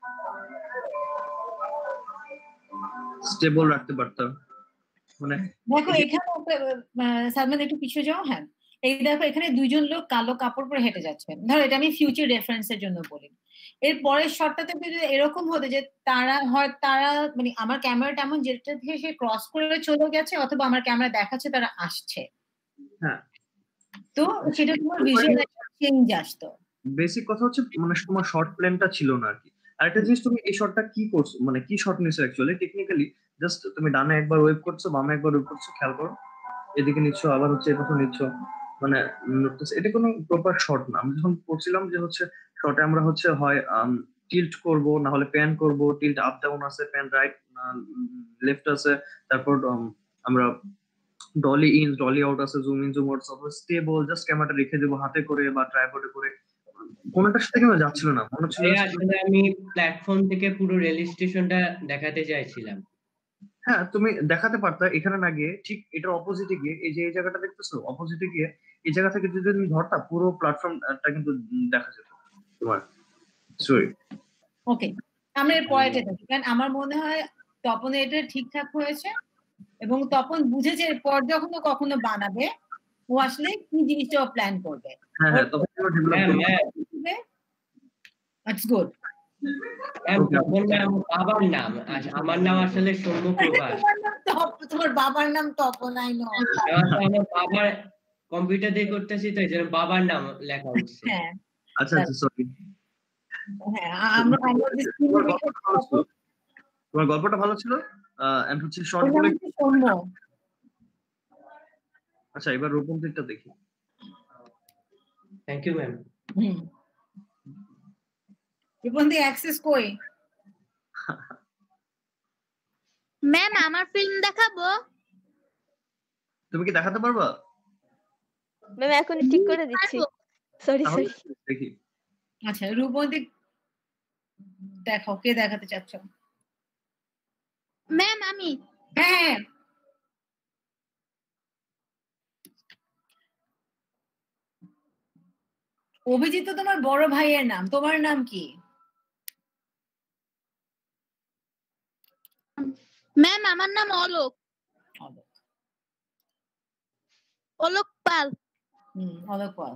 স্টেবল রাখতে পারতাম। মানে দেখো এখানে একটা, আহ, সালমান একটু পিছিয়ে যাও। হ্যাঁ, এই দেখো এখানে দুইজন লোক কালো কাপড় পরে হেঁটে যাচ্ছেন। ধরো এটা আমি ফিউচার রেফারেন্সের জন্য বলি। এর পরের শটটাতে যদি এরকম হতো যে তারা হয় তারা মানে আমার ক্যামেরাটা এমন যেটা থেকে সে ক্রস করে চলে গেছে, অথবা আমার ক্যামেরা দেখাচ্ছে তারা আসছে, হ্যাঁ তো সেটা তোমার ভিজুয়াল একটা চেঞ্জ আসতো। বেসিক কথা হচ্ছে মানে তোমার শর্ট প্ল্যানটা ছিল না আর কি। আরেকটা জিনিস, তুমি এই শটটা কি করছো, মানে কি শট নিছো অ্যাকচুয়ালি টেকনিক্যালি? জাস্ট তুমি ডানে একবার ওয়েভ করছো, বামে একবার ওয়েভ করছো, খেয়াল করো এদিকে নিচ্ছ, আবার হচ্ছে এদিকে নিচ্ছ, মানে নড়তেছে। এটা কোনো প্রপার শট না। আমি যখন করছিলাম যে হচ্ছে শটে আমরা হচ্ছে হয় টিল্ট করব, না হলে প্যান করব, টিল্ট আপ ডাউন আছে, প্যান রাইট লেফট আছে, তারপর উম, আমরা ডলি ইন ডলি আউট আছে, জুম ইন জুম আউট, অথবা স্টেবল জাস্ট ক্যামেরাটা রেখে দেবো হাতে করে বা ট্রাইপডে করে। কোনটার সাথে কেন যাচ্ছিল না, মনে হচ্ছিল ভাইয়া, আসলে আমি প্ল্যাটফর্ম থেকে পুরো রেল স্টেশনটা দেখাতে চাইছিলাম। হ্যাঁ তুমি দেখাতে পারতা এখানে না গিয়ে, ঠিক এটার অপোজিটে গিয়ে, এই যে এই জায়গাটা দেখতেছো অপোজিটে গিয়ে এই জায়গা থেকে যদি তুমি ধরতা পুরো প্ল্যাটফর্মটা কিন্তু দেখা যেত তোমার। সরি ওকে, আমরা এর পরেটা দেখি, কারণ আমার মনে হয় তপন এটা ঠিকঠাক হয়েছে এবং তপন বুঝেছে এরপর যখন ও কখনো বানাবে ও আসলে কি জিনিসটা প্ল্যান করবে। হ্যাঁ হ্যাঁ তখন পুরো ডেভেলপ করবে। It's good. তপন না, আমার বাবার নাম, আর আমার নাম আসলে সৌম্য প্রভাস। তোমার বাবার নাম তপন? I know. আমার বাবার কম্পিউটার দিয়ে করতেছি তো এই জন্য বাবার নাম লেখা উঠছে। হ্যাঁ আচ্ছা আচ্ছা সরি। হ্যাঁ আমরা আমরা তোমার গল্পটা ভালো ছিল এন্ড হচ্ছে শর্ট গুলো। সৌম্য। আচ্ছা এবার রূপন্তিটা দেখি। Thank you ma'am. Hmm, Rupanti access কই? ম্যাম আমার ফিল্ম দেখাবো? তুমি কি দেখাতে পারবা? ম্যাম এখন ঠিক করে দিচ্ছি। Sorry sorry. দেখি। আচ্ছা রূপন্তি দেখো কে দেখাতে চাচ্ছ? ম্যাম আমি। হ্যাঁ অভিজিৎ তো তোমার বড় ভাইয়ের নাম, তোমার নাম কি? ম্যাম আমার নাম অলোক। অলোক পাল। হুম অলোক পাল।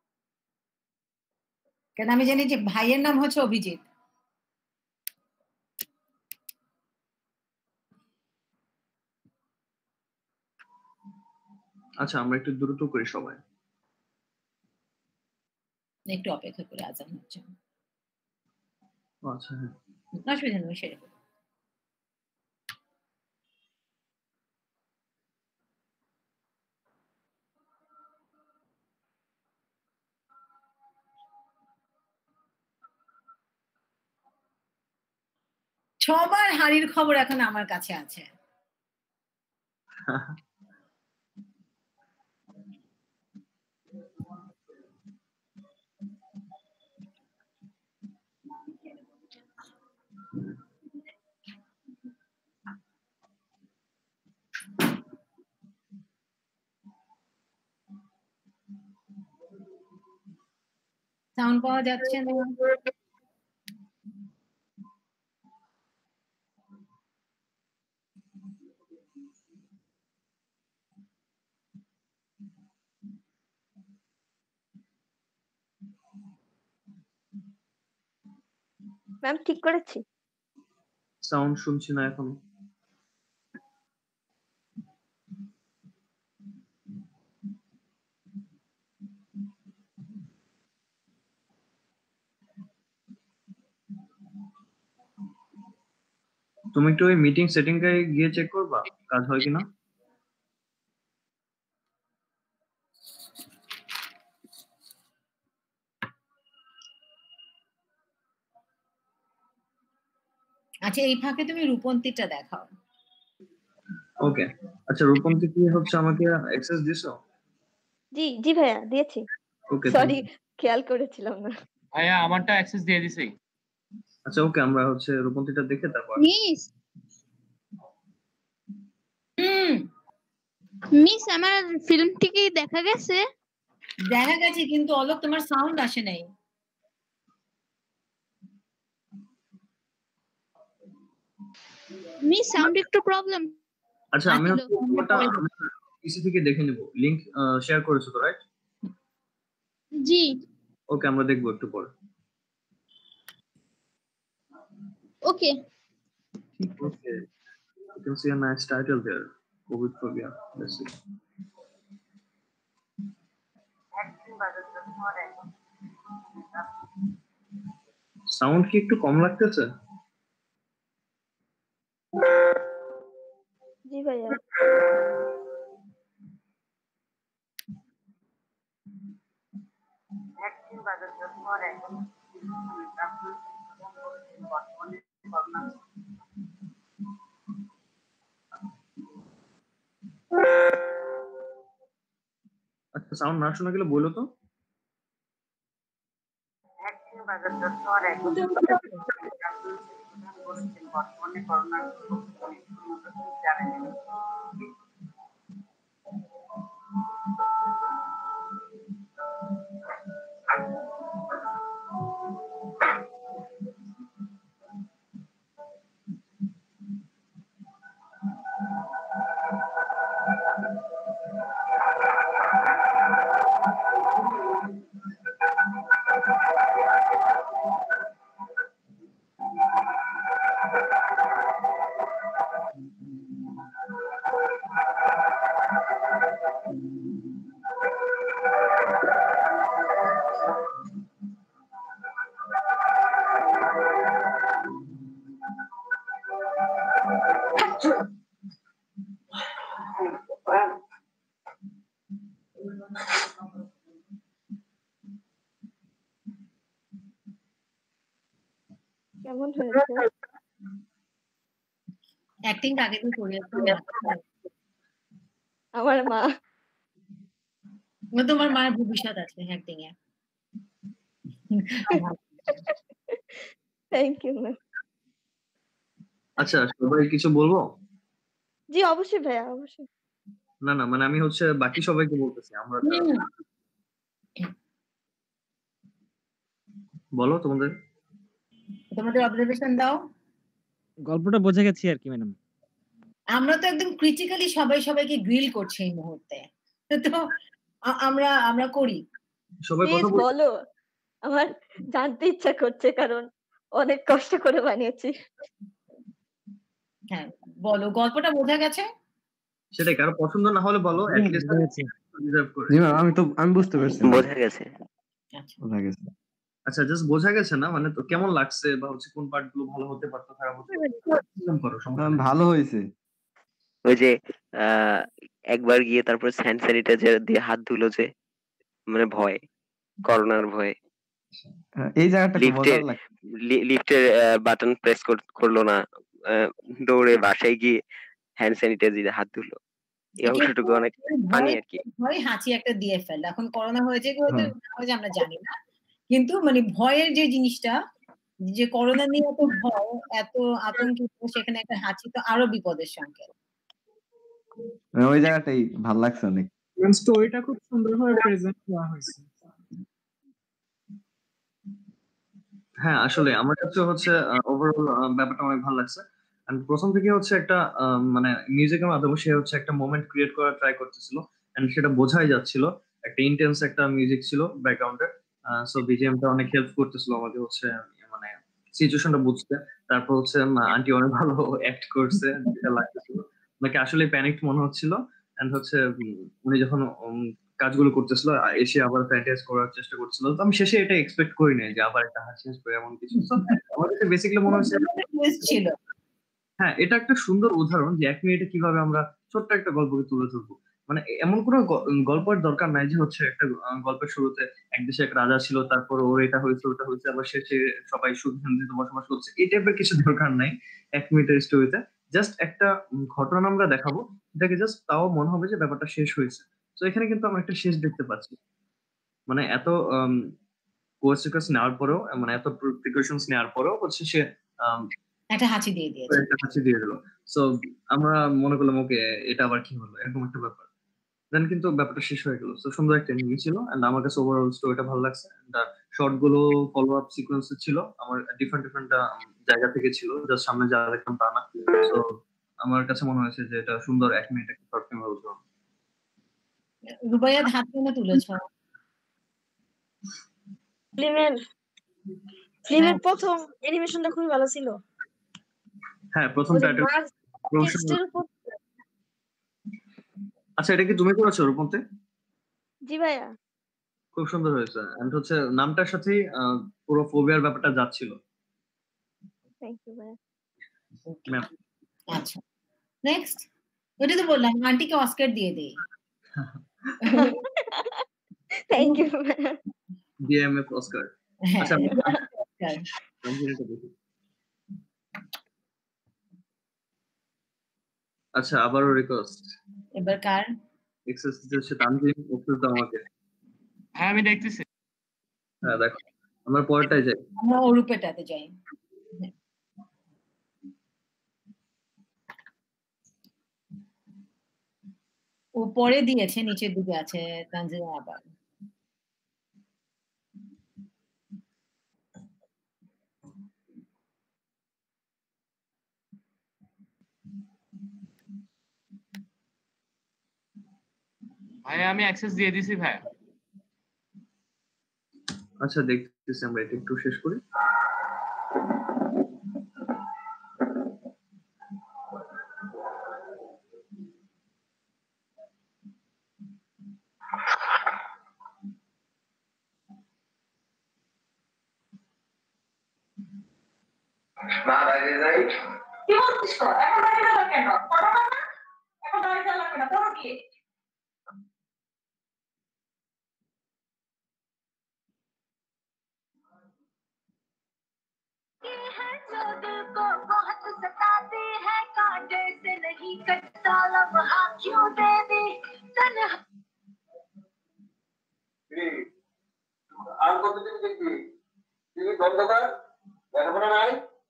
কেন আমি জানি যে ভাইয়ের নাম হচ্ছে অভিজিৎ। আচ্ছা আমরা একটু দ্রুত করি সবাই। একটু অপেক্ষা করে, আজান হচ্ছে। আচ্ছা হ্যাঁ অসুবিধা নেই, সেরে ফেলো। ছবার হাড়ির খবর এখন আমার কাছে আছে। সাউন্ড পাওয়া যাচ্ছে না। ম্যাম ঠিক করেছি। সাউন্ড শুনছি না এখন। তুমি একটু ওই মিটিং সেটিং এ গিয়ে চেক করবা কাজ হয় কিনা। আচ্ছা এই ফাঁকে তুমি রূপন্তিটা দেখাও। ওকে আচ্ছা রূপন্তি কি হচ্ছে আমাকে অ্যাক্সেস দিছো? জি জি ভাইয়া দিয়েছি। ওকে সরি খেয়াল করেছিলাম না। ভাইয়া আমারটা অ্যাক্সেস দিয়ে দিছি। আচ্ছা ওকে আমরা হচ্ছে রূপন্তিটা দেখে তারপর মিস হুম মিস আমার ফিল্মটি কি দেখা গেছে? দেখা গেছে কিন্তু অলোক তোমার সাউন্ড আসে নাই। মিস সাউন্ড একটু প্রবলেম। আচ্ছা আমি ওটা পিসি থেকে দেখে নেব। লিংক শেয়ার করেছো তো রাইট? জি ওকে আমরা দেখব একটু পরে। Okay Okay. You can see a nice title there. COVID phobia. Let's see. Sound কি একটু কম লাগতেছে? জি ভাইয়া। আচ্ছা সাউন্ড না শোনা গেলে বলো তো। কেমন হয়েছে? অ্যাক্টিং আগে তো করিয়েছো। আমার মা তোমার মায়ের ভবিষ্যৎ আছে অ্যাক্টিং এ। Thank you ma'am. আচ্ছা সবাই কিছু বলবো? জি অবশ্যই ভাইয়া অবশ্যই। না না মানে আমি হচ্ছে বাকি সবাইকে বলতেছি আমরা বলো তোমাদের তোমাদের অবজারভেশন দাও। গল্পটা বোঝা গেছে আর কি ম্যাডাম। আমরা তো একদম ক্রিটিক্যালি সবাই সবাইকে গ্রিল করছি এই মুহূর্তে। তো আমরা আমরা করি। সবাই কথা বলো। আমার জানতে ইচ্ছা করছে কারণ অনেক কষ্ট করে বানিয়েছি। হ্যাঁ বলো গল্পটা বোঝা গেছে? সেটাই কারো পছন্দ না হলে বলো এট লিস্ট রিজার্ভ করে। জি ম্যাম আমি তো আমি বুঝতে পারছি। বোঝা গেছে। আচ্ছা বোঝা গেছে। আচ্ছা জাস্ট বোঝা গেছে না মানে তো কেমন লাগছে বা হচ্ছে কোন পার্ট গুলো ভালো হতে পারতো খারাপ হতে পারতো? ভালো হয়েছে। ওই যে একবার গিয়ে তারপর হ্যান্ড স্যানিটাইজার দিয়ে হাত ধুলো যে মানে ভয় করোনার ভয়ে এই জায়গাটা খুব মজার লাগে। লিফটের বাটন প্রেস করলো না দৌড়ে বাসায় গিয়ে হ্যান্ড স্যানিটাইজার দিয়ে হাত ধুলো। এই অংশটুকু অনেক ফানি আর কি। ভয় হাঁচি একটা দিয়ে ফেললো। এখন করোনা হয়েছে কি হয়তো আমরা জানি না কিন্তু মানে ভয়ের যে জিনিসটা যে করোনা নিয়ে এত ভয় এত আতঙ্কিত সেখানে একটা হাঁচি তো আরো বিপদের সংকেত। ওই জায়গাটাই ভালো লাগছে অনেক। স্টোরিটা খুব সুন্দরভাবে প্রেজেন্ট করা হয়েছে। হ্যাঁ আসলে আমার কাছে হচ্ছে ওভারঅল ব্যাপারটা অনেক ভালো লাগছে। এন্ড প্রথম থেকে হচ্ছে একটা মানে মিউজিকের মাধ্যমে সে হচ্ছে একটা মোমেন্ট ক্রিয়েট করার ট্রাই করতেছিল এন্ড সেটা বোঝাই যাচ্ছিল। একটা ইন্টেন্স একটা মিউজিক ছিল ব্যাকগ্রাউন্ডে। সো বিজিএমটা অনেক হেল্প করতেছিল আমাকে হচ্ছে মানে সিচুয়েশনটা বুঝতে। তারপর হচ্ছে আন্টি অনেক ভালো অ্যাক্ট করছে, যেটা লাগতেছিল। ওনাকে আসলে প্যানিকড মনে হচ্ছিল। এন্ড হচ্ছে উনি যখন কাজগুলো করতেছিল এসে আবার ফ্যান্টাইজ করার চেষ্টা করছিল, তো আমি শেষে এটা এক্সপেক্ট করি নাই যে আবার একটা হাসি আসবে এমন কিছু। আমার কাছে বেসিক্যালি মনে হচ্ছে ছিল হ্যাঁ, এটা একটা সুন্দর উদাহরণ যে এক মিনিটে কিভাবে আমরা ছোট্ট একটা গল্পকে তুলে ধরবো। মানে এমন কোনো গল্পের দরকার নাই যে হচ্ছে একটা গল্পের শুরুতে এক দেশে এক রাজা ছিল, তারপর ওর এটা হয়েছে ওটা হয়েছে, আবার শেষে সবাই সুখ শান্তিতে বসবাস করছে। এই টাইপের কিছু দরকার নাই এক মিনিটের স্টোরিতে। জাস্ট একটা ঘটনা আমরা দেখাবো, এটাকে জাস্ট তাও মনে হবে যে ব্যাপারটা শেষ হয়েছে। তো এখানে কিন্তু আমরা একটা শেষ দেখতে পাচ্ছি। মানে এত কোর্স নেওয়ার পরেও, মানে এত প্রিকশনস নেওয়ার পরেও হচ্ছে সে একটা হাসি দিয়ে দিয়েছে, একটা হাসি দিয়ে দিল। সো আমরা মনে করলাম ওকে এটা আবার কি হলো, এরকম একটা ব্যাপার। দেন কিন্তু ব্যাপারটা শেষ হয়ে গেল। সো সুন্দর একটা এন্ডিং ছিল এন্ড আমার কাছে ওভারঅল স্টোরিটা ভালো লাগছে। এন্ড শর্ট গুলো ফলো আপ সিকোয়েন্স ছিল, আমার ডিফারেন্ট ডিফারেন্ট জায়গা থেকে ছিল, জাস্ট সামনে যা দেখলাম তা না। সো আমার কাছে মনে হয়েছে যে এটা সুন্দর এক মিনিট একটা শর্ট ফিল্ম হলো। রুবাইয়াত হাত কেন তুলেছ? ফিল্মের ফিল্মের প্রথম অ্যানিমেশনটা খুবই ভালো ছিল। হ্যাঁ, প্রথম টাইটেল। আচ্ছা, এটা কি তুমি করেছো রূপন্তে? জি ভাইয়া, খুব সুন্দর হয়েছে। এন্ড হচ্ছে নামটার সাথেই পুরো ফোবিয়ার ব্যাপারটা যাচ্ছিল। থ্যাংক ইউ ভাইয়া। ম্যাম আচ্ছা, নেক্সট। ওটা তো বললাম আন্টিকে অস্কার দিয়ে দেই। থ্যাংক ইউ ভাইয়া। DMF Oscar. আচ্ছা, আচ্ছা আবারও রিকোয়েস্ট। এবার কার এক্সেস দিচ্ছে? তানজিম, এক্সেস দাও আমাকে। হ্যাঁ, আমি দেখতেছি। হ্যাঁ, দেখো আমরা পরেরটাই যাই। আমরা অরূপেটাতে যাই। ও পরে দিয়েছে, নিচের দিকে আছে তানজিম। আবার ভাই আমি অ্যাক্সেস দিয়ে দিছি ভাই। আচ্ছা, দেখতেছি আমরা, এটা একটু শেষ করি। মা বাইরে যাই। কি বলছিস তো? এখন বাইরে যাবে কেন? পড়ো না? এখন বাইরে যাবে কেন? পড়ো কি? আর কতদিন দেখবি? টিভি বন্ধ কর, লেখাপড়া নাই।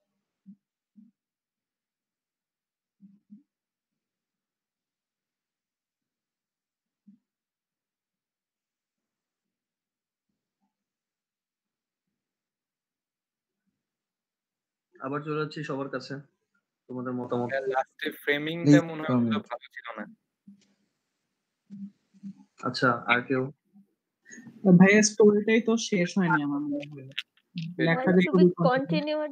আবার চলে যাচ্ছি সবার কাছে, তোমাদের মতামত। লাস্টে ফ্রেমিংটা মনে হয় ভালো ছিল না। আচ্ছা, আর কেউ? ভাইয়া স্টোরিটাই তো শেষ হয়নি আমার মনে হয়। লেখা যে খুবই কন্টিনিউড।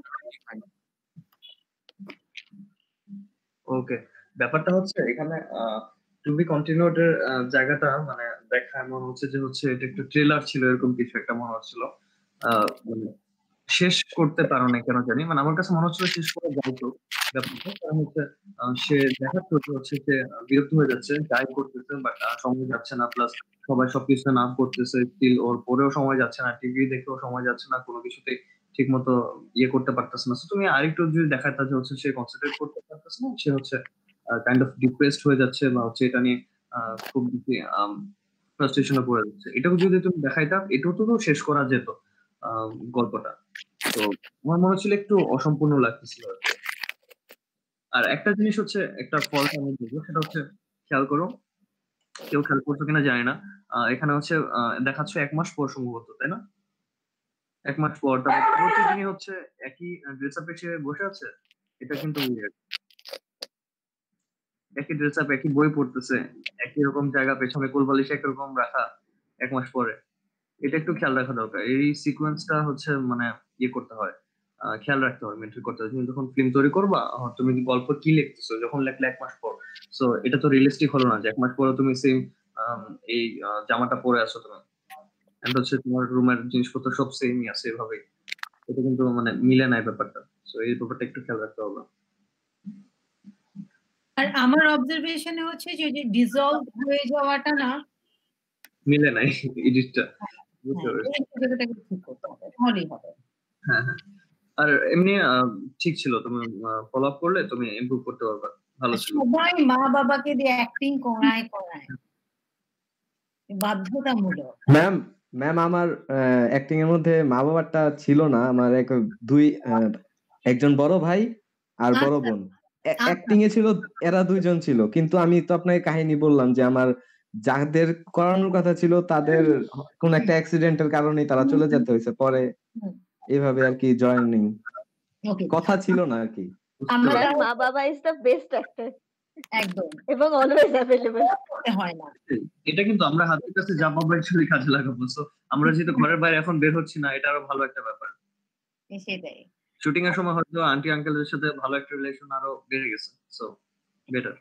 ওকে, ব্যাপারটা হচ্ছে এখানে টু বি কন্টিনিউড এর জায়গাটা মানে দেখা মনে হচ্ছে যে হচ্ছে এটা একটা ট্রেলার ছিল, এরকম কিছু একটা মনে হচ্ছিল। মানে শেষ করতে পারো না কেন জানি, মানে আমার কাছে মনে হচ্ছিল শেষ করা যাইতো ব্যাপারটা। কারণ হচ্ছে সে দেখাচ্ছে হচ্ছে সে বিরক্ত হয়ে যাচ্ছে, যাই করতেছে বাট সময় যাচ্ছে না, প্লাস সবাই সবকিছু না করতেছে, স্টিল ওর পরেও সময় যাচ্ছে না, টিভি দেখেও সময় যাচ্ছে না, কোনো কিছুতে ঠিক মতো ইয়ে করতে পারতেছে না। তুমি আরেকটু যদি দেখাতে যে হচ্ছে সে কনসেন্ট্রেট করতে পারতেছে না, সে হচ্ছে কাইন্ড অফ ডিপ্রেসড হয়ে যাচ্ছে, বা হচ্ছে এটা নিয়ে খুব বেশি ফ্রাস্ট্রেশনে পড়ে যাচ্ছে, এটাও যদি তুমি দেখাইতা এটাও তো শেষ করা যেত গল্পটা। তো আমার মনে হচ্ছিল একটু অসম্পূর্ণ লাগতেছিল। আর একটা জিনিস হচ্ছে, একটা ফল্ট আমি দেখবো, সেটা হচ্ছে খেয়াল করো, কেউ খেয়াল করছো কিনা জানি না, এখানে হচ্ছে দেখাচ্ছে এক মাস পর সম্ভবত, তাই না? এক মাস পর তারপর প্রতিদিনই হচ্ছে একই ড্রেস আপে সে বসে আছে। এটা কিন্তু একই ড্রেস আপ, একই বই পড়তেছে, একই রকম জায়গা, পেছনে কোলবালিশ একরকম রাখা এক মাস পরে। এটা একটু খেয়াল রাখা দরকার। এই সিকোয়েন্সটা হচ্ছে মানে ইয়ে করতে হয়, আহ, খেয়াল রাখতে হবে, মেনটেন করতে হবে। তুমি যখন ফিল্ম তৈরি করবা, আহ, তুমি কি গল্প কি লিখতেছো, যখন লেখলে এক মাস পর, সো এটা তো রিয়েলিস্টিক হলো না যে এক মাস পরে তুমি সেম এই আহ, জামাটা পরে আসো তুমি, এন্ড হচ্ছে তোমার রুমের জিনিসপত্র সব সেমই আছে এভাবে, এটা কিন্তু মানে মিলে নাই ব্যাপারটা। সো এই ব্যাপারটা একটু খেয়াল রাখতে হবে। আর আমার অবজারভেশনে হচ্ছে যে যে ডিসলভ হয়ে যাওয়াটা না, মিলে নাই এডিটটা, বুঝতে হ্যাঁ, পেরেছি। এই জায়গাটাকে ঠিক করতে হবে, তাহলেই হবে। হ্যাঁ হ্যাঁ, আর এমনি আহ, ঠিক ছিল, তুমি ফলো আপ করলে তুমি ইমপ্রুভ করতে পারবে, ভালো ছিল। সবাই মা বাবাকে দিয়ে অ্যাক্টিং করায় করায় বাধ্যতামূলক। ম্যাম ম্যাম আমার অ্যাক্টিং এর মধ্যে মা বাবারটা ছিল না, আমার এক দুই আহ, একজন বড় ভাই আর বড় আচ্ছা বোন আচ্ছা অ্যাক্টিং এ ছিল, এরা দুইজন ছিল। কিন্তু আমি তো আপনাকে কাহিনী বললাম যে আমার যাদের করানোর কথা ছিল তাদের কোন একটা অ্যাক্সিডেন্টের কারণে তারা চলে যেতে হয়েছে পরে, এইভাবে আর কি জয়েনিং ওকে, কথা ছিল না আর কি। আমরা But তাও মা বাবা is the best actor একদম এবং always available. করতে হয় না। এটা কিন্তু আমরা হাতের কাছে যা পাবো অ্যাকচুয়ালি কাজে লাগাবো। সো আমরা যেহেতু ঘরের বাইরে এখন বের হচ্ছি না, এটা আরো ভালো একটা ব্যাপার। সেটাই, শুটিং এর সময় হয়তো আন্টি আঙ্কেলদের সাথে ভালো একটা রিলেশন আরো বেড়ে গেছে, সো বেটার।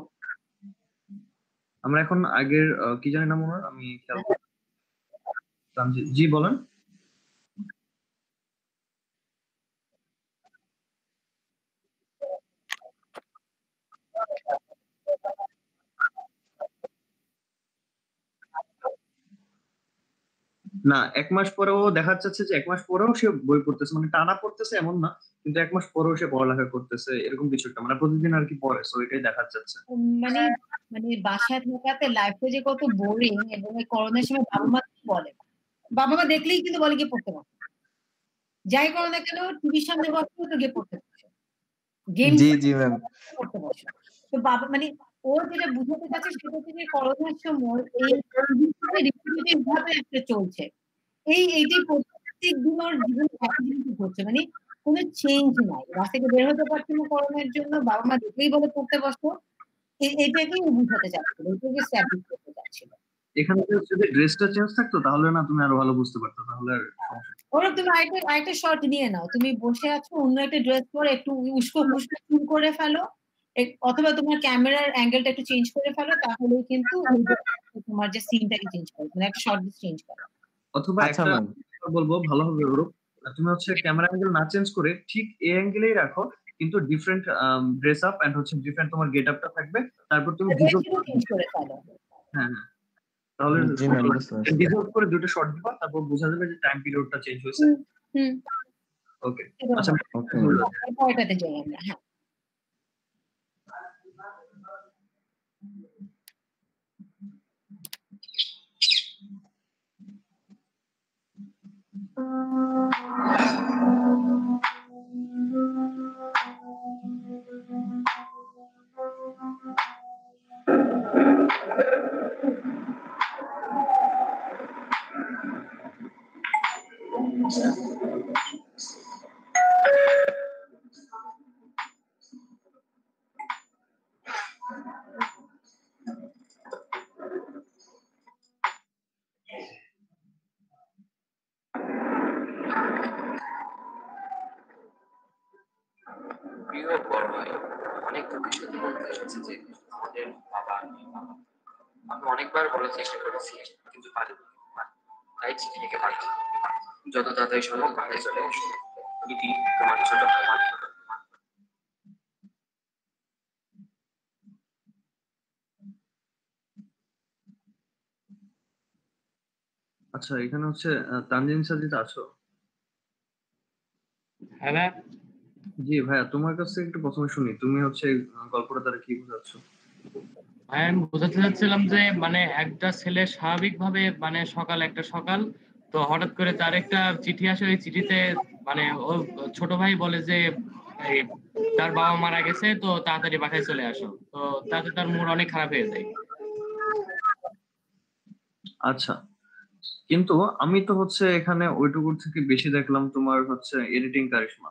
আমরা এখন আগের আহ, কি জানি না মনে হয়, আমি খেয়াল করলাম। জি জি, বলেন। না, এক মাস পরেও দেখা যাচ্ছে যে এক মাস পরেও সে বই পড়তেছে, মানে টানা পড়তেছে এমন না, কিন্তু এক মাস পরেও সে পড়ালেখা করতেছে, এরকম কিছু একটা, মানে প্রতিদিন আর কি পড়ে। সো এটাই দেখা যাচ্ছে। মানে মানে বাসায় থাকাতে লাইফে যে কত বোরিং, এবং এই করোনার সময় বাবা মা কি বলে, বাবা মা দেখলেই কিন্তু বলে গিয়ে পড়তে বসো, যাই করো না কেন টিভির সামনে বসো তো গিয়ে পড়তে বসো, গেম জি জি ম্যাম, পড়তে বসো। তো বাবা মানে ও যেটা বুঝাতে চাচ্ছে সেটা হচ্ছে যে করোনার সময় এই রিপিটেটিভ ভাবে একটা চলছে, এই এইটি প্রত্যেক দিন ওর জীবনে একই জিনিস ঘটছে, মানে কোনো চেঞ্জ নাই, রাস্তা থেকে বের হতে পারছে না করোনার জন্য, বাবা মা দেখলেই বলে পড়তে বসো, এ- এটাকেই ও বুঝাতে চাচ্ছিল, এটাকে স্ট্যাবলিশ করতে চাচ্ছিল। এখানে যদি ড্রেসটা চেঞ্জ থাকতো তাহলে না তুমি আরো ভালো বুঝতে পারতো, তাহলে আর সমস্যা নেই। ওরা তুমি আরেকটা আরেকটা শর্ট নিয়ে নাও, তুমি বসে আছো অন্য একটা ড্রেস পরে একটু উস্কো ফুস্কো চুল করে ফেলো, এক- অথবা তোমার ক্যামেরার অ্যাঙ্গেলটা একটু চেঞ্জ করে ফেলো, তাহলে কিন্তু ওই যে তোমার যে সিনটাকে চেঞ্জ করে, মানে একটা শর্ট চেঞ্জ করো। অথবা আচ্ছা একটা ম্যাম, কথা বলবো, ভালো হবে ওরূপ, তুমি হচ্ছে ক্যামেরা অ্যাঙ্গেল না চেঞ্জ করে ঠিক এই অ্যাঙ্গেলেই রাখো, কিন্তু ডিফারেন্ট ড্রেস আপ এন্ড হচ্ছে ডিফারেন্ট তোমার গেট আপটা থাকবে, তারপর তুমি ডিজলভ চেঞ্জ করে ফেলো। হ্যাঁ হ্যাঁ, তাহলে জি ম্যাম বুঝতে পারছি। ডিজলভ করে দুটো শট দিবা, তারপর বোঝা যাবে যে টাইম পিরিয়ডটা চেঞ্জ হয়েছে। হুম, ওকে, আচ্ছা ওকে পরেরটাতে যাই আমরা। হ্যাঁ, প্রিয় বড় ভাই, অনেক দুঃখের সাথে বলতে এসেছে যে আমাদের বাবা নেই। আমি অনেকবার বলার চেষ্টা করেছি কিন্তু পারিনি, তাই চিঠি লিখে পাঠাই, যত তাড়াতাড়ি সম্ভব বাড়ি চলে এসো, ইতি তোমার ছোট ভাই। আচ্ছা, এখানে হচ্ছে আহ, তানজিন সাজিদ আছো? হ্যাঁ ভাই, জি ভাইয়া, তোমার কাছে একটু প্রথমে শুনি, তুমি হচ্ছে আহ, গল্পটা দ্বারা কি বোঝাচ্ছ? ভাই আমি বোঝাতে চাচ্ছিলাম যে মানে একটা ছেলে স্বাভাবিকভাবে মানে সকাল একটা সকাল তো হঠাৎ করে তার একটা চিঠি আসে, ওই চিঠিতে মানে ও ছোট ভাই বলে যে এই তার বাবা মারা গেছে, তো তাড়াতাড়ি বাসায় চলে আসো, তো তাতে তার মুড অনেক খারাপ হয়ে যায়। আচ্ছা, কিন্তু আমি তো হচ্ছে এখানে ওইটুকুর থেকে বেশি দেখলাম তোমার হচ্ছে এডিটিং কারিশমা।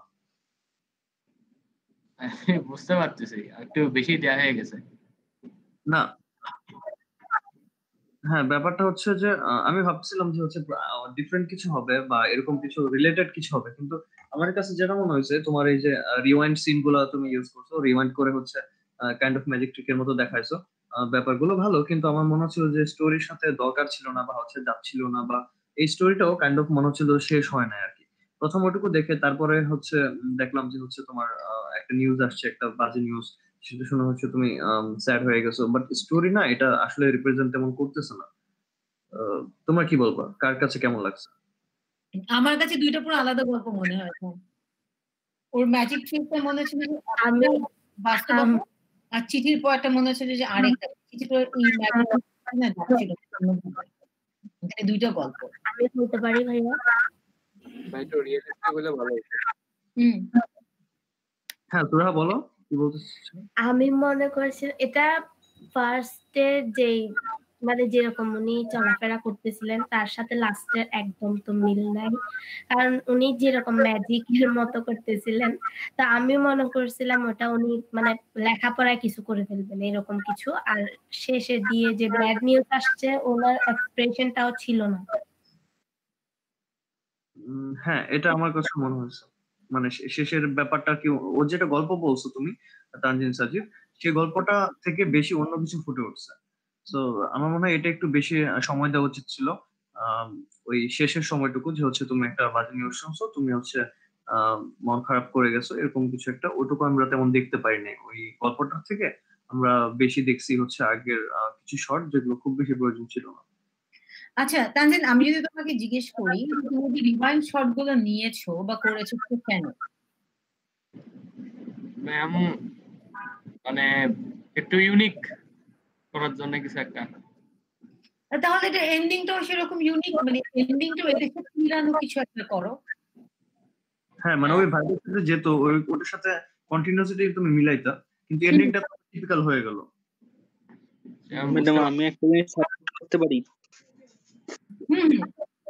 বুঝতে পারতেছি একটু বেশি দেয়া হয়ে গেছে। না, হ্যাঁ, ব্যাপারটা হচ্ছে যে আ আমি ভাবছিলাম যে হচ্ছে আ ডিফারেন্ট কিছু হবে বা এরকম কিছু রিলেটেড কিছু হবে। কিন্তু আমার কাছে যেটা মনে হয়েছে তোমার এই যে আ রিওয়াইন্ড সিন গুলা তুমি ইউজ করছো। রিওয়াইন্ড করে হচ্ছে a kind of magic trick এর মতো দেখাইছো। আ ব্যাপারগুলো ভালো কিন্তু আমার মনে হচ্ছিল যে স্টোরির সাথে দরকার ছিল না বা হচ্ছে যাচ্ছিল না বা এই স্টোরিটাও কাইন্ড অফ মনে হচ্ছিল শেষ হয় নাই আরকি। প্রথম ওটুকু দেখে তারপরে হচ্ছে উম দেখলাম যে হচ্ছে তোমার আ একটা নিউজ আসছে, একটা বাজে নিউজ। সেটা শুনে হচ্ছে তুমি আম স্যাড হয়ে গেছো। বাট স্টোরি না এটা আসলে রিপ্রেজেন্ট তেমন করতেছে না। আ তোমরা কি বলবা? কার কাছে কেমন লাগছে? আমার কাছে দুই টা পুরো আলাদা গল্প মনে হয়েছে। ওর ম্যাজিক ট্রিকটা মনে হচ্ছিল যে আমি একটা বাস্তবতা আম আর চিঠির পরেরটা মনে হচ্ছিল যে আরেকটা। চিঠিটা এই ম্যাজিক না যাচ্ছিল এখানে দুই টা গল্প। আমি বলতে পারি ভাইয়া? ভাই একটু রিয়েলিস্টিক হলে ভালো হতো। হুম। হ্যাঁ, তোরা বলো কি বলতেছিস? আমি মনে করছি এটা ফার্স্ট এর যেই মানে যেরকম উনি চলাফেরা করতেছিলেন তার সাথে লাস্টের একদম তো মিল নাই। কারণ উনি যেরকম ম্যাজিক এর মতো করতেছিলেন, তা আমি মনে করছিলাম ওটা উনি মানে লেখাপড়ায় কিছু করে ফেলবেন এরকম কিছু। আর শেষে দিয়ে যে ব্যাড নিউজ আসছে ওনার এক্সপ্রেশনটাও ছিল না। উম হ্যাঁ, এটা আমার কাছে মনে হয়েছে। মানে শে শেষের ব্যাপারটা কি ও যেটা গল্প বলছো তুমি তানজিন সাজিদ, সেই গল্পটা থেকে বেশি অন্য কিছু ফুটে উঠছে। সো আমার মনে হয় এটা একটু বেশি আ সময় দেওয়া উচিত ছিল। আম ওই শেষের সময়টুকু যে হচ্ছে তুমি একটা বাজে নিউজ শুনছো, তুমি হচ্ছে আ মন খারাপ করে গেছো এরকম কিছু একটা ওটুকু আমরা তেমন দেখতে পারি নাই। ওই গল্পটা থেকে আমরা বেশি দেখছি হচ্ছে আগের আ কিছু শর্ট যেগুলো খুব বেশি প্রয়োজন ছিল না। আচ্ছা তানজিন আমি যদি তোমাকে জিজ্ঞেস করি তুমি যে রিওয়াইন্ড শট গুলো নিয়েছো বা করেছো তো কেন? ম্যাম মানে একটু ইউনিক করার জন্য কিছু একটা। তাহলে এটা এন্ডিংটাও সেরকম ইউনিক মানে এন্ডিংটাও এদের সাথে মিলানো কিছু একটা করো। হ্যাঁ, মানে ওই ভাইবের সাথে যেত ওই ওটার সাথে কন্টিনিউসিটি তুমি মিলাইতা। কিন্তু এন্ডিংটা তো টিপিক্যাল হয়ে গেল। ম্যাডাম আমি একটা জিনিস সাজেস্ট করতে পারি? হুম, হুম।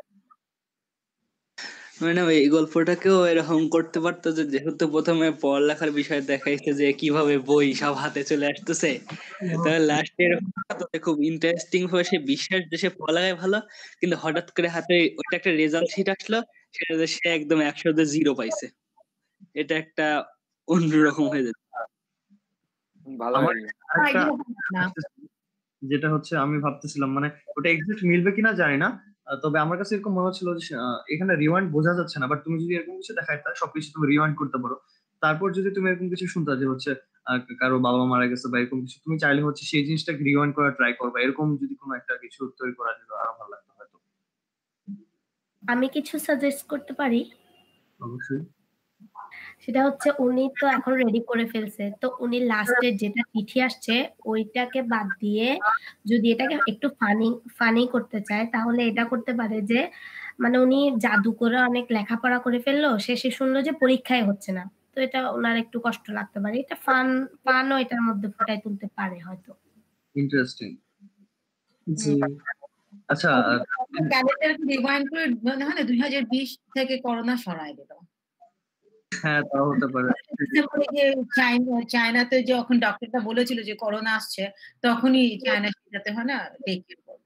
ম্যাডাম এই গল্পটাকেও এরকম করতে পারতো যে যেহেতু প্রথমে পড়ালেখার বিষয় দেখাইছে যে কিভাবে বই সব হাতে চলে আসতেছে, তবে লাস্টে এরকম হতো যে খুব ইন্টারেস্টিং ভাবে সে বিশ্বাস যে সে পড়ালেখায় ভালো, কিন্তু হঠাৎ করে হাতে ওইটা একটা রেজাল্ট শিট আসলো সেটাতে সে একদম একশোতে জিরো পাইছে। এটা একটা অন্যরকম হয়ে যেত। ভালো আমার আইডিয়া। আরেকটা না। যেটা হচ্ছে আমি ভাবতেছিলাম মানে ওটা এক্সাক্ট মিলবে কিনা জানি না। আ তবে আমার কাছে এরকম মনে হচ্ছিল যে আ এখানে রিওয়াইন্ড বোঝা যাচ্ছে না। বাট তুমি যদি এরকম কিছু দেখাইতা সবকিছু তুমি রিওয়াইন্ড করতে পারো। তারপর যদি তুমি এরকম কিছু শুনতা যে হচ্ছে আ কারো বাবা মারা গেছে বা এরকম কিছু তুমি চাইলে হচ্ছে সেই জিনিসটাকে রিওয়াইন্ড করার ট্রাই করবা। এরকম যদি কোনো একটা কিছু তৈরি করা যেত আরো ভালো লাগতো হয়তো। আমি কিছু সাজেস্ট করতে পারি? অবশ্যই। সেটা হচ্ছে উনি তো এখন রেডি করে ফেলছে। তো উনি লাস্টে যেটা চিঠি আসছে ওইটাকে বাদ দিয়ে যদি এটাকে একটু ফানি ফানি করতে চায় তাহলে এটা করতে পারে যে মানে উনি জাদু করে অনেক লেখাপড়া করে ফেললো। শেষে শুনলো যে পরীক্ষায় হচ্ছে না। তো এটা উনার একটু কষ্ট লাগতে পারে। এটা ফান ফানও এটার মধ্যে ফুটায় তুলতে পারে হয়তো। ইন্টারেস্টিং। জি। আচ্ছা ক্যালেন্ডার রিওয়াইন্ড করে মনে হয় না দুই হাজার বিশ থেকে করোনা সরায় দিল। হ্যাঁ, তাও হতে পারে। ডিসেম্বরে যে চায়না চায়নাতে যখন ডক্টরটা বলেছিল যে করোনা আসছে তখনই চায়না সেটাতে হয় না টেক কেয়ার করবে।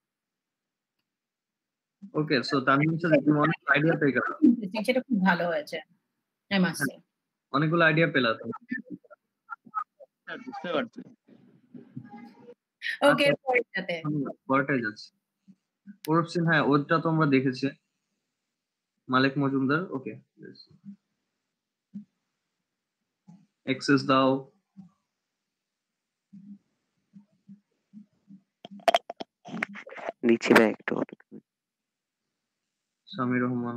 ওকে, সো তানজিম স্যার তুমি অনেক আইডিয়া পেয়ে গেল। সেটা খুব ভালো হয়েছে। I must say. অনেকগুলো আইডিয়া পেলা তো। হ্যাঁ, বুঝতে পারছি। ওকে পরেরটাতে। পরেরটায় যাচ্ছি। ওরফ সিন হ্যাঁ, ওটা তো আমরা দেখেছি। মালিক মজুমদার ওকে। অ্যাক্সেস দাও। দিচ্ছি ভাই একটু। সামির রহমান।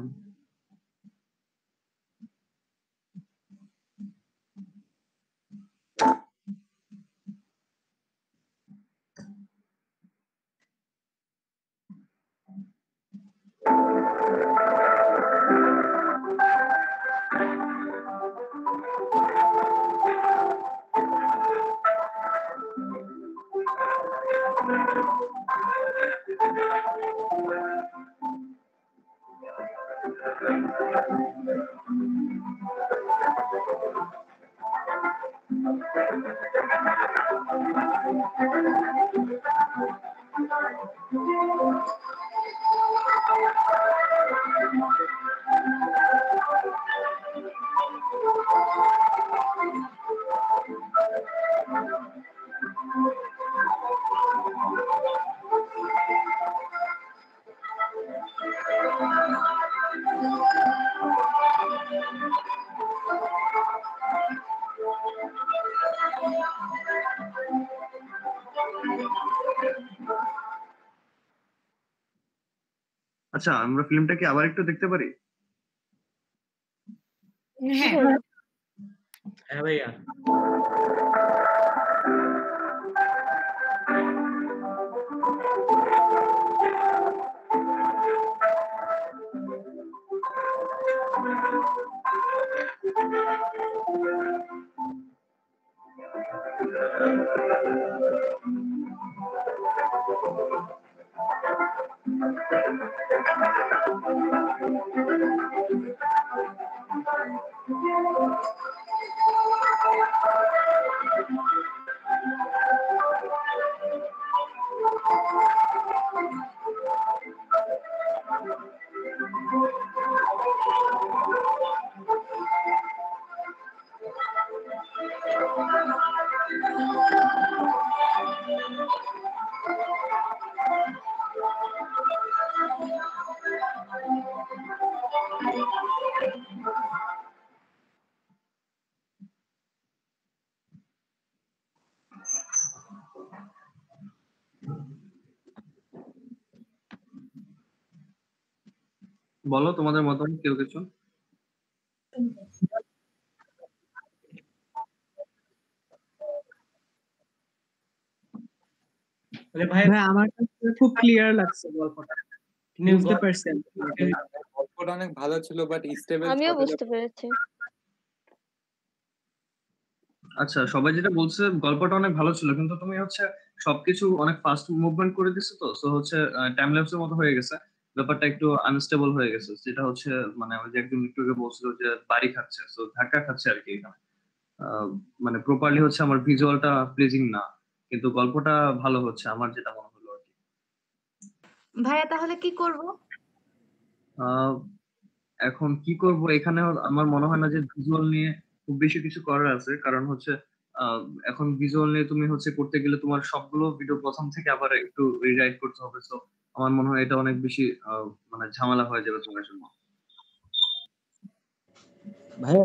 আচ্ছা, আমরা ফিল্মটা কি আবার একটু দেখতে পারি? হ্যাঁ হ্যাঁ ভাইয়া বলো তোমাদের মতামত কেউ কিছু। ভাই আমার কাছে খুব ক্লিয়ার লাগছে গল্পটা, বুঝতে পারছেন গল্পটা অনেক ভালো ছিল, বাট স্টেবল আমিও বুঝতে পেরেছি। আচ্ছা, সবাই যেটা বলছে গল্পটা অনেক ভালো ছিল, কিন্তু তুমি হচ্ছে সবকিছু অনেক ফাস্ট মুভমেন্ট করে দিছো, তো সো হচ্ছে টাইম ল্যাপসের মতো হয়ে গেছে, ব্যাপারটা একটু আনস্টেবল হয়ে গেছে। যেটা হচ্ছে মানে ওই যে একজন একটু আগে বলছিল যে বাড়ি খাচ্ছে, সো ধাক্কা খাচ্ছে আর কি এখানে। আহ, মানে প্রপারলি হচ্ছে আমার ভিজুয়ালটা প্লিজিং না, কিন্তু গল্পটা ভালো হচ্ছে আমার যেটা মনে হলো আর কি। ভাইয়া তাহলে কি করব? আহ, এখন কি করব এখানে আমার মনে হয় না যে ভিজুয়াল নিয়ে খুব বেশি কিছু করার আছে, কারণ হচ্ছে আহ, এখন ভিজুয়াল নিয়ে তুমি হচ্ছে করতে গেলে তোমার সবগুলো ভিডিও প্রথম থেকে আবার একটু রিরাইট করতে হবে, তো আমার মনে হয় এটা অনেক বেশি আহ, মানে ঝামেলা হয়ে যাবে তোমার জন্য। ভাইয়া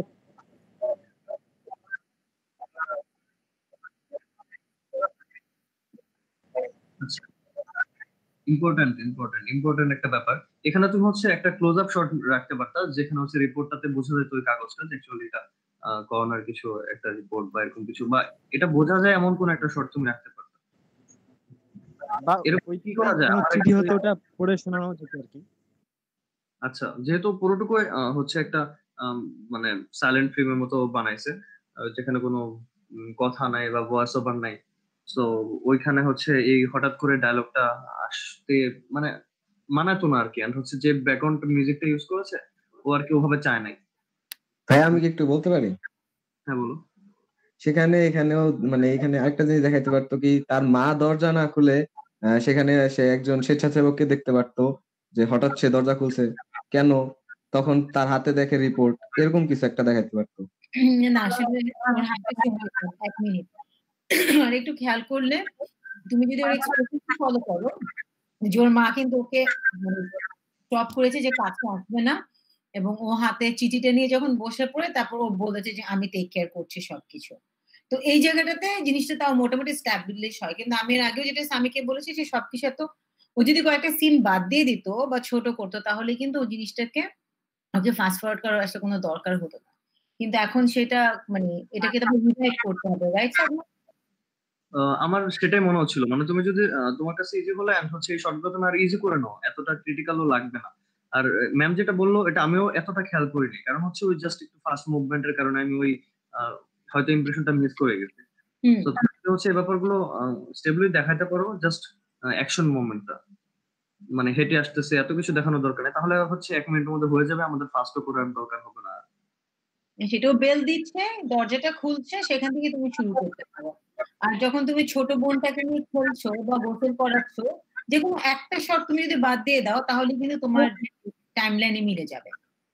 ইম্পর্টেন্ট ইম্পর্টেন্ট ইম্পর্টেন্ট একটা ব্যাপার, এখানে তুমি হচ্ছে একটা ক্লোজ আপ শট রাখতে পারতা, যেখানে হচ্ছে রিপোর্টটাতে বোঝা যেত ওই কাগজটা যে অ্যাকচুয়ালি এটা করোনার কিছু একটা রিপোর্ট বা এরকম কিছু, বা এটা বোঝা যায় এমন কোন একটা শট তুমি রাখতে পারতা। বা এরকম ওই কি করা যায়? কোনো আমার চিঠি কাছে- হতে ওটা পড়ে শোনানো যেত আর কি। আচ্ছা, যেহেতু পুরোটুকু হচ্ছে একটা আম, মানে সাইলেন্ট ফিল্মের মতো বানাইছে, আহ, যেখানে কোনো উম, কথা নাই বা ভয়েস ওভার নাই, তো ওইখানে হচ্ছে এই হঠাৎ করে ডায়লগটা আসতে মানে মানাতো না আর কি। আর হচ্ছে যে ব্যাকগ্রাউন্ড মিউজিকটা ইউজ করেছে ও আর কি ওভাবে চায় নাই। ভাই আমি কি একটু বলতে পারি? হ্যাঁ বলো। সেখানে এখানেও মানে এখানে আরেকটা জিনিস দেখাইতে পারতো কি, তার মা দরজা না খুলে আহ, সেখানে সে একজন স্বেচ্ছাসেবককে দেখতে পারতো যে হঠাৎ সে দরজা খুলছে কেন, তখন তার হাতে দেখে রিপোর্ট, এরকম কিছু একটা দেখাইতে পারতো। না আসলে আমার হাতে এক মিনিট আর একটু খেয়াল করলে তুমি যদি ওর এক্সপ্রেশন ফলো করো যে ওর মা কিন্তু ওকে স্টপ করেছে যে কাছে আসবে না, এবং ও হাতে চিঠিটা নিয়ে যখন বসে পড়ে তারপর ও বলেছে যে আমি টেক কেয়ার করছি সবকিছু। তো এই জায়গাটাতে জিনিসটা তাও মোটামুটি স্ট্যাবলিশ হয়, কিন্তু আমি এর আগেও যেটা স্বামীকে বলেছি যে সবকিছু এত ও যদি কয়েকটা সিন বাদ দিয়ে দিত বা ছোট করতো তাহলে কিন্তু ও জিনিসটাকে ওকে ফাস্ট ফরওয়ার্ড করার আসলে কোনো দরকার হতো না, কিন্তু এখন সেটা মানে এটাকে তো রিভাইড করতে হবে, রাইট? আহ, আমার সেটাই মনে হচ্ছিল, মানে তুমি যদি আহ, তোমার কাছে ইজি হলে and হচ্ছে এই শর্টগুলো তুমি আর ইজি করে নাও, এতটা ক্রিটিক্যালও লাগবে না। আর ম্যাম যেটা বললো এটা আমিও এতটা খেয়াল করিনি, কারণ হচ্ছে ওই জাস্ট একটু ফাস্ট মুভমেন্টের কারণে আমি ওই আহ, হয়তো ইমপ্রেশনটা মিস করে গেছি। তো তুমি হচ্ছে এই ব্যাপারগুলো স্টেবলি দেখাতে পারো, জাস্ট অ্যাকশন মুভমেন্টটা মানে হেঁটে আসতেছে এত কিছু দেখানোর দরকার নেই, তাহলে হচ্ছে এক মিনিটের মধ্যে হয়ে যাবে, আমাদের ফাস্টও করার দরকার হবে না। সেটাও বেল দিচ্ছে, দরজাটা খুলছে, সেখান থেকে তুমি শুরু করতে পারো। আর যখন তুমি ছোট বোনটাকে নিয়ে খেলছো বা গোসল করাচ্ছো, যে কোনো একটা শট তুমি যদি বাদ দিয়ে দাও তাহলে কিন্তু তোমার টাইম লাইনে মিলে যাবে,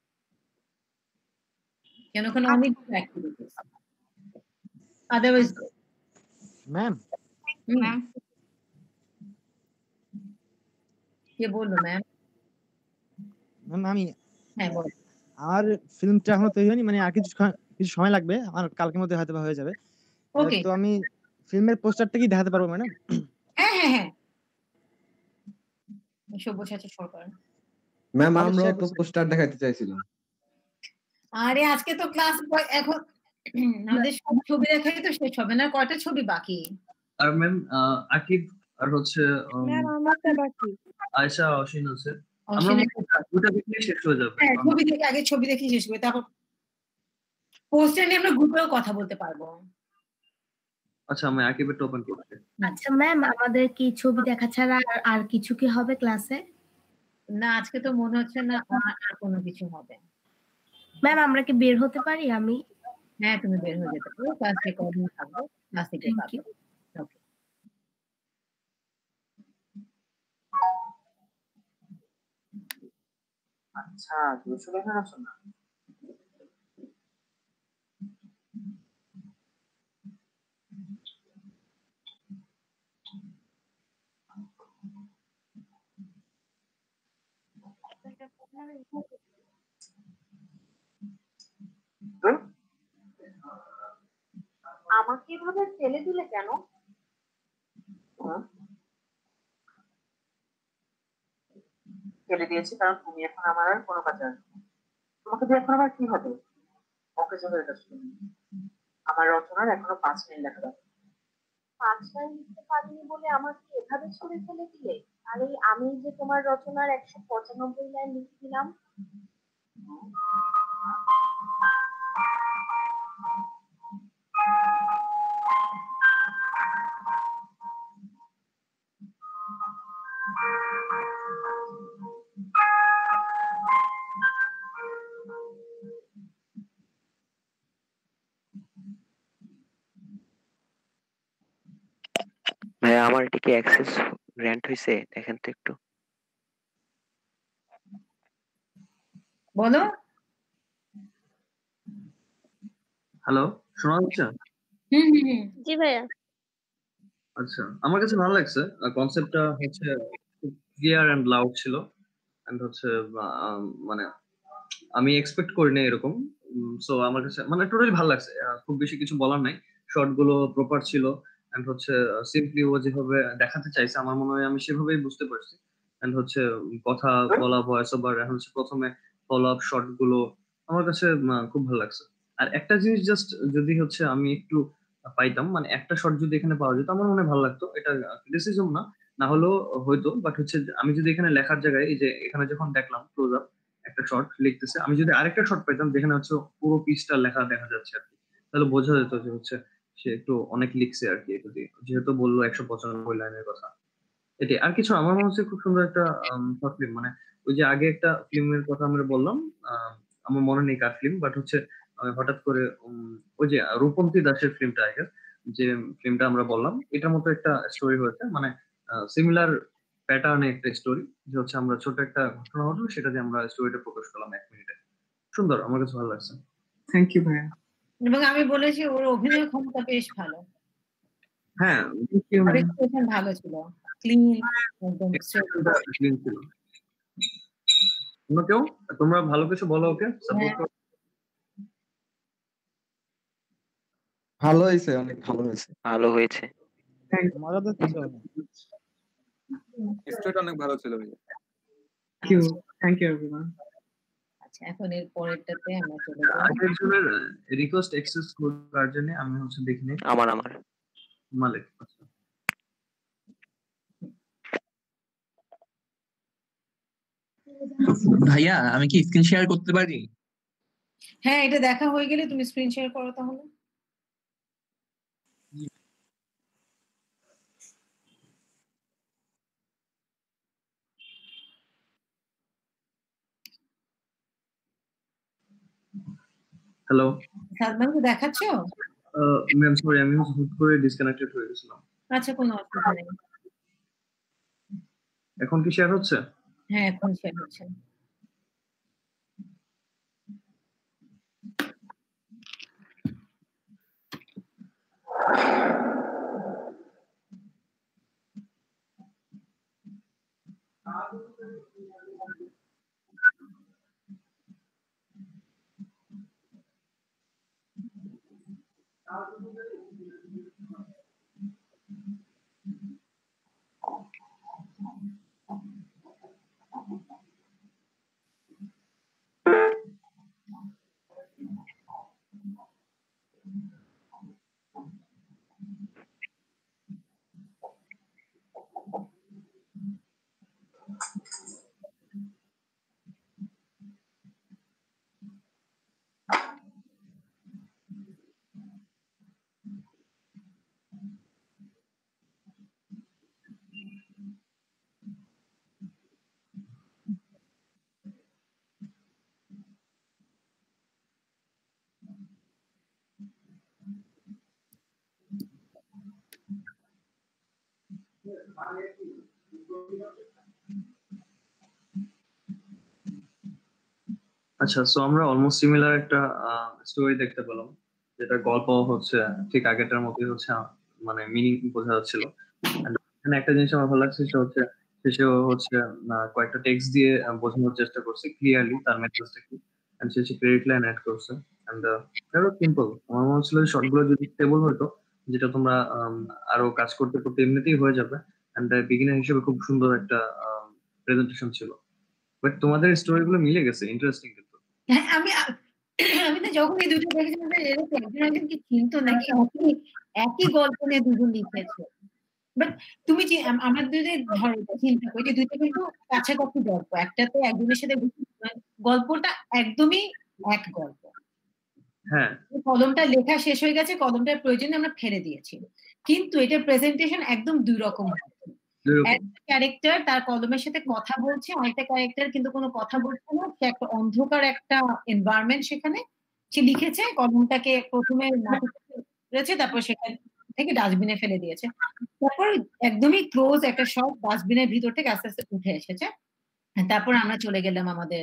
কেন ওখানে অনেক অ্যাক্টিভিটিস আদারওয়াইজ। ম্যাম ম্যাম কে বললো ম্যাম? ম্যাম আমি হ্যাঁ বল। আমার ফিল্মটা এখনো তৈরি হয়নি, মানে আর কিছু খ- কিছু সময় লাগবে, আমার কালকের মধ্যে হয়তো বা হয়ে যাবে। আহ, ওকে। তো আমি ফিল্মের পোস্টারটা কি দেখাতে পারবো ম্যাডাম? হ্যাঁ হ্যাঁ হ্যাঁ সব্যসাচী সরকার। ম্যাম আমাকে আমরাও শেয়ার তো করছেন। পোস্টার দেখাতে চাইছিলাম। আরে আজকে তো ক্লাস এখন আমাদের সব ছবি দেখাই তো শেষ হবে না, কয়টা ছবি বাকি? আর ম্যাম আকিব আর হচ্ছে উম, ম্যাম আমারটা বাকি। আয়েশা অসীন আছে, আমরা অসীনের- মনে হয় দুটা দেখলে শেষ হয়ে যাবে। হ্যাঁ ছবি দেখে আগে ছবি দেখে শেষ হবে, তারপর পোস্টার নিয়ে আমরা গ্রুপেও কথা বলতে পারবো। আচ্ছা আমি আকিবেরটা ওপেন করছি। আচ্ছা ম্যাম, আমাদের কি ছবি দেখা ছাড়া আর- আর কিছু কি হবে ক্লাসে? না আজকে তো মনে হচ্ছে না আর আর কোনো কিছু হবে। ম্যাম আমরা কি বের হতে পারি? আমি হ্যাঁ তুমি বের হয়ে যেতে পারো, ক্লাস রেকর্ডিং থাকবে, ক্লাস থেকে থ্যাংক পাবে। ইউ। ওকে। আচ্ছা দুশো টাকা আছে না? আমাকে এভাবে ফেলে দিলে কেন? ফেলে দিয়েছি কারণ তুমি এখন আমার আর কোনো কাজে আসবে না। তোমাকে দিয়ে এখন আবার কি হবে? ওকে চলে এটা শুনি। আমার রচনার এখনো পাঁচ মিনিট লেখা বাকি। পাঁচ লাইন লিখতে পারিনি বলে আমাকে এভাবে ছুড়ে ফেলে দিলে? আরে আমি যে তোমার রচনার একশো পঁচানব্বই লাইন লিখে দিলাম। ভাইয়া আমার এটা কি অ্যাক্সেস গ্র্যান্ট হয়েছে দেখেন তো একটু। বলো। হ্যালো, শোনা যাচ্ছে? হুম হুম হুম। জি ভাইয়া। আচ্ছা আমার কাছে ভালো লাগছে, কনসেপ্টটা হচ্ছে ক্লিয়ার এন্ড লাউড ছিল এন্ড হচ্ছে আহ, মানে আমি এক্সপেক্ট করিনি এরকম। সো আমার কাছে মানে টোটালি ভালো লাগছে, আহ, খুব বেশি কিছু বলার নাই। শর্ট গুলো প্রপার ছিল এন্ড হচ্ছে সিম্পলি ও যেভাবে দেখাতে চাইছে আমার মনে হয় আমি সেভাবেই বুঝতে পারছি। এন্ড হচ্ছে কথা বলা, ভয়েস ওভার, এখন হচ্ছে প্রথমে ফলো আপ শর্ট গুলো আমার কাছে আহ, খুব ভালো লাগছে। আর একটা জিনিস জাস্ট যদি হচ্ছে আমি একটু পাইতাম, মানে একটা শর্ট যদি এখানে পাওয়া যেত আমার মনে হয় ভালো লাগতো। এটা ক্রিটিসিজম না, না হলেও হয়তো, বাট হচ্ছে যে আমি যদি এখানে লেখার জায়গায় এই যে এখানে যখন দেখলাম ক্লোজ আপ একটা শর্ট লিখতেছে, আমি যদি আরেকটা শর্ট পাইতাম যেখানে হচ্ছে পুরো পিসটা লেখা দেখা যাচ্ছে আর কি, তাহলে বোঝা যেত যে হচ্ছে সে একটু অনেক লিখছে আর কি। যদি যেহেতু বললো একশো পঁচানব্বই লাইনের কথা, এটাই আর কিছু। আমার মনে হচ্ছে খুব সুন্দর একটা শর্ট ফিল্ম, মানে ওই যে আগে একটা ফিল্মের কথা আমরা বললাম, আহ, আমার মনে নেই কার ফিল্ম, বাট হচ্ছে আমি হঠাৎ করে উম, ওই যে রূপন্তী দাসের ফিল্মটা আগে যে ফিল্মটা আমরা বললাম, এটার মতো একটা স্টোরি হয়েছে, মানে সিমিলার প্যাটার্নে একটা স্টোরি, যে হচ্ছে আমরা ছোট একটা ঘটনা ঘটলো সেটা দিয়ে আমরা স্টোরিটা প্রকাশ করলাম এক মিনিটে। সুন্দর, আমার কাছে ভালো লাগছে। থ্যাংক ইউ ভাইয়া। এবং আমি বলেছি ওর অভিনয় ক্ষমতা বেশ ভালো, হ্যাঁ এক্সপ্রেশন ভালো ছিল, ক্লিন একদম straight। clean ছিল। অন্য কেউ তোমরা ভালো কিছু বলো ওকে সাপোর্ট করো। ভালো হয়েছে, অনেক ভালো হয়েছে। ভালো হয়েছে। মজা তো ছিল। স্টোরিটা অনেক ভালো ছিল ভাইয়া। Thank you thank you everyone. আচ্ছা এখন এর পরেরটাতে আমরা চলে যাই। আরেকজনের রিকোয়েস্ট অ্যাক্সেস কোড কার জন্য আমি হচ্ছে দেখিনি। আমার আমার মালিক। আচ্ছা ভাইয়া আমি কি স্ক্রিন শেয়ার করতে পারি? হ্যাঁ এটা দেখা হয়ে গেলে তুমি স্ক্রিন শেয়ার করো তাহলে। হ্যালো সালমান কে দেখাচ্ছো? ম্যাম সরি আমি হচ্ছে হুট করে ডিসকানেক্টেড হয়ে গেছিলাম। আচ্ছা কোনো অসুবিধা নেই। এখন কি শেয়ার হচ্ছে? হ্যাঁ এখন শেয়ার হচ্ছে। আচ্ছা, সো আমরা অলমোস্ট সিমিলার একটা স্টোরি দেখতে পেলাম, যেটা গল্প হচ্ছে ঠিক আগেরটার মতোই হচ্ছে, মানে মিনিং বোঝা যাচ্ছিল। এখানে একটা জিনিস আমার ভালো লাগছে, সেটা হচ্ছে শেষে হচ্ছে কয়েকটা টেক্সট দিয়ে বোঝানোর চেষ্টা করছে ক্লিয়ারলি তার মেসেজটা কি, এন্ড শেষে ক্রেডিট লাইন অ্যাড করছে। And very simple. আমার মনে হচ্ছিল যে শর্টগুলো যদি স্টেবল হতো, যেটা তোমরা আরো কাজ করতে করতে এমনিতেই হয়ে যাবে, এন্ড বিগিনার হিসেবে খুব সুন্দর একটা প্রেজেন্টেশন ছিল। বাট তোমাদের স্টোরিগুলো মিলে গেছে, ইন্টারেস্টিং। কিন্তু হ্যাঁ, আমি আমি তো যখন এই দুটো দেখেছিলাম এরকম একজন একজনকে চিনতো নাকি, একই একই গল্প নিয়ে দুজন লিখেছে। বাট তুমি আমার দুটো ধরো চিন্তা করি যে দুইটা কিন্তু কাছাকাছি গল্প, একটাতে একজনের সাথে গল্পটা একদমই এক গল্প। হ্যাঁ, কলমটা লেখা শেষ হয়ে গেছে, কলমটার প্রয়োজনে আমরা ফেলে দিয়েছি, কিন্তু এটার প্রেজেন্টেশন একদম দুই রকম। একটা ক্যারেক্টার তার কলমের সাথে কথা বলছে, আরেকটা ক্যারেক্টার কিন্তু কোনো কথা বলছে না, সে একটা অন্ধকার একটা এনভায়রনমেন্ট, সেখানে সে লিখেছে, কলমটাকে প্রথমে মাটিতে, তারপর সেখান থেকে ডাস্টবিনে ফেলে দিয়েছে, তারপর একদমই ক্লোজ একটা শট ডাস্টবিনের ভিতর থেকে আস্তে আস্তে উঠে এসেছে। তারপর আমরা চলে গেলাম আমাদের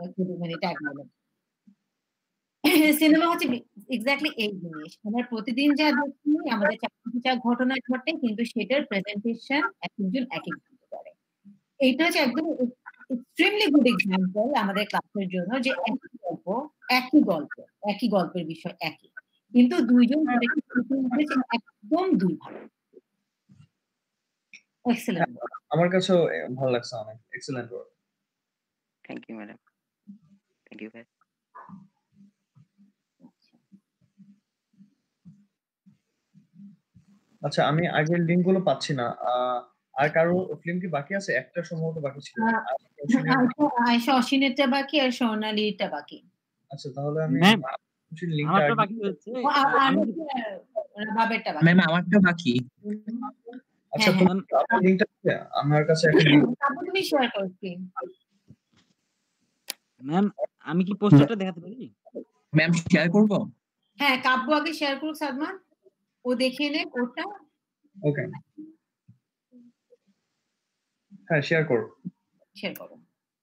সিনেমা হচ্ছে এক্স্যাক্টলি এই জিনিস, আমরা প্রতিদিন যা দেখি আমাদের চারপাশে যা ঘটনা ঘটে, কিন্তু সেটার প্রেজেন্টেশন একজন এক এক করে। এইটা হচ্ছে একদম এক্সট্রিমলি গুড এক্সাম্পল আমাদের ক্লাসের জন্য, যে একই গল্প একই গল্প একই গল্পের বিষয় একই, কিন্তু দুইজন একদম দুই ভালো। এক্সেলেন্ট, আমার কাছেও ভালো লাগছে অনেক। Excellent work. Thank you madam. Thank you ভাই। আচ্ছা, আমি আগের লিংক গুলো পাচ্ছি না। আর কারো ফিল্ম কি বাকি আছে? একটা সম্ভবত বাকি ছিল। আয়শা অশ্বিনেরটা বাকি আর স্বর্ণালীরটা বাকি। আচ্ছা, তাহলে আমি লিংকটা আমারটা বাকি হচ্ছে, বাবেরটা বাকি। ম্যাম আমারটা বাকি। আচ্ছা, তোমার লিংকটা আমার কাছে এখন লিংক তুমি শেয়ার করো স্ক্রিন। ম্যাম আমি কি পোস্টারটা দেখাতে পারি? ম্যাম শেয়ার করব? হ্যাঁ, কাব্য আগে শেয়ার করুক সাদমান, ও দেখে নে ওটা। ওকে, হ্যাঁ শেয়ার করো। শেয়ার করো।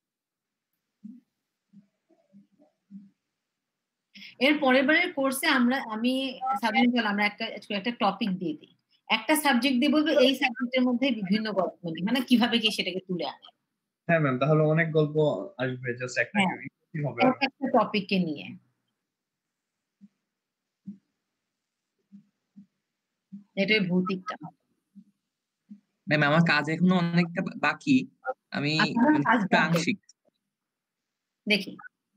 এর পরের বারের কোর্সে আমরা আমি সাবজেক্ট আমরা একটা একটা টপিক দিয়ে দিই, একটা সাবজেক্ট দিয়ে বলবো এই সাবজেক্টের মধ্যে বিভিন্ন গল্প, মানে কিভাবে কি সেটাকে তুলে আনে। হ্যাঁ ম্যাম, তাহলে অনেক গল্প আসবে, জাস্ট একটা কি হবে একটা টপিককে নিয়ে। এটাই ভৌতিকটা। ম্যাম আমার কাজ এখনো অনেকটা বাকি, আমি আংশিক দেখি।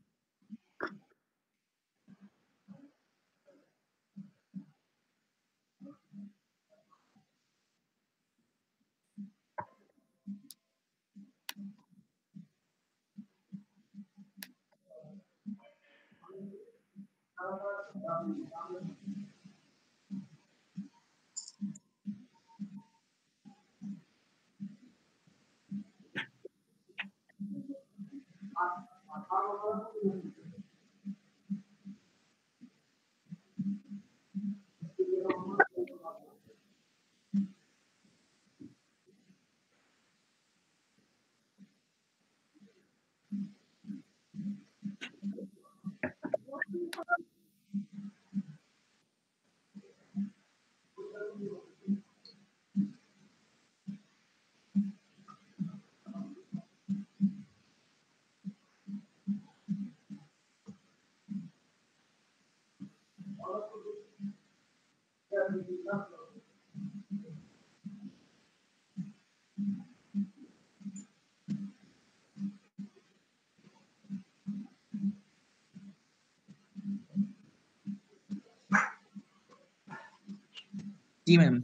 জি ম্যাম।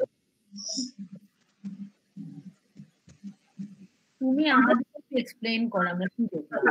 তুমি আমাদের এক্সপ্লেইন করো আমরা কি দেখলাম,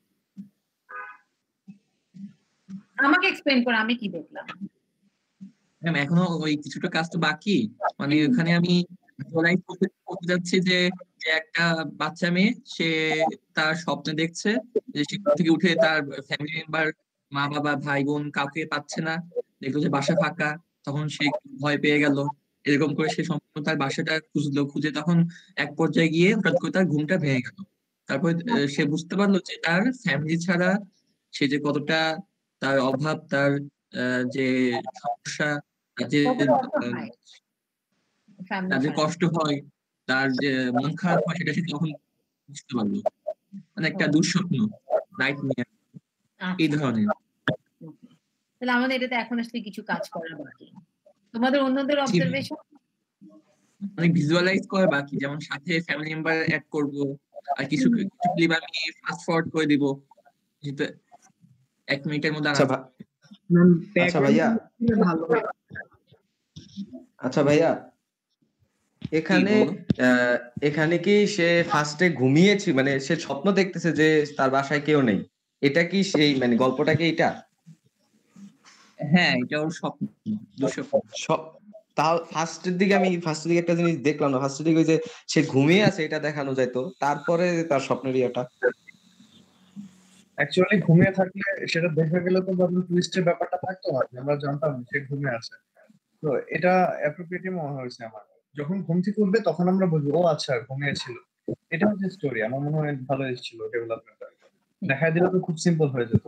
আমাকে এক্সপ্লেইন করো আমি কি দেখলাম। ম্যাম এখনো ওই কিছুটা কাজ তো বাকি, মানে ওখানে আমি জোলাই করতে যাচ্ছি যে একটা বাচ্চা মেয়ে, সে তার স্বপ্নে দেখছে যে সে থেকে উঠে তার ফ্যামিলি মেম্বার, মা বাবা ভাই বোন কাউকে পাচ্ছে না, দেখলো যে বাসা ফাঁকা, তখন সে ভয় পেয়ে গেল, এরকম করে সে সম্পূর্ণ তার বাসাটা খুঁজলো, খুঁজে তখন এক পর্যায়ে গিয়ে হঠাৎ করে তার ঘুমটা ভেঙে গেল। তারপর আহ, সে বুঝতে পারলো যে তার ফ্যামিলি ছাড়া সে যে কতটা তার অভাব, তার আহ, যে সমস্যা, তার যে কতটা আহ, অসহায় ফ্যামিলি তার যে ছাড়া। কষ্ট হয়, তার যে মন খারাপ হয়, সেটা সে তখন বুঝতে পারলো। মানে একটা দুঃস্বপ্ন, নাইট মেয়ার এই আচ্ছা ধরনের। তাহলে আমাদের এটাতে এখন আসলে কিছু কাজ করা বাকি। তোমাদের অন্যদের জি ম্যাম, অবজারভেশন? অনেক ভিজুয়ালাইজ করা বাকি, যেমন সাথে ফ্যামিলি মেম্বার অ্যাড করব, আর কিছু কিছু ক্লিপ আমি ফাস্ট ফরওয়ার্ড করে দিব, যেহেতু এক মিনিটের মধ্যে আনা আচ্ছা যাবে। ভা- আচ্ছা ভাইয়া ভালো হয়। আচ্ছা ভাইয়া কি এখানে বলো? আহ, এখানে কি সে ফার্স্টে ঘুমিয়েছে, মানে সে স্বপ্ন দেখতেছে যে তার বাসায় কেউ নেই, এটা কি সেই মানে গল্পটা কি এটা? হ্যাঁ, এটা ওর স্বপ্ন, দুঃস্বপ্ন। স- তাও ফার্স্টের দিকে আমি ফার্স্টের দিকে একটা জিনিস দেখলাম না, ফার্স্টের দিকে ওই যে সে ঘুমিয়ে আছে এটা দেখানো যাইতো, তারপরে তার স্বপ্নের ইয়েটা। অ্যাকচুয়ালি ঘুমিয়ে থাকলে সেটা দেখা গেলে তো ভাবলাম টুইস্টের ব্যাপারটা থাকতো না, আমরা জানতাম সে ঘুমিয়ে আছে। তো এটা অ্যাপ্রোপ্রিয়েটলি মনে হয়েছে আমার, যখন ঘুম থেকে উঠবে তখন আমরা বুঝবো ও আচ্ছা ঘুমিয়েছিল। এটা হচ্ছে স্টোরি, আমার মনে হয় ভালো এসেছিল ডেভেলপমেন্টটা। দেখা দিলে তো খুব সিম্পল হয়ে যেত।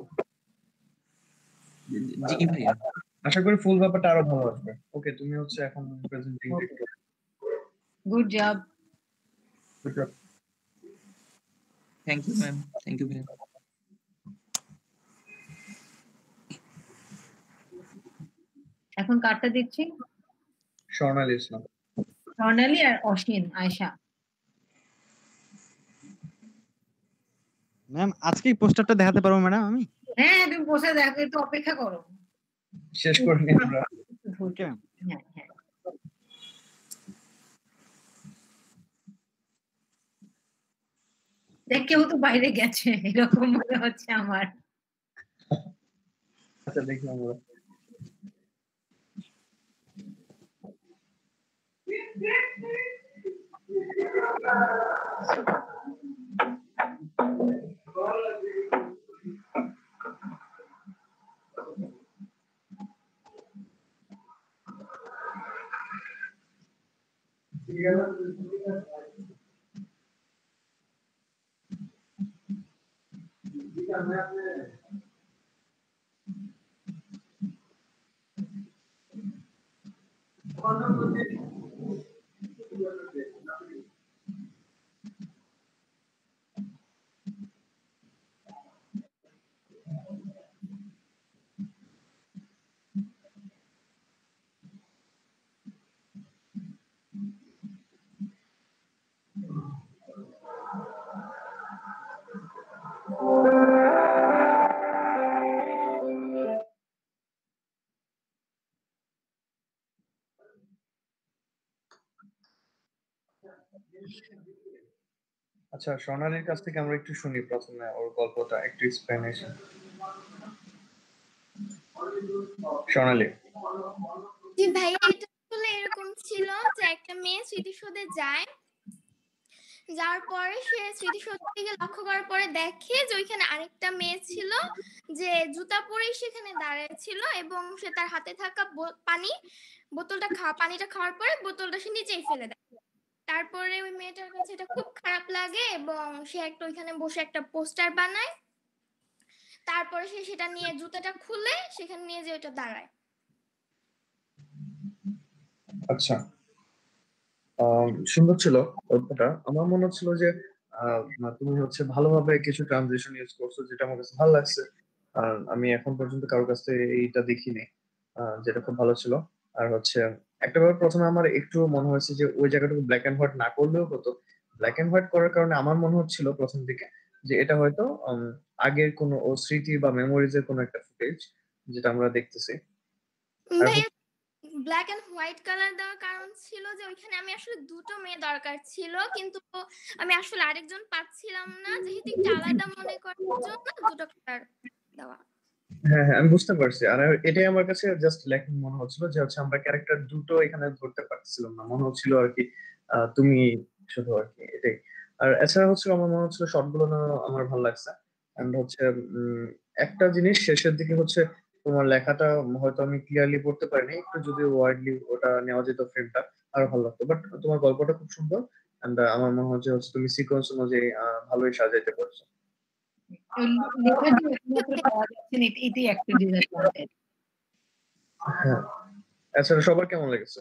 জি ভাইয়া, আশা করি ফুল ব্যাপারটা আরো ভালো আসবে। ওকে, তুমি হচ্ছে এখন প্রেজেন্টিং একটু good job. Thank you ma'am, thank you ভাইয়া। এখন কার্ডটা দিচ্ছি স্বর্ণালী ইসলাম। স্বর্ণালী আর অসীম আয়শা। ম্যাম আজকে এই পোস্টারটা দেখাতে পারবো ম্যাডাম আমি? হ্যাঁ তুমি বসে দেখো, একটু অপেক্ষা করো। শেষ করে নিই আমরা। Okay ma'am. হ্যাঁ হ্যাঁ দেখ কেউ তো বাইরে গেছে এরকম মনে হচ্ছে আমার। আচ্ছা দেখি আমরা। আচ্ছা, সোনালীর কাছ থেকে আমরা একটু শুনি প্রথমে ওর গল্পটা, একটু এক্সপ্লেনেশন। সোনালী। জি ভাইয়া, এটা আসলে এরকম ছিল যে একটা মেয়ে স্মৃতিসৌধে যায়, যাওয়ার পরে সে স্মৃতিসৌধের দিকে লক্ষ্য করার পরে দেখে যে ওইখানে আরেকটা মেয়ে ছিল যে জুতা পরেই সেখানে দাঁড়িয়ে ছিল, এবং সে তার হাতে থাকা পানি বোতলটা খাওয়া পানিটা খাওয়ার পরে বোতলটা সে নিচেই ফেলে দেয়। তারপরে ওই মেয়েটার কাছে এটা খুব খারাপ লাগে এবং সে একটা ওইখানে বসে একটা পোস্টার বানায়। তারপরে সে সেটা নিয়ে জুতাটা খুলে সেখানে নিয়ে যে ওটা দাঁড়ায়। আচ্ছা, সুন্দর ছিল গল্পটা। আমার মনে হচ্ছিল যে তুমি হচ্ছে ভালোভাবে কিছু ট্রানজিশন ইউজ করছো, যেটা আমার কাছে ভালো লাগছে। আর আমি এখন পর্যন্ত কারোর কাছ থেকে এইটা দেখিনি, যেটা খুব ভালো ছিল। আর হচ্ছে একটা ব্যাপার প্রথমে আমার একটু মনে হয়েছে যে ওই জায়গাটুকু ব্ল্যাক এন্ড হোয়াইট না করলেও হতো। ব্ল্যাক এন্ড হোয়াইট করার কারণে আমার মনে হচ্ছিল প্রথম দিকে যে এটা হয়তো আগের কোনো ও স্মৃতি বা মেমোরিজের কোনো একটা ফুটেজ যেটা আমরা দেখতেছি। ব্ল্যাক এন্ড হোয়াইট কালার দেওয়ার কারণ ছিল যে ওইখানে আমি আসলে দুটো মেয়ে দরকার ছিল, কিন্তু আমি আসলে আরেকজন পাচ্ছিলাম না, যেহেতু একটু আলাদা মনে করার জন্য দুটো কালার দেওয়া। হ্যাঁ হ্যাঁ আমি বুঝতে পারছি। আর এটাই আমার কাছে জাস্ট ল্যাকিং মনে হচ্ছিল যে হচ্ছে আমরা ক্যারেক্টার দুটো এখানে ধরতে পারছিলাম না, মনে হচ্ছিল আর কি তুমি শুধু আর কি এটাই। আর এছাড়া হচ্ছে আমার মনে হচ্ছিল শর্টগুলো আমার ভালো লাগছে। এন্ড হচ্ছে একটা জিনিস শেষের দিকে হচ্ছে তোমার লেখাটা হয়তো আমি ক্লিয়ারলি পড়তে পারিনি, একটু যদি ওয়ার্ডলি ওটা নেওয়া যেত ফ্রেমটা আরো ভালো লাগতো। বাট তোমার গল্পটা খুব সুন্দর এন্ড আমার মনে হচ্ছে হচ্ছে তুমি সিকোয়েন্স অনুযায়ী আহ, ভালোই সাজাইতে পারছো। লেখা দিয়ে একমাত্র পাওয়া যাচ্ছে না, এটি- এটি একটা ডিসঅ্যাডভান্টেজ। হ্যাঁ, এছাড়া সবার কেমন লেগেছে?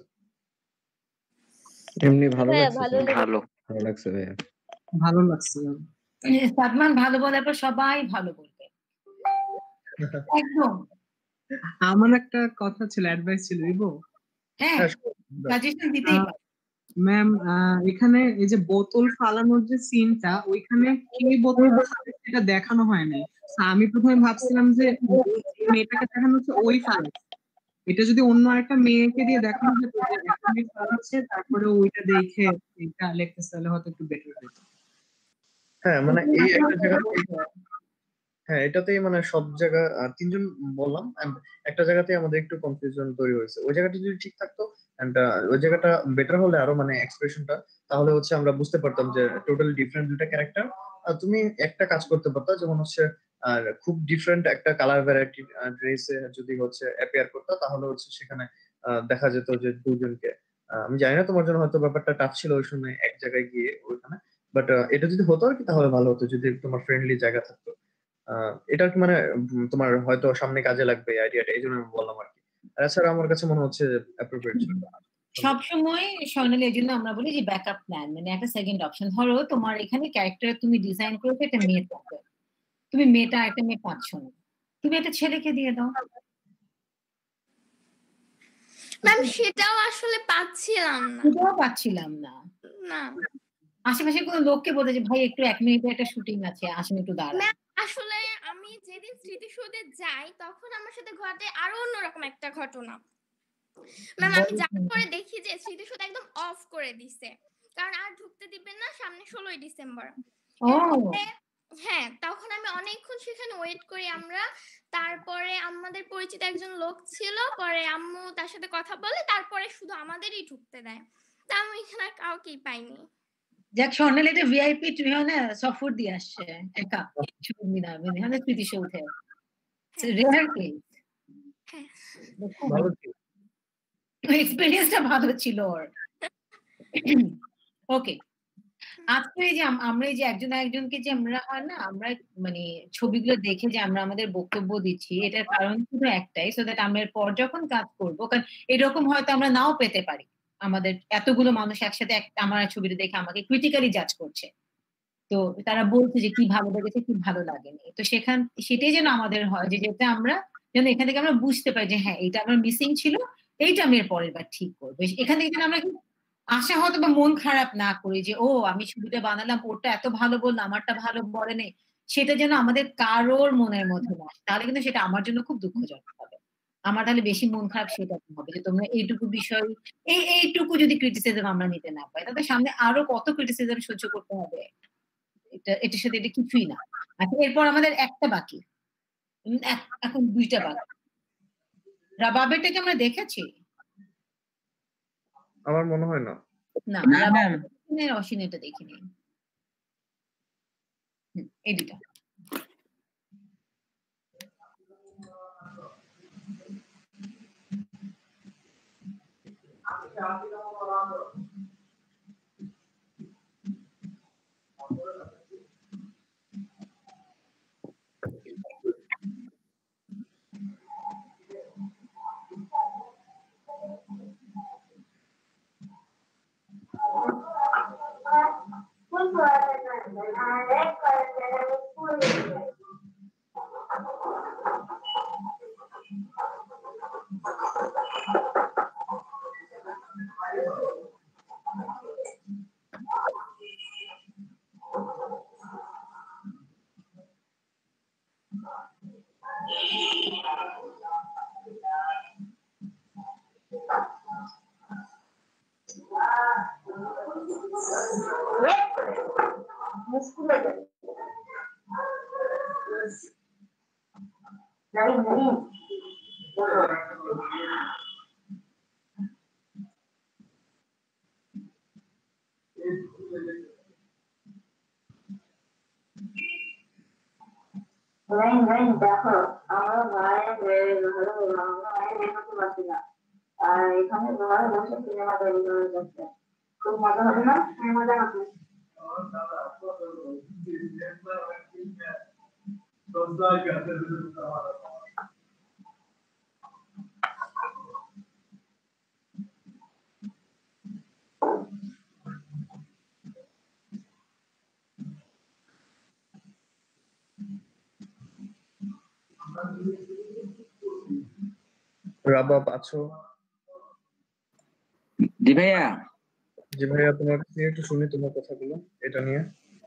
এমনি ভালো হ্যাঁ লাগছে ভালো স্যার। লেগেছে। ভালো ভালো লাগছে ভাইয়া। ভালো লাগছে। সাদমান ভালো বলার পর সবাই ভালো বলবে একদম। আমার একটা কথা ছিল, অ্যাডভাইস ছিল, দিব? হ্যাঁ, সাজেশন দিতেই পারে। ম্যাম, এখানে এই যে বোতল ফালানোর যে সিনটা, ওইখানে কি বোতল ফালায় সেটা দেখানো হয় নাই। So, আমি প্রথমে ভাবছিলাম যে যে মেয়েটাকে দেখানো হচ্ছে ওই ফালাচ্ছে, এটা যদি অন্য একটা মেয়েকে দিয়ে দেখানো যেত যে একটা মেয়ে ফালাচ্ছে তারপরে ওইটা দেখে এটা লিখতেছে, তাহলে হয়তো একটু বেটার হতো। হ্যাঁ মানে এই একটা জায়গাতে, হ্যাঁ এটাতেই মানে সব জায়গা আহ, তিনজন বললাম and একটা জায়গাতেই আমাদের একটু কনফিউশন তৈরি হয়েছে। ওই জায়গাটা যদি ঠিক থাকতো and ওই জায়গাটা বেটার হলে আরো মানে এক্সপ্রেশনটা, তাহলে হচ্ছে আমরা বুঝতে পারতাম যে টোটালি ডিফারেন্ট দুটা ক্যারেক্টার। তুমি একটা কাজ করতে পারতো, যেমন হচ্ছে আর খুব ডিফারেন্ট একটা কালার ভ্যারাইটি ড্রেসে যদি হচ্ছে অ্যাপিয়ার করতো, তাহলে হচ্ছে সেখানে আহ, দেখা যেত যে দুজনকে। আহ, আমি জানি না তোমার জন্য হয়তো ব্যাপারটা টাফ ছিল ওই সময় এক জায়গায় গিয়ে ওইখানে, বাট এটা যদি হতো আর কি তাহলে ভালো হতো, যদি তোমার ফ্রেন্ডলি জায়গা থাকতো। আহ এটা কি মানে উম, তোমার হয়তো সামনে কাজে লাগবে আইডিয়াটা, এই জন্য আমি বললাম আর কি। আর এছাড়া আমার কাছে মনে হচ্ছে অ্যাপ্রোপ্রিয়েট ছিল। সবসময় স্বর্ণালী, এই জন্য আমরা বলি যে ব্যাকআপ প্ল্যান, মানে একটা সেকেন্ড অপশন। ধরো তোমার এখানে ক্যারেক্টার তুমি ডিজাইন করেছো একটা মেয়ে থাকবে, তুমি মেয়েটা একটা মেয়ে পাচ্ছ না, তুমি একটা ছেলেকে দিয়ে দাও। ম্যাম সেটাও আসলে পাচ্ছিলাম না। সেটাও পাচ্ছিলাম না। না আশেপাশে কোনো লোককে বলে যে ভাই একটু এক মিনিটের একটা শুটিং আছে, আসেন একটু দাঁড়ান। ম্যাম আসলে আমি যেদিন স্মৃতিসৌধে যাই তখন আমার সাথে ঘটে আরো অন্যরকম একটা ঘটনা। ম্যাম আমি যাওয়ার পরে দেখি যে স্মৃতিসৌধ একদম অফ করে দিছে, কারণ আর ঢুকতে দিবেন না সামনে ষোলোই ডিসেম্বর। ও হ্যাঁ, তখন আমি অনেকক্ষণ সেখানে ওয়েট করি আমরা। তারপরে আমাদের পরিচিত একজন লোক ছিল, পরে আম্মু তার সাথে কথা বলে তারপরে শুধু আমাদেরই ঢুকতে দেয়। তা আমি এখানে আর কাউকেই পাইনি। যাক স্বর্ণালী এটা ভিআইপি, তুমি না সফর দিয়ে আসছে একা মিনা মিনা স্মৃতিসৌধে, রেয়ার কেস। ভালো ছিল। এক্সপেরিয়েন্সটা ভালো ছিল ওর। ওকে, আজকে এই যে আম- আমরা এই যে একজন একজনকে যে আমরা হয় না, আমরা মানে ছবিগুলো দেখে যে আমরা আমাদের বক্তব্য দিচ্ছি, এটার কারণ শুধু একটাই, সো দ্যাট আমরা পর যখন কাজ করবো, কারণ এরকম হয়তো আমরা নাও পেতে পারি, আমাদের এতগুলো মানুষ একসাথে এক- আমার ছবিটা দেখে আমাকে ক্রিটিক্যালি জাজ করছে, তো তারা বলছে যে কি ভালো লেগেছে কি ভালো লাগেনি, তো সেখান সেটাই যেন আমাদের হয় যে যেটা আমরা যেন এখান থেকে আমরা বুঝতে পারি যে হ্যাঁ এইটা আমার মিসিং ছিল, এইটা আমি এর পরের বার ঠিক করবো। এখান থেকে যেন আমরা কি আশা হয়তো বা মন খারাপ না করি যে ও আমি ছবিটা বানালাম ওটা এত ভালো বললো আমারটা ভালো বলেনি, সেটা যেন আমাদের কারোর মনের মধ্যে না আসে। তাহলে কিন্তু সেটা আমার জন্য খুব দুঃখজনক হবে, আমার তাহলে বেশি মন খারাপ সেটা হবে যে তোমরা এইটুকু বিষয় এই এইটুকু যদি ক্রিটিসিজম আমরা নিতে না পাই, তাহলে সামনে আরো কত ক্রিটিসিজম সহ্য করতে হবে, এটা এটার সাথে এটা কিছুই না। আচ্ছা এরপর আমাদের একটা বাকি, উম, এক- এখন দুইটা বাকি। রাবাবেরটাকে আমরা দেখেছি আমার মনে হয় না। না, না, রাবাবের অসীনেটা দেখিনি। হুম, এই দুটা। রাইন রাইন দেখো আমরা ভাই ভালো আমরা ভাই দেখতে পাচ্ছি না আর এখানে ঘরে বসে সিনেমা তৈরি করা যাচ্ছে খুব মজা হবে না হ্যাঁ মজা হবে রাবাব আছো? জি ভাইয়া। জি ভাইয়া, তোমার কাছে একটু শুনি তোমার কথাগুলো এটা নিয়ে।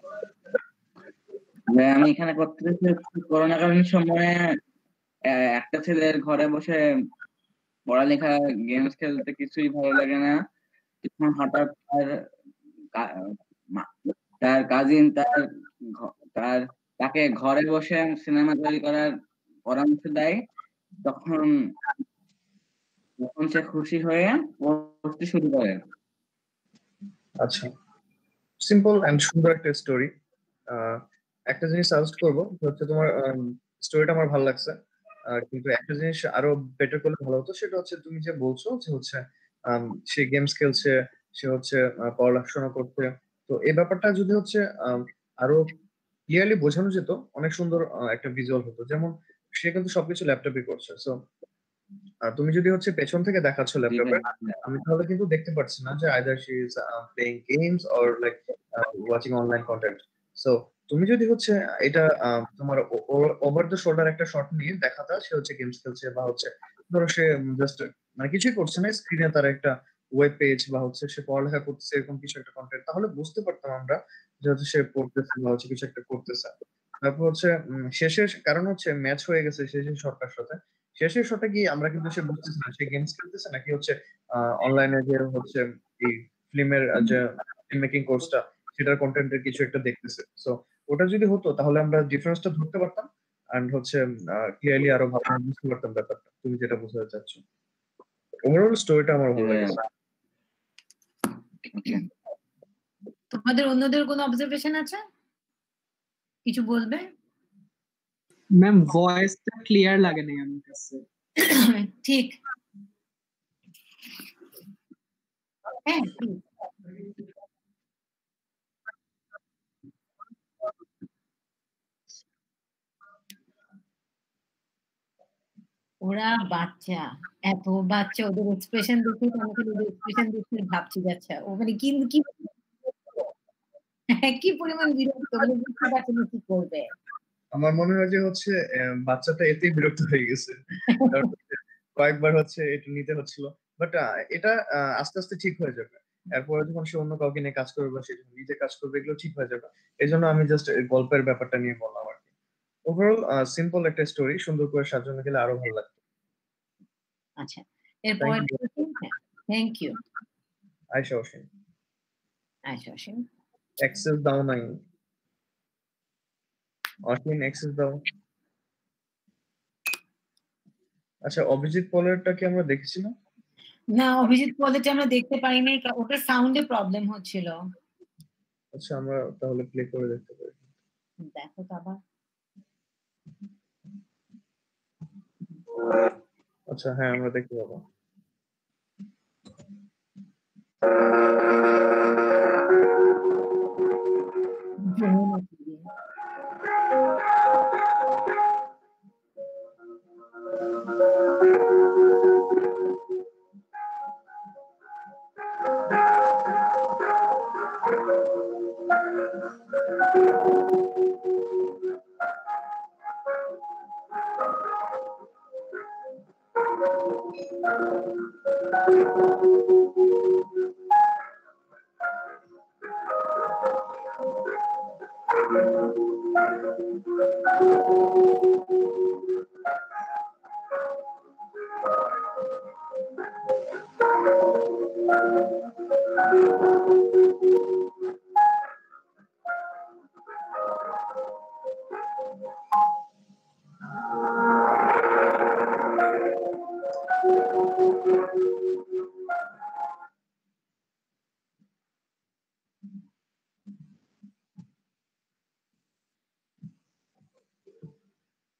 ভাইয়া, আমি এখানে করতে করোনাকালীন সময়ে আহ, একটা ছেলের ঘরে বসে পড়ালেখা গেমস খেলতে কিছুই ভালো লাগে না। তখন হঠাৎ তার কা- মা- তার কাজিন তার ঘ- তার তাকে ঘরে বসে সিনেমা তৈরি করার পরামর্শ দেয়। তখন তখন সে খুশি হয়ে পড়তে শুরু করে। আচ্ছা, সিম্পল এন্ড সুন্দর একটা স্টোরি। একটা জিনিস সাজেস্ট করবো, হচ্ছে তোমার স্টোরিটা আমার ভালো লাগছে, আহ, কিন্তু একটা জিনিস আরো বেটার করলে ভালো হতো। সেটা হচ্ছে তুমি যে বলছো যে হচ্ছে আম, সে গেমস খেলছে, সে হচ্ছে আহ, পড়াশোনা করতে। তো এই ব্যাপারটা যদি হচ্ছে আম, আরো ক্লিয়ারলি বোঝানো যেত, অনেক সুন্দর আহ, একটা ভিজুয়াল হতো। যেমন সে কিন্তু সবকিছু ল্যাপটপে করছে, সো তুমি যদি হচ্ছে পেছন থেকে দেখাচ্ছ জি ল্যাপটপে, ভাইয়া। আমি তাহলে কিন্তু দেখতে পাচ্ছি না যে either she is playing games or like watching online content. So তুমি যদি হচ্ছে এটা আহ, তোমার ওভার দ্য শোল্ডার একটা শট নিয়ে দেখাতা সে হচ্ছে গেমস খেলছে, বা হচ্ছে ধরো সে জাস্ট মানে কিছুই করছে না, স্ক্রিনে তার একটা ওয়েব পেজ বা হচ্ছে সে পড়ালেখা করতেছে এরকম কিছু একটা কন্টেন্ট, তাহলে বুঝতে পারতাম আমরা যে হচ্ছে সে পড়তেছে বা হচ্ছে কিছু একটা করতেছে। তারপর হচ্ছে উম, শেষের কারণ হচ্ছে ম্যাচ হয়ে গেছে শেষের শটটার সাথে। শেষের শটে গিয়ে আমরা কিন্তু সে বুঝতেছি না সে গেমস খেলতেছে নাকি হচ্ছে অনলাইনে যে হচ্ছে এই ফিল্মের যে ফিল্ম মেকিং কোর্সটা সেটার কন্টেন্টের কিছু একটা দেখতেছে। সো ওটা যদি হতো তাহলে আমরা ডিফারেন্সটা ধরতে পারতাম, এন্ড হচ্ছে ক্লিয়ারলি আরো ভালো বুঝতে পারতাম ব্যাপারটা তুমি যেটা বোঝাতে চাচ্ছ। ওভারঅল স্টোরিটা আমার জি ভালো ভাইয়া। লেগেছে। তোমাদের অন্যদের কোনো অবজারভেশন আছে, কিছু বলবে? ম্যাম ভয়েসটা ক্লিয়ার লাগে নাই আমার কাছে। ঠিক, হ্যাঁ ঠিক। ওরা বাচ্চা, এত বাচ্চা, ওদের এক্সপ্রেশন দেখে আমাকে ওদের এক্সপ্রেশন দেখে ভাবছি যাচ্ছে ও মানে কি কি কি পরিমাণ বিরক্ত, মানে বুঝতে পারছি না কি করবে। আমার মনে হয় যে হচ্ছে আহ, বাচ্চাটা এতেই বিরক্ত হয়ে গেছে, কারণ হচ্ছে কয়েকবার হচ্ছে এটা নিতে হচ্ছিল। বাট এটা আহ, আস্তে আস্তে ঠিক হয়ে যাবে। এরপরে যখন সে অন্য কাউকে নিয়ে কাজ করবে বা সে যখন নিজে কাজ করবে, এগুলো ঠিক হয়ে যাবে। এই জন্য আমি জাস্ট গল্পের ব্যাপারটা নিয়ে বললাম আর কি। ওভারঅল সিম্পল একটা স্টোরি, সুন্দর করে সাজানো গেলে আরো ভালো লাগতো। আচ্ছা, এরপর thank you thank you Ayesha Hossain. আচ্ছা অসীম। অ্যাক্সেস দাও নাই অসীম, অ্যাক্সেস দাও। আচ্ছা, অভিজিৎ পলেরটা কি আমরা দেখেছি না? না, অভিজিৎ পদেটা আমরা দেখতে পাইনি, ওটা সাউন্ডে প্রবলেম হচ্ছিল। আচ্ছা, আমরা তাহলে প্লে করে দেখতে পারি। দেখো তো আবার। আচ্ছা হ্যাঁ, আমরা দেখতে পাবো।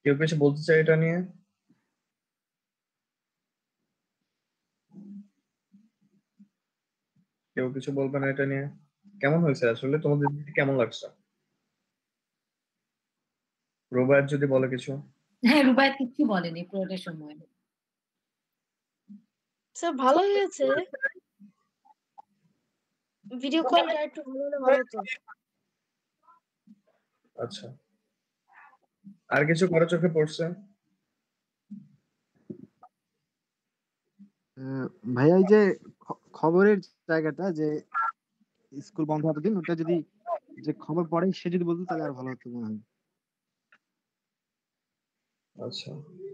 কেউ কিছু বলতে চাই এটা নিয়ে? কেউ কিছু বলবে না এটা নিয়ে? কেমন হয়েছে আসলে তোমাদের দিকে কেমন লাগছে? রুবায়েত যদি বলে কিছু। হ্যাঁ, রুবায়েত কিছু বলেনি পুরোটা সময়। স্যার ভালো হয়েছে। ভিডিও কলটা একটু ভালো হলে ভালো হতো। আচ্ছা, আর কিছু কারো চোখে পড়ছে? আহ, ভাইয়া এই যে খ- খবরের জায়গাটা যে স্কুল বন্ধ এতদিন, ওটা যদি যে খবর পড়ে সে যদি বলতো তাহলে আর ভালো হতো মনে হয়। আচ্ছা,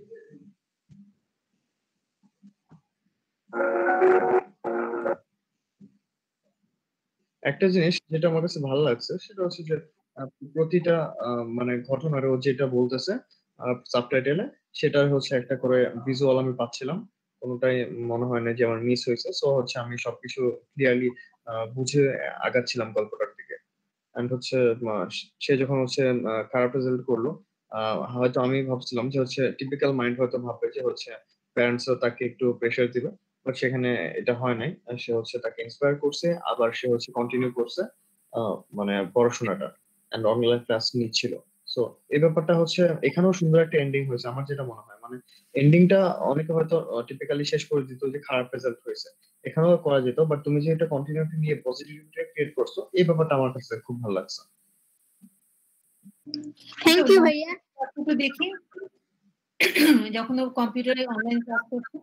একটা জিনিস যেটা আমার কাছে ভালো লাগছে সেটা হচ্ছে যে আহ, প্রতিটা আহ, মানে ঘটনার ও যেটা বলতেছে সাবটাইটেলে, সেটা হচ্ছে একটা করে ভিজুয়াল আমি পাচ্ছিলাম। কোনোটাই মনে হয় না যে আমার মিস হয়েছে। সো হচ্ছে আমি সবকিছু ক্লিয়ারলি বুঝে আগাচ্ছিলাম গল্পটার দিকে। এন্ড হচ্ছে আহ, সে যখন হচ্ছে আহ, খারাপ রেজাল্ট করলো, আহ, হয়তো আমি ভাবছিলাম যে হচ্ছে টিপিক্যাল মাইন্ড হয়তো ভাববে যে হচ্ছে প্যারেন্টসও তাকে একটু প্রেশার দিবে, বাট সেখানে এটা হয় নাই। আর সে হচ্ছে তাকে ইন্সপায়ার করছে, আবার সে হচ্ছে কন্টিনিউ করছে আহ, মানে পড়াশোনাটা, এন্ড অনলাইন ক্লাস নিচ্ছিল। সো এই ব্যাপারটা হচ্ছে এখানেও সুন্দর একটা এন্ডিং হয়েছে আমার যেটা মনে হয়। মানে এন্ডিংটা অনেকে হয়তো টিপিক্যালি শেষ করে দিত যে খারাপ রেজাল্ট হয়েছে, এখানেও করা যেত, বাট তুমি যে এটা কন্টিনিউটি নিয়ে পজিটিভিটি ক্রিয়েট করছো, এই ব্যাপারটা আমার কাছে খুব ভালো লাগছে। থ্যাংক ইউ ভাইয়া। একটু দেখি যখন ও কম্পিউটারে অনলাইন ক্লাস করছে।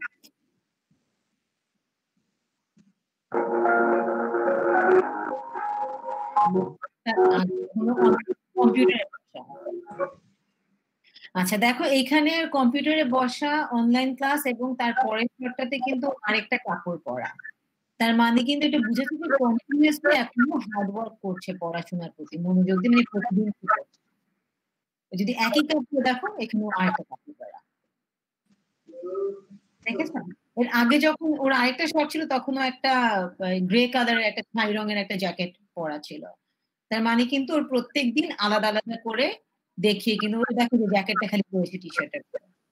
কম্পিউটারে বসা। আচ্ছা দেখো, এইখানে কম্পিউটারে বসা, অনলাইন ক্লাস এবং তার পরের ঘরটাতে কিন্তু আরেকটা কাপড় পরা। তার মানে কিন্তু এটা বুঝেছে যে কন্টিনিউয়াসলি এখনো হার্ড ওয়ার্ক করছে পড়াশোনার প্রতি মনোযোগ দিয়ে, মানে প্রতিদিন কি করছে। যদি একই কাপড় দেখো, এখানে আরেকটা কাপড় পরা, দেখেছেন? এর আগে যখন ওর আরেকটা শর্ট ছিল, তখনও একটা গ্রে কালারের একটা ছাই রঙের একটা জ্যাকেট পরা ছিল। তার মানে কিন্তু ওর প্রত্যেক দিন আলাদা আলাদা করে দেখিয়ে কিন্তু ওর দেখো যে জ্যাকেটটা খালি পরেছে টি শার্টের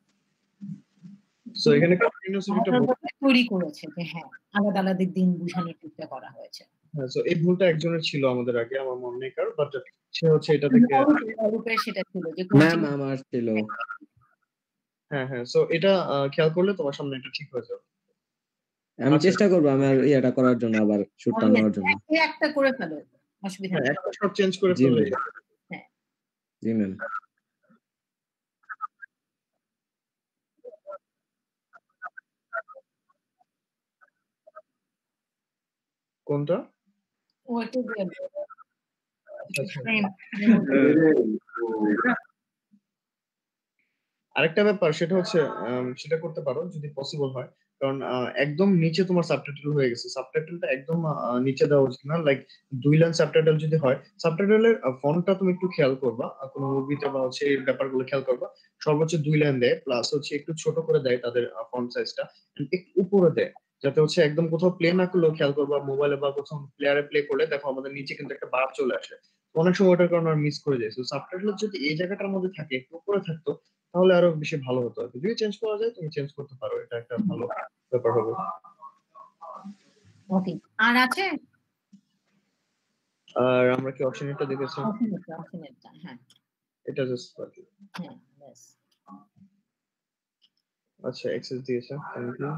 সো এখানে কন্টিনিউসিটিটা তৈরি করেছে যে হ্যাঁ আলাদা আলাদা দিন বুঝানোর চেষ্টা করা হয়েছে। হ্যাঁ, সো এই ভুলটা একজনের ছিল আমাদের আগে, আমার মনে নেই কার, বাট সে হচ্ছে এটা থেকে অরূপের সেটা ছিল যে ম্যাম আমার ছিল। হ্যাঁ হ্যাঁ, সো এটা আহ, খেয়াল করলে তোমার সামনে এটা ঠিক হয়ে যাবে। আমি আচ্ছা। চেষ্টা করবো আমার ইয়েটা করার জন্য, আবার শুটটা নেওয়ার জন্য। একে একটা করে ফেলো, অসুবিধা হ্যাঁ, নেই। একটা শট চেঞ্জ করে জি ফেললে। ম্যাম। হ্যাঁ জি ম্যাম। কোনটা? ও একটু দিয়ে আচ্ছা। দাও। আরেকটা ব্যাপার সেটা হচ্ছে আম, সেটা করতে পারো যদি পসিবল হয়, কারণ আহ, একদম নিচে তোমার সাবটাইটেল হয়ে গেছে, সাবটাইটেলটা একদম আহ, নিচে দেওয়া উচিত না। লাইক দুই লাইন সাবটাইটেল যদি হয়, সাবটাইটেলের ফন্টটা তুমি একটু খেয়াল করবা, আহ, কোনো মুভিতে বা হচ্ছে এই ব্যাপারগুলো খেয়াল করবা, সর্বোচ্চ দুই লাইন দেয়, প্লাস হচ্ছে একটু ছোট করে দেয় তাদের ফন্ট সাইজটা, একটু উপরে দেয়, যাতে হচ্ছে একদম কোথাও প্লে না করলেও খেয়াল করবা, মোবাইলে বা কোথাও প্লেয়ারে প্লে করলে দেখো আমাদের নিচে কিন্তু একটা বার চলে আসে। অনেক সময় ওটার কারণে মিস করে যায়। সাবটাইটেল যদি এই জায়গাটার মধ্যে থাকে, একটু উপরে থাকতো, তাহলে আরো বেশি ভালো হতো। যদি চেঞ্জ করা যায় তুমি চেঞ্জ করতে পারো, এটা একটা ভালো ব্যাপার হবে। ওকে, আর আছে? আর আমরা কি অপশনটা দেখেছি? অপশনটা অপশনটা হ্যাঁ, এটা জাস্ট বাকি। হ্যাঁ ব্যাস। আচ্ছা, অ্যাক্সেস দিয়েছে, থ্যাংক ইউ।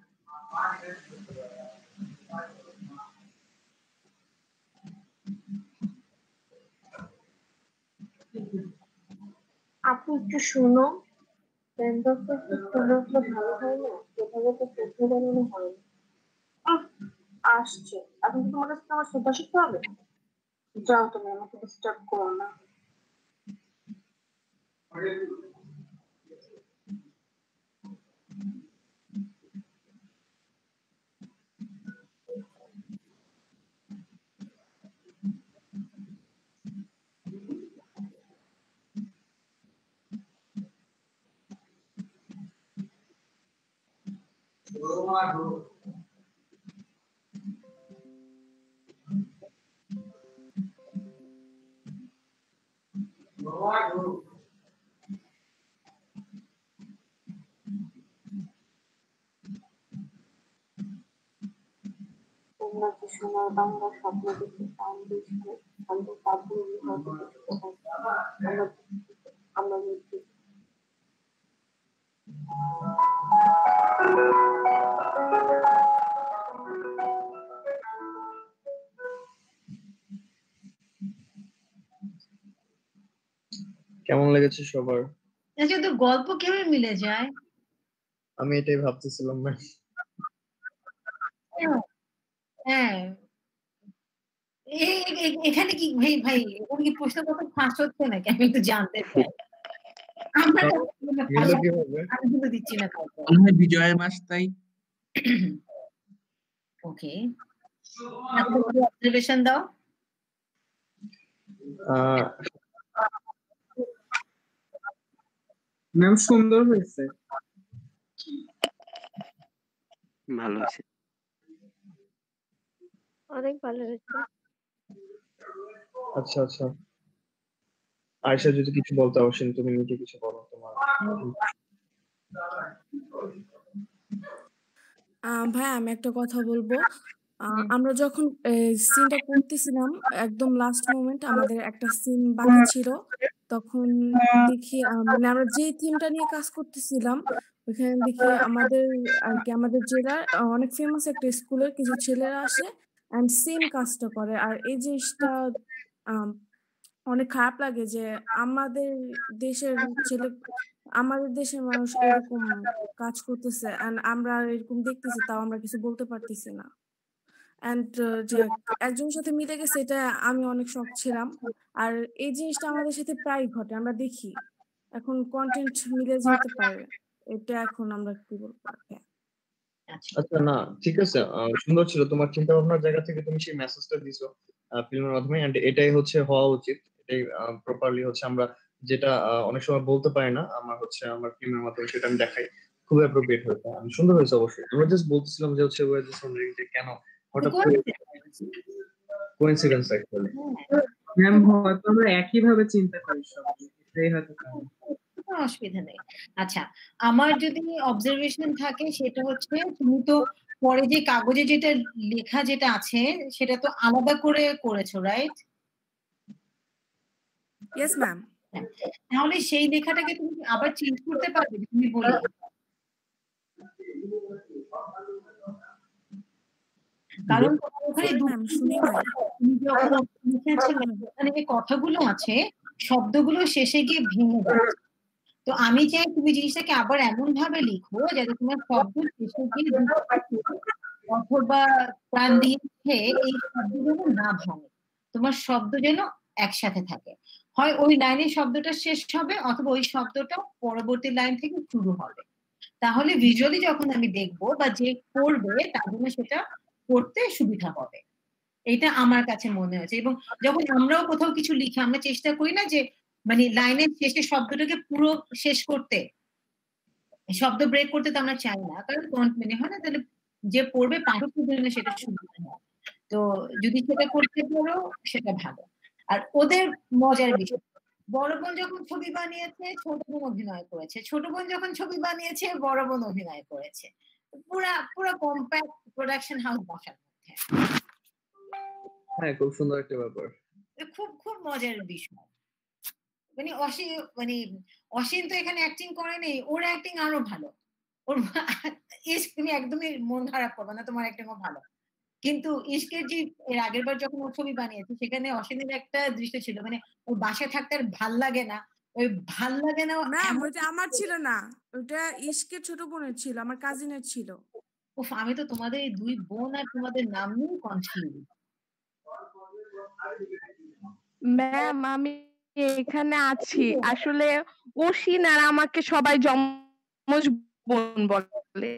আপু একটু শোনো, প্যান্ডাসটা একটু শোনো, তো ভালো হয় না? যেভাবে তো চোখে বানানো হয় না। আহ, আসছে এখন কি তোমার কাছে আমার শ্রদ্ধা শিখতে হবে? যাও, তুমি আমাকে ডিস্টার্ব করো না। নাকি সোনার বাংলা স্বপ্ন দেখে প্রাণ দিয়েছিল আমাদের তাদের হয়তো কিছুতে হয়তো আমরা আমরা নিচ্ছি কেমন লেগেছে সবার? আচ্ছা, তো গল্প কেমন মিলে যায়? আমি এটাই ভাবতেছিলাম ম্যাম। হ্যাঁ, এ- এ- এখানে কি ভাই ভাই এখানে কি প্রশ্ন কত ফাঁস হচ্ছে নাকি? আমি একটু জানতে চাই। আমরা মিললো কিভাবে? আমি কিন্তু দিচ্ছি না কাউকে। মনে হয় বিজয়ের মাস তাই। ওকে, এখন অবজারভেশন দাও। আহ, ম্যাম সুন্দর হয়েছে। ভালো হয়েছে। অনেক ভালো হয়েছে। আচ্ছা আচ্ছা, আয়েশা যদি কিছু বলতে অবশ্যই তুমি নিজে কিছু বলো তোমার। আহ ভাই আমি একটা কথা বলবো। আহ, আমরা যখন সিনটা করতেছিলাম একদম লাস্ট মোমেন্ট আমাদের একটা সিন বাকি ছিল, তখন দেখি আহ, মানে আমরা যে থিমটা নিয়ে কাজ করতেছিলাম ওখানে দেখি আমাদের আর কি আমাদের জেলার আহ, অনেক ফেমাস একটা স্কুলের কিছু ছেলেরা আসে অ্যান্ড সেম কাজটা করে। আর এই জিনিসটা আম, অনেক খারাপ লাগে যে আমাদের দেশের ছেলে আমাদের দেশের মানুষ এরকম কাজ করতেছে and আমরা এরকম দেখতেছি তাও আমরা কিছু বলতে পারতেছি না। অ্যান্ড যে একজনের সাথে মিলে গেছে এটা আমি অনেক শক ছিলাম। আর এই জিনিসটা আমাদের সাথে প্রায় ঘটে, আমরা দেখি এখন কন্টেন্ট মিলে যেতে পারে, এটা এখন আমরা কি বলবো। হ্যাঁ, আচ্ছা না ঠিক আছে, আহ, সুন্দর ছিল তোমার চিন্তা ভাবনার জায়গা থেকে তুমি সেই মেসেজটা দিছো ফিল্মের মাধ্যমে, এন্ড এটাই হচ্ছে হওয়া উচিত। এটাই প্রপারলি হচ্ছে আমরা যেটা আহ, অনেক সময় বলতে পারি না, আমার হচ্ছে আমার ফিল্মের মাধ্যমে সেটা আমি দেখাই, খুব অ্যাপ্রোপ্রিয়েট হয়েছে, আমি সুন্দর হয়েছে অবশ্যই। আমরা জাস্ট বলতেছিলাম যে হচ্ছে ওয়ার জাস্ট ওয়ান্ডারিং যে কেন হঠাৎ করে কোইন্সিডেন্স অ্যাকচুয়ালি। ম্যাম হয়তো আমরা একই ভাবে চিন্তা করি সবাই, এটাই হয়তো কারণ। কোনো অসুবিধা নেই। আচ্ছা, আমার যদি অবজারভেশন থাকে সেটা হচ্ছে তুমি তো পরে যে কাগজে যেটা লেখা যেটা আছে সেটা তো আলাদা করে করেছো, রাইট? Yes ma'am. তাহলে সেই লেখাটাকে তুমি কি আবার চেঞ্জ করতে পারবে? তুমি বলি কারণ তোমার ওখানে দুটো তুমি যখন লিখেছিলে ওখানে যে কথাগুলো আছে শব্দগুলো শেষে গিয়ে ভেঙে যাচ্ছে। তো আমি চাই তুমি জিনিসটাকে আবার এমন ভাবে লিখো যাতে তোমার শব্দ শেষে গিয়ে অথবা প্রাণ দিয়েছে এই শব্দগুলো না ভাঙে, তোমার শব্দ যেন একসাথে থাকে। হয় ওই লাইনের শব্দটা শেষ হবে অথবা ওই শব্দটা পরবর্তী লাইন থেকে শুরু হবে। তাহলে ভিজুয়ালি যখন আমি দেখবো বা যে করবে তার জন্য সেটা করতে সুবিধা হবে, এটা আমার কাছে মনে হয়েছে। এবং যখন আমরাও কোথাও কিছু লিখি আমরা চেষ্টা করি না যে মানে লাইনের শেষে শব্দটাকে পুরো শেষ করতে, শব্দ ব্রেক করতে তো আমরা চাই না, কারণ মানে হয় না তাহলে যে পড়বে পাঠকের জন্য সেটা সুবিধা হয়। তো যদি সেটা করতে পারো সেটা ভালো। আর ওদের মজার বিষয় বড় বোন যখন ছবি বানিয়েছে ছোট বোন অভিনয় করেছে, ছোট বোন যখন ছবি বানিয়েছে বড় বোন অভিনয় করেছে, পুরা পুরো কম্প্যাক্ট প্রোডাকশন হাউস বসার মধ্যে। হ্যাঁ খুব সুন্দর একটা ব্যাপার, খুব খুব মজার বিষয়। মানে অসীম মানে অসীম তো এখানে অ্যাক্টিং করেনি, ওর অ্যাক্টিং আরো ভালো। ওর ইস তুমি একদমই মন খারাপ করবে না, তোমার অ্যাক্টিংও ভালো। কিন্তু ইশকের যে এর আগের বার যখন ওর ছবি বানিয়েছে সেখানে অসীমের একটা দৃশ্য ছিল মানে ওর বাসায় থাকতে আর ভাল লাগে না, ওই ভাল লাগে না ম্যাম ওইটা আমার ছিল না, ওইটা ইশকের ছোট বোনের ছিল, আমার কাজিনের ছিল। উফ, আমি তো তোমাদের এই দুই বোন আর তোমাদের নাম নিয়ে কনফিউজ। ম্যাম আমি এখানে আছি, আসলে অসীন আর আমাকে সবাই যমজ বোন বলে।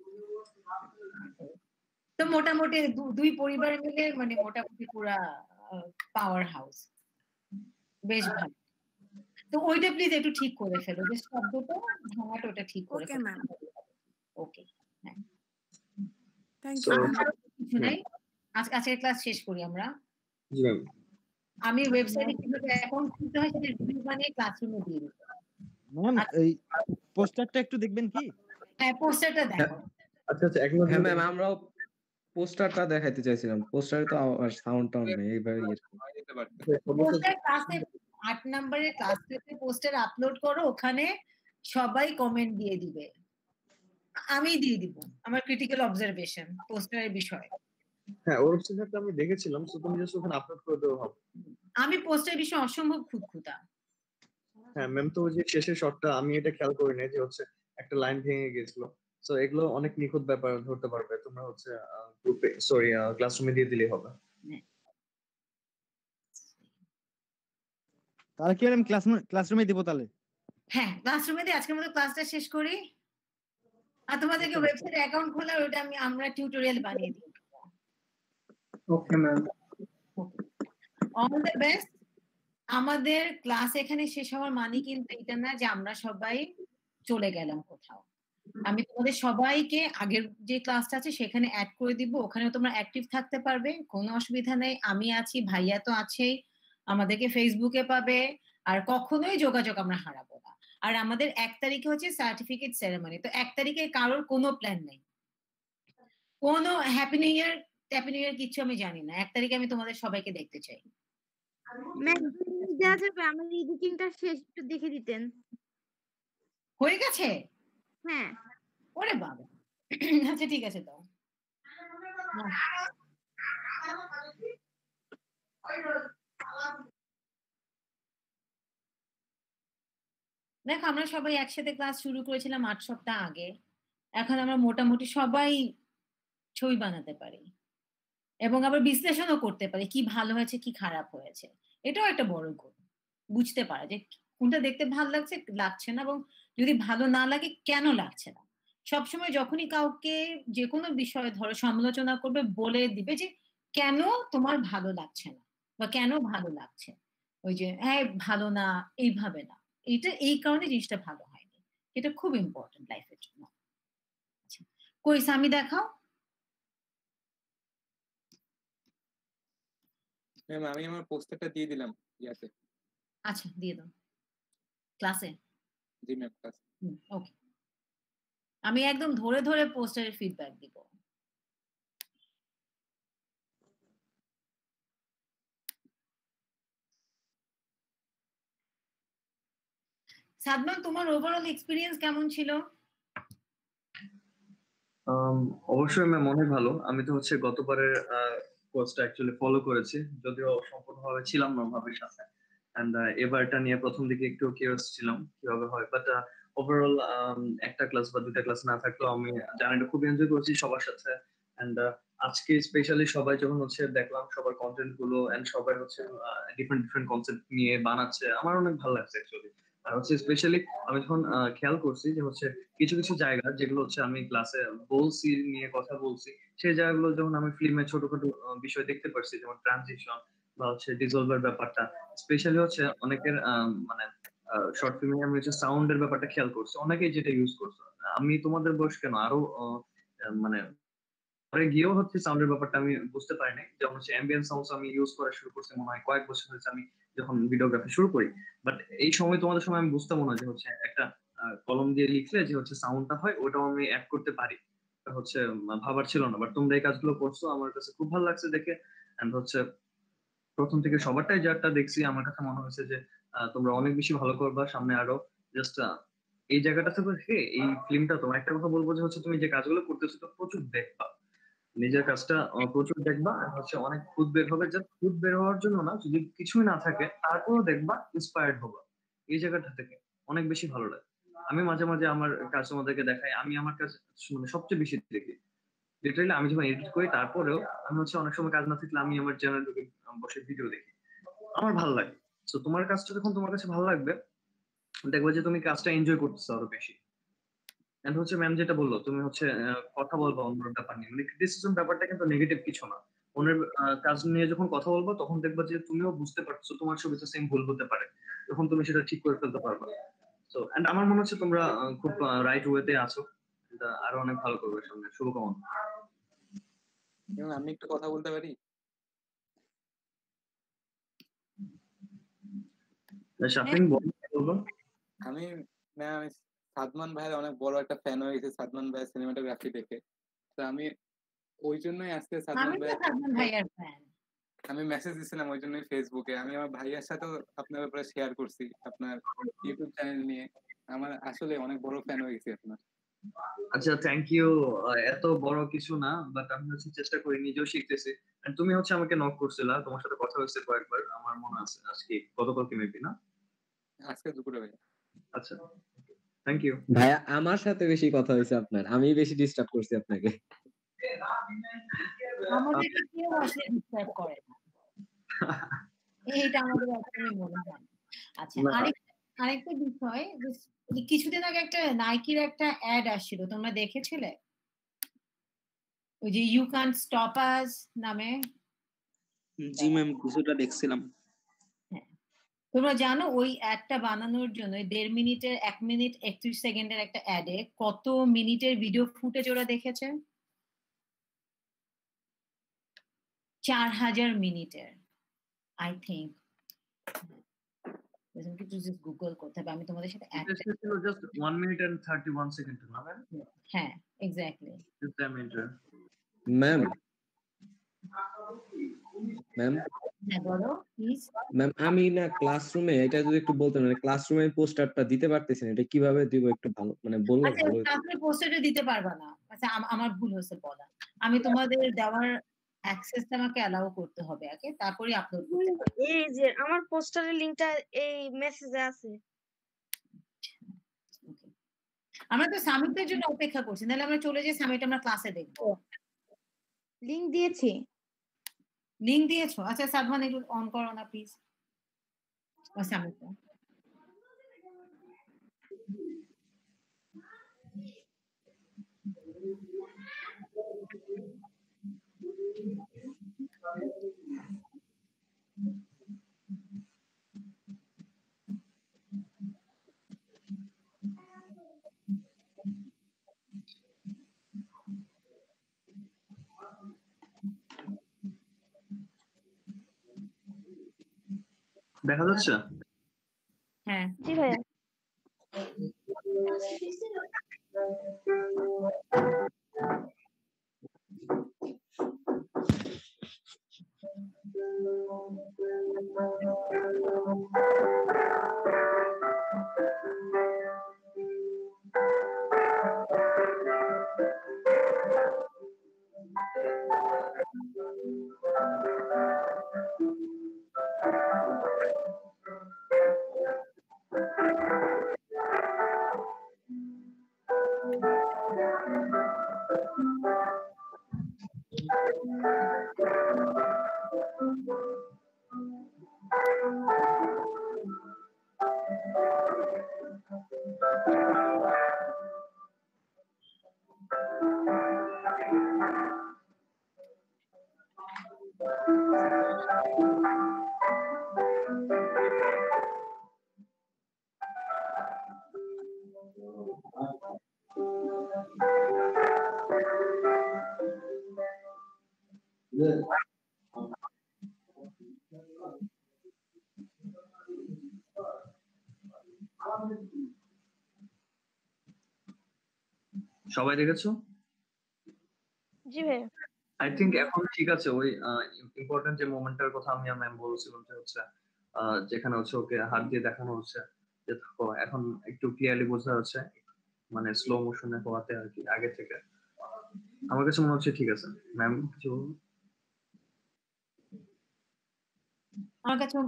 তো মোটামুটি দুই পরিবার মিলে মানে মোটামুটি পুরা পাওয়ার হাউস, বেশ ভালো। তো ওইটা প্লিজ একটু ঠিক করে ফেলো, যে শব্দটা ভাঙাটা ওটা ঠিক করে ফেলো। ওকে, হ্যাঁ থ্যাংক ইউ। কিছু নাই, আজকে আজকের ক্লাস শেষ করি আমরা। জি ম্যাম। আমি ওয়েবসাইটে কিভাবে অ্যাকাউন্ট খুলতে হয় সেটা ভিডিও বানিয়ে ক্লাসরুমে দিয়ে দিই। ম্যাম এই পোস্টারটা একটু দেখবেন কি? হ্যাঁ পোস্টারটা দেখো। আচ্ছা আচ্ছা এক মিনিট। হ্যাঁ ম্যাম আমরাও পোস্টারটা দেখাইতে চাইছিলাম। পোস্টারে তো আমার সাউন্ড টাউন্ড নেই এইভাবে ইয়ে পোস্টার ক্লাসে আট নম্বরের ক্লাসে পোস্টার আপলোড করো, ওখানে সবাই কমেন্ট দিয়ে দিবে, আমি দিয়ে দিব আমার ক্রিটিক্যাল অবজারভেশন পোস্টারের বিষয়ে। হ্যাঁ, ওর ওয়েবসাইটটা আমি দেখেছিলাম, সো তুমি জাস্ট ওখানে আপলোড করে দেওয়া হবে। আমি পোস্টারের বিষয়ে অসম্ভব খুঁতখুঁতা। হ্যাঁ ম্যাম, তো ওই যে শেষের শটটা আমি এটা খেয়াল করি নাই যে হচ্ছে একটা লাইন ভেঙে গেছিল, সো এগুলো অনেক নিখুঁত ব্যাপার ধরতে পারবে তোমরা হচ্ছে গ্রুপে সরি ক্লাসরুমে দিয়ে দিলেই হবে। তাহলে কি আমি ক্লাসরুমে ক্লাসরুমে দিব তাহলে? হ্যাঁ, ক্লাসরুমে দিয়ে আজকের মতো ক্লাসটা শেষ করি, আর তোমাদেরকে ওয়েবসাইটে অ্যাকাউন্ট খোলা ওটা আমি আমরা টিউটোরিয়াল বানিয়ে দিই। Okay ma'am, all the best. আমাদের ক্লাস এখানে শেষ হওয়ার মানে কিন্তু এটা না যে আমরা সবাই চলে গেলাম কোথাও। আমি তোমাদের সবাইকে আগের যে ক্লাসটা আছে সেখানে অ্যাড করে দিব, ওখানে তোমরা অ্যাক্টিভ থাকতে পারবে, কোনো অসুবিধা নেই। আমি আছি, ভাইয়া তো আছেই, আমাদেরকে ফেসবুকে পাবে, আর কখনোই যোগাযোগ আমরা হারাবো না। আর আমাদের এক তারিখে হচ্ছে সার্টিফিকেট সেরেমনি, তো এক তারিখে কারোর কোনো প্ল্যান নেই, কোনো happy new year happy new year কিছু আমি জানি না। এক তারিখে আমি তোমাদের সবাইকে দেখতে চাই। ম্যাম দেওয়া যাবে, আমার এডিটিংটা শেষ একটু দেখে দিতেন। হয়ে গেছে? হ্যাঁ। ওরে বাবা, আচ্ছা ঠিক আছে দাও। দেখো আমরা সবাই একসাথে ক্লাস শুরু করেছিলাম আট সপ্তাহ আগে, এখন আমরা মোটামুটি সবাই ছবি বানাতে পারি এবং আবার বিশ্লেষণও করতে পারি কি ভালো হয়েছে কি খারাপ হয়েছে। এটাও একটা বড় গুণ, বুঝতে পারা যে কোনটা দেখতে ভালো লাগছে লাগছে না, এবং যদি ভালো না লাগে কেন লাগছে না। সবসময় যখনই কাউকে যে কোনো বিষয়ে ধরো সমালোচনা করবে, বলে দিবে যে কেন তোমার ভালো লাগছে না বা কেন ভালো লাগছে, ওই যে হ্যাঁ ভালো না এইভাবে না, এটা এই কারণে জিনিসটা ভালো হয়নি। এটা খুব ইম্পর্টেন্ট লাইফের জন্য। আচ্ছা কই সামি দেখাও। ম্যাম আমি আমার পোস্টারটা দিয়ে দিলাম ইয়াতে। আচ্ছা দিয়ে দাও ক্লাসে। জি ম্যাম ক্লাসে। ওকে, আমি একদম ধরে ধরে পোস্টারের ফিডব্যাক দিব। সাদমান, তোমার ওভারঅল এক্সপেরিয়েন্স কেমন ছিল? অবশ্যই ম্যাম অনেক ভালো। আমি তো হচ্ছে গতবারের কোর্সটা অ্যাকচুয়ালি ফলো করেছি, যদিও সম্পূর্ণভাবে ছিলাম না ভাবের সাথে, এন্ড এবারটা নিয়ে প্রথম দিকে একটু কিউরিয়াস ছিলাম কিভাবে হয়, বাট ওভারঅল একটা ক্লাস বা দুটা ক্লাস না থাকলেও আমি জার্নিটা খুব এনজয় করেছি সবার সাথে। এন্ড আজকে স্পেশালি সবাই যখন হচ্ছে দেখলাম সবার কন্টেন্ট গুলো এন্ড সবাই হচ্ছে ডিফারেন্ট ডিফারেন্ট কনসেপ্ট নিয়ে বানাচ্ছে, আমার অনেক ভালো লাগছে অ্যাকচুয়ালি। আর হচ্ছে স্পেশালি আমি যখন খেয়াল করছি যে হচ্ছে কিছু কিছু জায়গা যেগুলো হচ্ছে আমি ক্লাসে বলছি নিয়ে কথা বলছি, সেই জায়গাগুলো যখন আমি ফিল্মে ছোটখাটো বিষয় দেখতে পারছি, যেমন ট্রানজিশন বা হচ্ছে ডিসলভার ব্যাপারটা, স্পেশালি হচ্ছে অনেকের মানে শর্ট ফিল্মে আমি হচ্ছে সাউন্ডের ব্যাপারটা খেয়াল করছি, অনেকেই যেটা ইউজ করছে। আমি তোমাদের বয়স কেন আরো মানে পরে গিয়েও হচ্ছে সাউন্ডের ব্যাপারটা আমি বুঝতে পারি নাই, যেমন হচ্ছে অ্যাম্বিয়েন্ট সাউন্ডস আমি ইউজ করা শুরু করছি মনে হয় কয়েক বছর হয়েছে আমি যখন ভিডিওগ্রাফি শুরু করি। বাট এই সময় তোমাদের সময় আমি বুঝতে মনে হয় যে হচ্ছে একটা কলম দিয়ে লিখলে যে হচ্ছে সাউন্ডটা হয় ওটাও আমি অ্যাড করতে পারি, হচ্ছে ভাবার ছিল না। বাট তোমরা এই কাজগুলো করছো, আমার কাছে খুব ভালো লাগছে দেখে। এন্ড হচ্ছে প্রথম থেকে সবারটাই যারটা দেখছি আমার কাছে মনে হয়েছে যে তোমরা অনেক বেশি ভালো করবা সামনে আরো। জাস্ট এই জায়গাটা থেকে এই ফিল্মটা তোমার একটা কথা বলবো যে হচ্ছে তুমি যে কাজগুলো করতেছো তো প্রচুর দেখবা, নিজের কাজটা প্রচুর দেখবা, হচ্ছে অনেক খুদ বের হবে। যা খুদ বের হওয়ার জন্য না, যদি কিছুই না থাকে তারপরেও দেখবা ইন্সপায়ার্ড হবা, এই জায়গাটা থেকে অনেক বেশি ভালো লাগে। আমি মাঝে মাঝে আমার কাজ তোমাদেরকে দেখাই, আমি আমার কাজ মানে সবচেয়ে বেশি দেখি লিটারালি। আমি যখন এডিট করি তারপরেও আমি হচ্ছে অনেক সময় কাজ না থাকলে আমি আমার চ্যানেলে বসে ভিডিও দেখি, আমার ভালো লাগে। তো তোমার কাজটা যখন তোমার কাছে ভালো লাগবে দেখবে যে তুমি কাজটা এনজয় করতেছো আরো বেশি। এন্ড হচ্ছে ম্যাম যেটা বললো তুমি হচ্ছে কথা বলবা অন্যের ব্যাপার নিয়ে, মানে ক্রিটিসিজম ব্যাপারটা কিন্তু নেগেটিভ কিছু না। অন্যের কাজ নিয়ে যখন কথা বলবো তখন দেখবা যে তুমিও বুঝতে পারছো তোমার ছবিতে সেম ভুল হতে পারে, তখন তুমি সেটা ঠিক করে ফেলতে পারবা। তো এন্ড আমার মনে হচ্ছে তোমরা খুব রাইট ওয়েতে আছো, আরো অনেক ভালো করবে সামনে। শুভকামনা। আমি একটু কথা বলতে পারি? আমি ম্যাম সাদমান ভাইয়ের অনেক বড় একটা ফ্যান হয়ে গেছি সাদমান ভাইয়ের সিনেমাটোগ্রাফি দেখে। তো আমি ওই জন্যই আজকে সাদমান আমি তো ভাই সাদমান ভাইয়ার ফ্যান। আমি মেসেজ দিছিলাম ওই জন্যই ফেসবুকে। আমি আমার ভাইয়ার সাথেও আপনার ব্যাপারে শেয়ার করছি আপনার ইউটিউব চ্যানেল নিয়ে। আমার আসলে অনেক বড় ফ্যান হয়ে গেছি আপনার। আচ্ছা, থ্যাংক ইউ। এত বড় কিছু না, বাট আমি হচ্ছে চেষ্টা করি, নিজেও শিখতেছি। And তুমি হচ্ছে আমাকে নক করছিলা, তোমার সাথে কথা হয়েছে কয়েকবার, আমার মনে আছে। আজকে গতকালকে মেবি না? আজকে দুপুরে ভাই। আচ্ছা, থ্যাংক ইউ ভাইয়া। আমার সাথে বেশি কথা হয়েছে আপনার, আমি বেশি ডিস্টার্ব করছি আপনাকে। আমাদেরকে কেউ আসলে ডিস্টার্ব করে না, এইটা আমাদের একদমই মনে হয়। আচ্ছা, না। আরেকটা আরেকটা বিষয়, যে কিছুদিন আগে একটা নাইকির একটা অ্যাড আসছিল, তোমরা দেখেছিলে? ওই যে ইউ ক্যান স্টপ আস নামে। জি ম্যাম, কিছুটা দেখছিলাম। তোমরা জানো ওই অ্যাডটা বানানোর জন্য দেড় মিনিটের এক মিনিট একত্রিশ সেকেন্ডের একটা অ্যাডে কত মিনিটের ভিডিও ফুটেজ ওরা দেখেছে? চার হাজার মিনিটের, আই থিঙ্ক। গুগল করতে হবে, আমি তোমাদের সাথে এটা ছিল just one minute and thirty-one second না ম্যাম? হ্যাঁ, এক্স্যাক্টলি। ম্যাম ম্যাম হ্যাঁ, বলো প্লিজ। ম্যাম, আমি না ক্লাসরুমে, এটা যদি একটু বলতেন, মানে ক্লাসরুমে পোস্টারটা দিতে পারতেছি না, এটা কিভাবে দিব একটু ভালো, মানে বললে আচ্ছা, ভালো হতো। ক্লাসে পোস্টারটা দিতে পারবা না? আচ্ছা, আম- আমার ভুল হয়েছে বলা। আমি তোমাদের দেওয়ার অ্যাক্সেসটা আমাকে অ্যালাউ করতে হবে আগে, তারপরে আপলোড করতে পারবো। এই যে আমার পোস্টারের লিংকটা এই মেসেজে আছে। আমরা তো সামিটের জন্য অপেক্ষা করছি, নাহলে আমরা চলে যাই, সামিট আমরা ক্লাসে দেখবো। লিংক দিয়েছি। লিংক দিয়েছো? আচ্ছা সাদমান, একটু অন করো না প্লিজ সামিটটা। দেখা যাচ্ছে? হ্যাঁ, জি ভাইয়া। সবাই দেখেছো? জি ভাইয়া। আই থিংক এখন ঠিক আছে। ওই ইম্পর্টেন্ট যে মোমেন্টটার কথা আমি আর ম্যাম বলছিলাম, যে হচ্ছে আহ, যেখানে হচ্ছে ওকে হাত দিয়ে দেখানো হচ্ছে যে থাকো, এখন একটু ক্লিয়ারলি বোঝা যাচ্ছে, মানে স্লো মোশনে হওয়াতে আর কি আগে থেকে। আমার কাছে মনে হচ্ছে ঠিক আছে। ম্যাম কিছু বলুন? আমার কাছে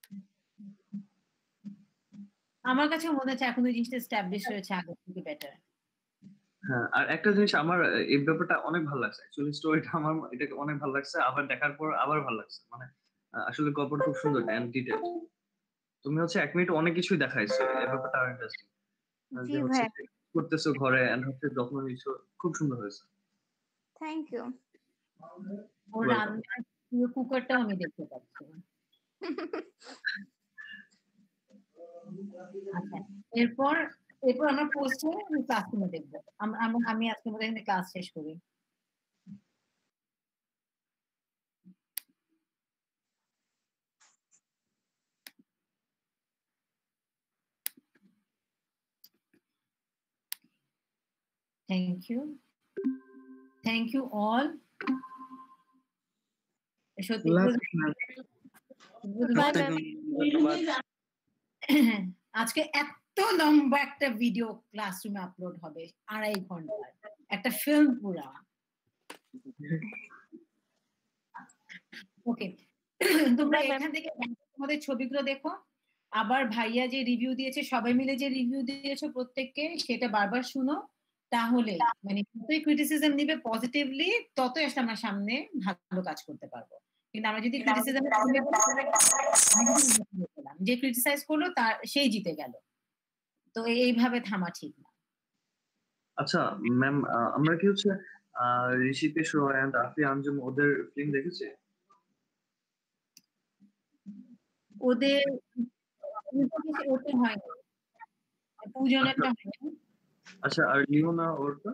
আমার কাছে মনে হচ্ছে এখন ওই জিনিসটা এস্টাবলিশ হয়েছে আগে থেকে বেটার। হ্যাঁ, আর একটা জিনিস আমার এই ব্যাপারটা অনেক ভালো লাগছে, অ্যাকচুয়ালি স্টোরিটা আমার এটাকে অনেক ভালো লাগছে, আবার দেখার পর আবার ভালো লাগছে। মানে আহ, আসলে গল্পটা খুব সুন্দর এন্ড ডিটেইল। তুমি হচ্ছে এক মিনিট অনেক কিছুই দেখাইছো, এই ব্যাপারটা আর ইন্টারেস্টিং। জি যে হচ্ছে ভাইয়া, করতেছো ঘরে এন্ড হচ্ছে যত্ন নিচ্ছো, খুব সুন্দর হয়েছে। Thank you. ওর রান্নার কুকারটাও আমি দেখতে পাচ্ছি। আচ্ছা, এরপর এরপর আমরা পোস্টে ক্লাসরুমে দেখবো। আম- আম- আমি আজকে মধ্যে এখানে ক্লাস শেষ করি। Thank you. Thank you all সত্যি আল্লাহ বুঝ- হাফেজ। বুঝ- ধন্যবাদ। আজকে এত লম্বা একটা ভিডিও ক্লাসরুমে আপলোড হবে আড়াই ঘন্টার একটা ফিল্ম পুরা। ওকে, তোমরা এখান থেকে তোমাদের ছবিগুলো দেখো, আবার ভাইয়া যে রিভিউ দিয়েছে, সবাই মিলে যে রিভিউ দিয়েছো প্রত্যেককে, সেটা বারবার শুনো। তাহলে মানে যতই ক্রিটিসিজম নিবে পজিটিভলি, ততই আসলে আমরা সামনে ভালো কাজ করতে পারবো। কিন্তু আমরা যদি ক্রিটিসিজম যে ক্রিটিসাইজ করলো তার সেই জিতে গেল, তো এইভাবে থামা ঠিক না। আচ্ছা ম্যাম, আমরা কি হচ্ছে আহ, ঋষিকেশ রয় এন্ড আফি আঞ্জুম ওদের ফিল্ম দেখেছি? ওদের ওটা হয়নি, পূজনেরটা হয়নি। আচ্ছা, আর লিওনা ওরটা?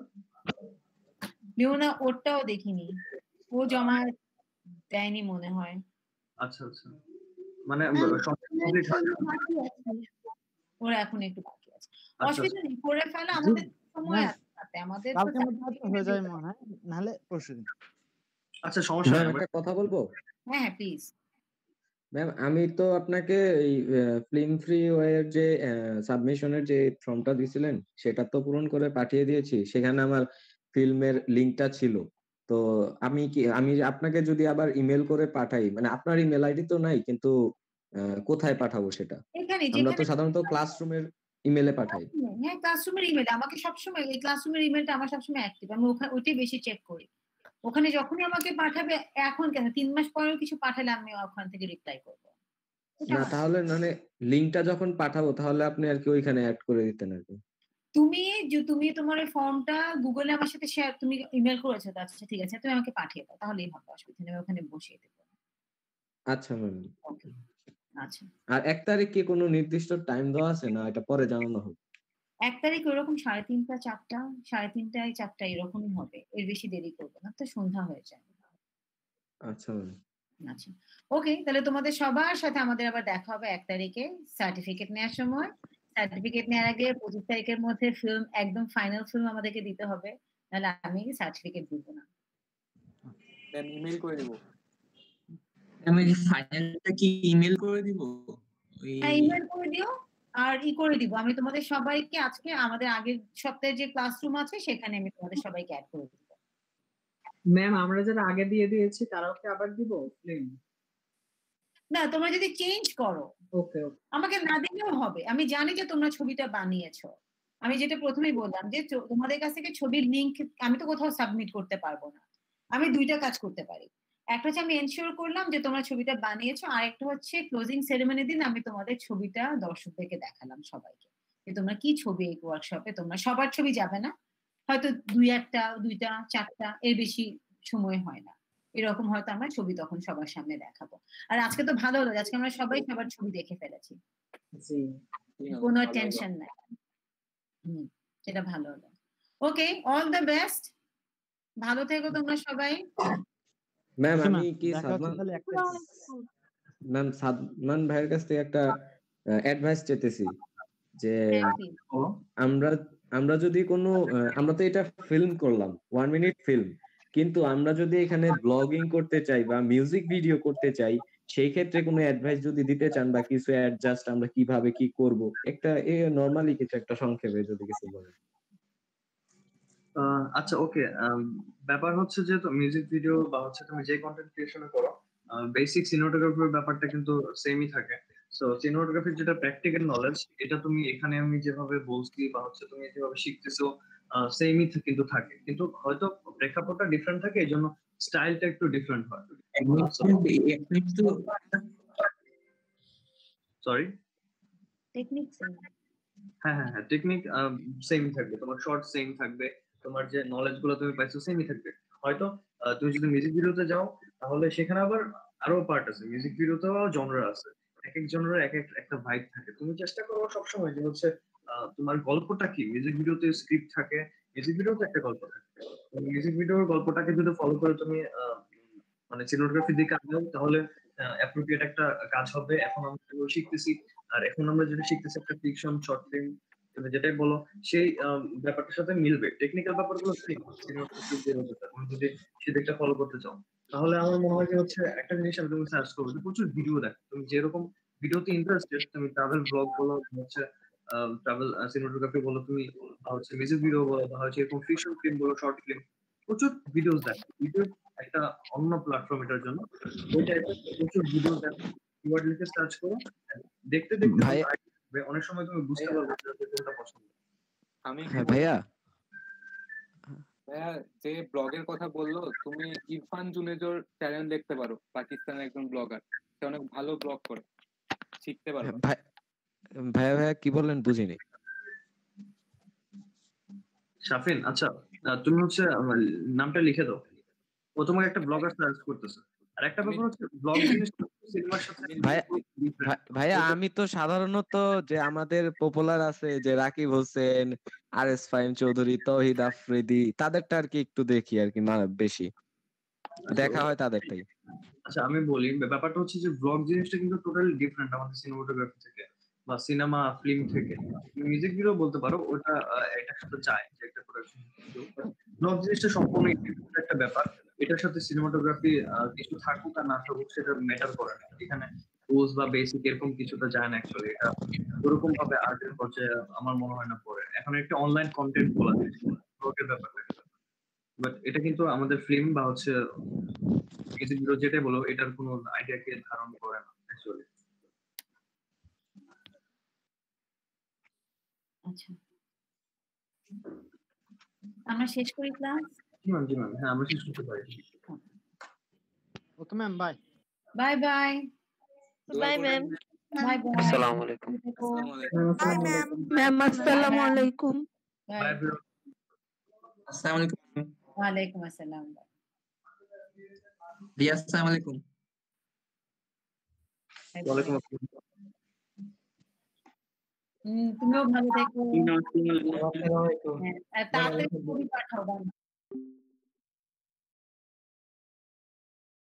লিওনা ওরটাও দেখিনি, ও জমা দেয়নি মনে হয়। আচ্ছা আচ্ছা, মানে সব complete হয়নি। ওরা এখন একটু বাকি আছে। আচ্ছা, অসুবিধা নেই, করে ফেলা, জি, আমাদের সময় ম্যাম, আছে হাতে, আমাদের তো কালকের মধ্যে হয়তো হয়ে যায় মনে হয়, নাহলে পরশুদিন। আচ্ছা সমস্যা ম্যাম নেই। একটা কথা বলবো? হ্যাঁ হ্যাঁ প্লিজ। ম্যাম আমি তো আপনাকে এই ফিল্ম ফ্রি ওয়ের যে সাবমিশনের যে ফর্মটা দিছিলেন সেটা তো পূরণ করে পাঠিয়ে দিয়েছি, সেখানে আমার ফিল্মের লিংকটা ছিল। তো আমি কি আমি আপনাকে যদি আবার ইমেল করে পাঠাই, মানে আপনার ইমেল আইডি তো নাই, কিন্তু আহ, কোথায় পাঠাবো সেটা? এখানে আমরা তো যেখানে সাধারণত ক্লাসরুমের ইমেলে পাঠাই। হ্যাঁ ক্লাসরুমের ইমেল আমাকে সবসময়, এই ক্লাসরুমের ইমেলটা আমার সবসময় অ্যাক্টিভ, আমি ওখানে ওইটাই বেশি চেক করি। ওখানে যখনই আমাকে পাঠাবে, এখন কেন তিন মাস পরেও কিছু পাঠালে আমি ওখান থেকে রিপ্লাই করবো। না তাহলে মানে লিংকটা যখন পাঠাবো তাহলে আপনি আর কি ওইখানে অ্যাড করে দিতেন আর কি। তুমি যে তুমি তোমার এই ফর্মটা গুগলে আমার সাথে শেয়ার, তুমি ইমেল করেছো তো, আচ্ছা ঠিক আছে, তুমি আমাকে পাঠিয়ে দাও, তাহলেই হবে, অসুবিধা নেই, ওখানে বসিয়ে দেবো। আচ্ছা ম্যাম। ওকে আচ্ছা। আর এক তারিখ কি কোনো নির্দিষ্ট টাইম দেওয়া আছে, না এটা পরে জানানো হবে? এক তারিখ ওরকম সাড়ে তিনটা চারটা, সাড়ে তিনটায় চারটা এরকমই হবে, এর বেশি দেরি করবো না, তো সন্ধ্যা হয়ে যায়। আচ্ছা ম্যাম। আচ্ছা ওকে, তাহলে তোমাদের সবার সাথে আমাদের আবার দেখা হবে এক তারিখে সার্টিফিকেট নেওয়ার সময়। সার্টিফিকেট নেওয়ার আগে পঁচিশ তারিখের মধ্যে ফিল্ম, একদম ফাইনাল ফিল্ম আমাদেরকে দিতে হবে, নাহলে আমি সার্টিফিকেট দিব না। ম্যাম ইমেল করে দিব। আমি যে ফাইনালটা কি ইমেল করে দিব? ওই হ্যাঁ ইমেল করে দিও, আর ই করে দিব, আমি তোমাদের সবাইকে আজকে আমাদের আগের সপ্তাহের যে ক্লাসরুম আছে সেখানে আমি তোমাদের সবাইকে অ্যাড করে দিব। ম্যাম আমরা যারা আগে দিয়ে দিয়েছি তারাও কি আবার দিব লিংক? না তোমরা যদি চেঞ্জ করো ওকে ওকে, আমাকে না দিলেও হবে, আমি জানি যে তোমরা ছবিটা বানিয়েছো। আমি যেটা প্রথমেই বললাম যে চ- তোমাদের কাছ থেকে ছবির লিংক আমি তো কোথাও সাবমিট করতে পারবো না। আমি দুইটা কাজ করতে পারি, একটা হচ্ছে আমি এনশিওর করলাম যে তোমরা ছবিটা বানিয়েছো, আর একটা হচ্ছে ক্লোজিং সেরেমনির দিন আমি তোমাদের ছবিটা দর্শকদেরকে দেখালাম সবাইকে, যে তোমরা কি ছবি এই ওয়ার্কশপে, তোমরা সবার ছবি যাবে না, হয়তো দুই একটা দুইটা চারটা, এর বেশি সময় হয় না, এরকম হয়তো আমরা ছবি তখন সবার সামনে দেখাবো। আর আজকে তো ভালো হলো, আজকে আমরা সবাই সবার ছবি দেখে ফেলেছি, জি কোনো টেনশন নাই। হুম, সেটা ভালো হলো। ওকে, অল দ্য বেস্ট, ভালো থেকো তোমরা সবাই। ম্যাম আচ্ছা, আমি ম্যাম, কি দেখা হচ্ছে সাদমান তাহলে এক তারিখে। ম্যাম সাদমান ভাইয়ের কাছ থেকে একটা অ্যাডভাইস চেতেছি যে আমরা আমরা যদি কোনো আহ, আমরা তো এটা ফিল্ম করলাম, ওয়ান মিনিট ফিল্ম, কিন্তু আমরা যদি এখানে ব্লগিং করতে চাই বা মিউজিক ভিডিও করতে চাই, সেই ক্ষেত্রে কোনো অ্যাডভাইস যদি দিতে চান বা কিছু অ্যাডজাস্ট আমরা কিভাবে কি করব, একটা এ নরমালি কিছু একটা সংক্ষেপে যদি কিছু বলেন। আহ, আচ্ছা ওকে, ব্যাপার হচ্ছে যে তো মিউজিক ভিডিও বা হচ্ছে তুমি যে কন্টেন্ট ক্রিয়েশন করো, বেসিক সিনেমাটোগ্রাফির ব্যাপারটা কিন্তু সেমই থাকে। সো সিনেমাটোগ্রাফির যেটা প্র্যাকটিক্যাল নলেজ, এটা তুমি এখানে আমি যেভাবে বলছি বা হচ্ছে তুমি যেভাবে শিখতেছো সেমই কিন্তু থাকে, কিন্তু হয়তো প্রেক্ষাপটটা ডিফারেন্ট থাকে, এই জন্য স্টাইলটা একটু ডিফারেন্ট হয়। সরি, টেকনিক হ্যাঁ হ্যাঁ হ্যাঁ টেকনিক সেম থাকবে, তোমার শর্ট সেম থাকবে, তোমার যে নলেজ গুলো তুমি পাইছো সেমই থাকবে। হয়তো আহ, তুমি যদি মিউজিক ভিডিওতে যাও তাহলে সেখানে আবার আরো পার্ট আছে, মিউজিক ভিডিওতেও জনরা আছে, এক এক জনরার এক এক একটা ভাইব থাকে। তুমি চেষ্টা করো সবসময় যে হচ্ছে আহ, তোমার গল্পটা কি, মিউজিক ভিডিওতে স্ক্রিপ্ট থাকে, মিউজিক ভিডিওতে একটা গল্প থাকে, মিউজিক ভিডিওর গল্পটাকে যদি ফলো করে তুমি আহ, মানে সিনেমাটোগ্রাফির দিকে আনো তাহলে অ্যাপ্রোপ্রিয়েট একটা কাজ হবে। এখন আমরা যেগুলো শিখতেছি, আর এখন আমরা যেটা শিখতেছি একটা ফিকশন শর্ট ফিল্ম তুমি যেটাই বলো সেই আহ, ব্যাপারটার সাথে মিলবে। টেকনিক্যাল ব্যাপারগুলো ঠিক তুমি যদি সেদিকটা ফলো করতে চাও, তাহলে আমার মনে হয় যে হচ্ছে একটা জিনিস আমি তুমি সার্চ করবে, প্রচুর ভিডিও দেখো। তুমি যেরকম ভিডিওতে ইন্টারেস্টেড, তুমি ট্রাভেল ব্লগ বলো, হচ্ছে ট্রাভেল সিনেমাটোগ্রাফি বলো, তুমি বা হচ্ছে মিউজিক ভিডিও বলো, বা হচ্ছে এরকম ফিকশন ফিল্ম বলো, শর্ট ফিল্ম, প্রচুর ভিডিওস দেখো। ইউটিউব একটা অন্য প্ল্যাটফর্ম এটার জন্য। ওই টাইপের প্রচুর ভিডিও দেখো, কিওয়ার্ড লিখে সার্চ করো, দেখতে দেখতে ভাই তোমার idea হবে। অনেক সময় তুমি বুঝতে পারবে যে কোনটা পছন্দ। আমি কি হ্যাঁ বলবো? ভাইয়া ভাইয়া যে ব্লগের কথা বললো, তুমি ইরফান জুনেজোর চ্যানেল দেখতে পারো, পাকিস্তানের একজন ব্লগার। সে অনেক ভালো ব্লগ করে, শিখতে পারো। হ্যাঁ, ভাই ভাইয়া ভাইয়া কি বললেন বুঝিনি। শাফিন, আচ্ছা আহ, তুমি হচ্ছে আমার নামটা লিখে দাও। ও তোমাকে একটা ব্লগার সার্চ করতেছে। আর একটা ব্যাপার হচ্ছে ব্লগ জিনিস সিনেমার সাথে ভাই different। ভাই- ভাইয়া ওইটা- আমি তো সাধারণত যে আমাদের পপুলার আছে যে রাকিব হোসেন, আর এস ফাহিম চৌধুরী, তৌহিদ আফ্রিদি, তাদেরটা আর কি একটু দেখি আর কি, না বেশি দেখা হয় তাদেরটাই। আচ্ছা আমি বলি, ব্যাপারটা হচ্ছে যে ব্লগ জিনিসটা কিন্তু টোটালি ডিফারেন্ট আমাদের সিনেমাটোগ্রাফি থেকে বা সিনেমা ফিল্ম থেকে। মিউজিক ভিডিও বলতে পারো, ওটা আহ, এটার সাথে যায় যে একটা প্রোডাকশন। ব্লগ জিনিসটা সম্পূর্ণ different একটা ব্যাপার। এটার সাথে সিনেমাটোগ্রাফি কিছু থাকুক আর না থাকুক সেটা ম্যাটার করে না। এখানে পোজ বা বেসিক এরকম কিছুটা যায় না অ্যাকচুয়ালি। এটা ওরকম ভাবে আর্টের পর্যায়ে আমার মনে হয় না পড়ে। এখন একটা অনলাইন কন্টেন্ট বলা যায় ব্লগের ব্যাপারটা, বাট এটা কিন্তু আমাদের ফিল্ম বা হচ্ছে মিউজিক ভিডিও যেটাই বলো, এটার কোনো আইডিয়াকে ধারণ করে না অ্যাকচুয়ালি। আচ্ছা, আমরা শেষ করি ক্লাস। জি ম্যাম, জি ম্যাম, হ্যাঁ আমরা শেষ করতে পারি। Okay ma'am, bye bye bye bye ma'am. Bye bye. আসসালামু আলাইকুম। Bye ma'am. ম্যাম আসসালামু আলাইকুম। Bye bro. আসসালামু আলাইকুম। ওয়ালাইকুম আসসালাম। জি আসসালামু আলাইকুম। ওয়ালাইকুম আসসালাম। হুম, তুমিও ভালো থেকো। আসসালামু আলাইকুম। হ্যাঁ, আর তাড়াতাড়ি ছবি পাঠাও।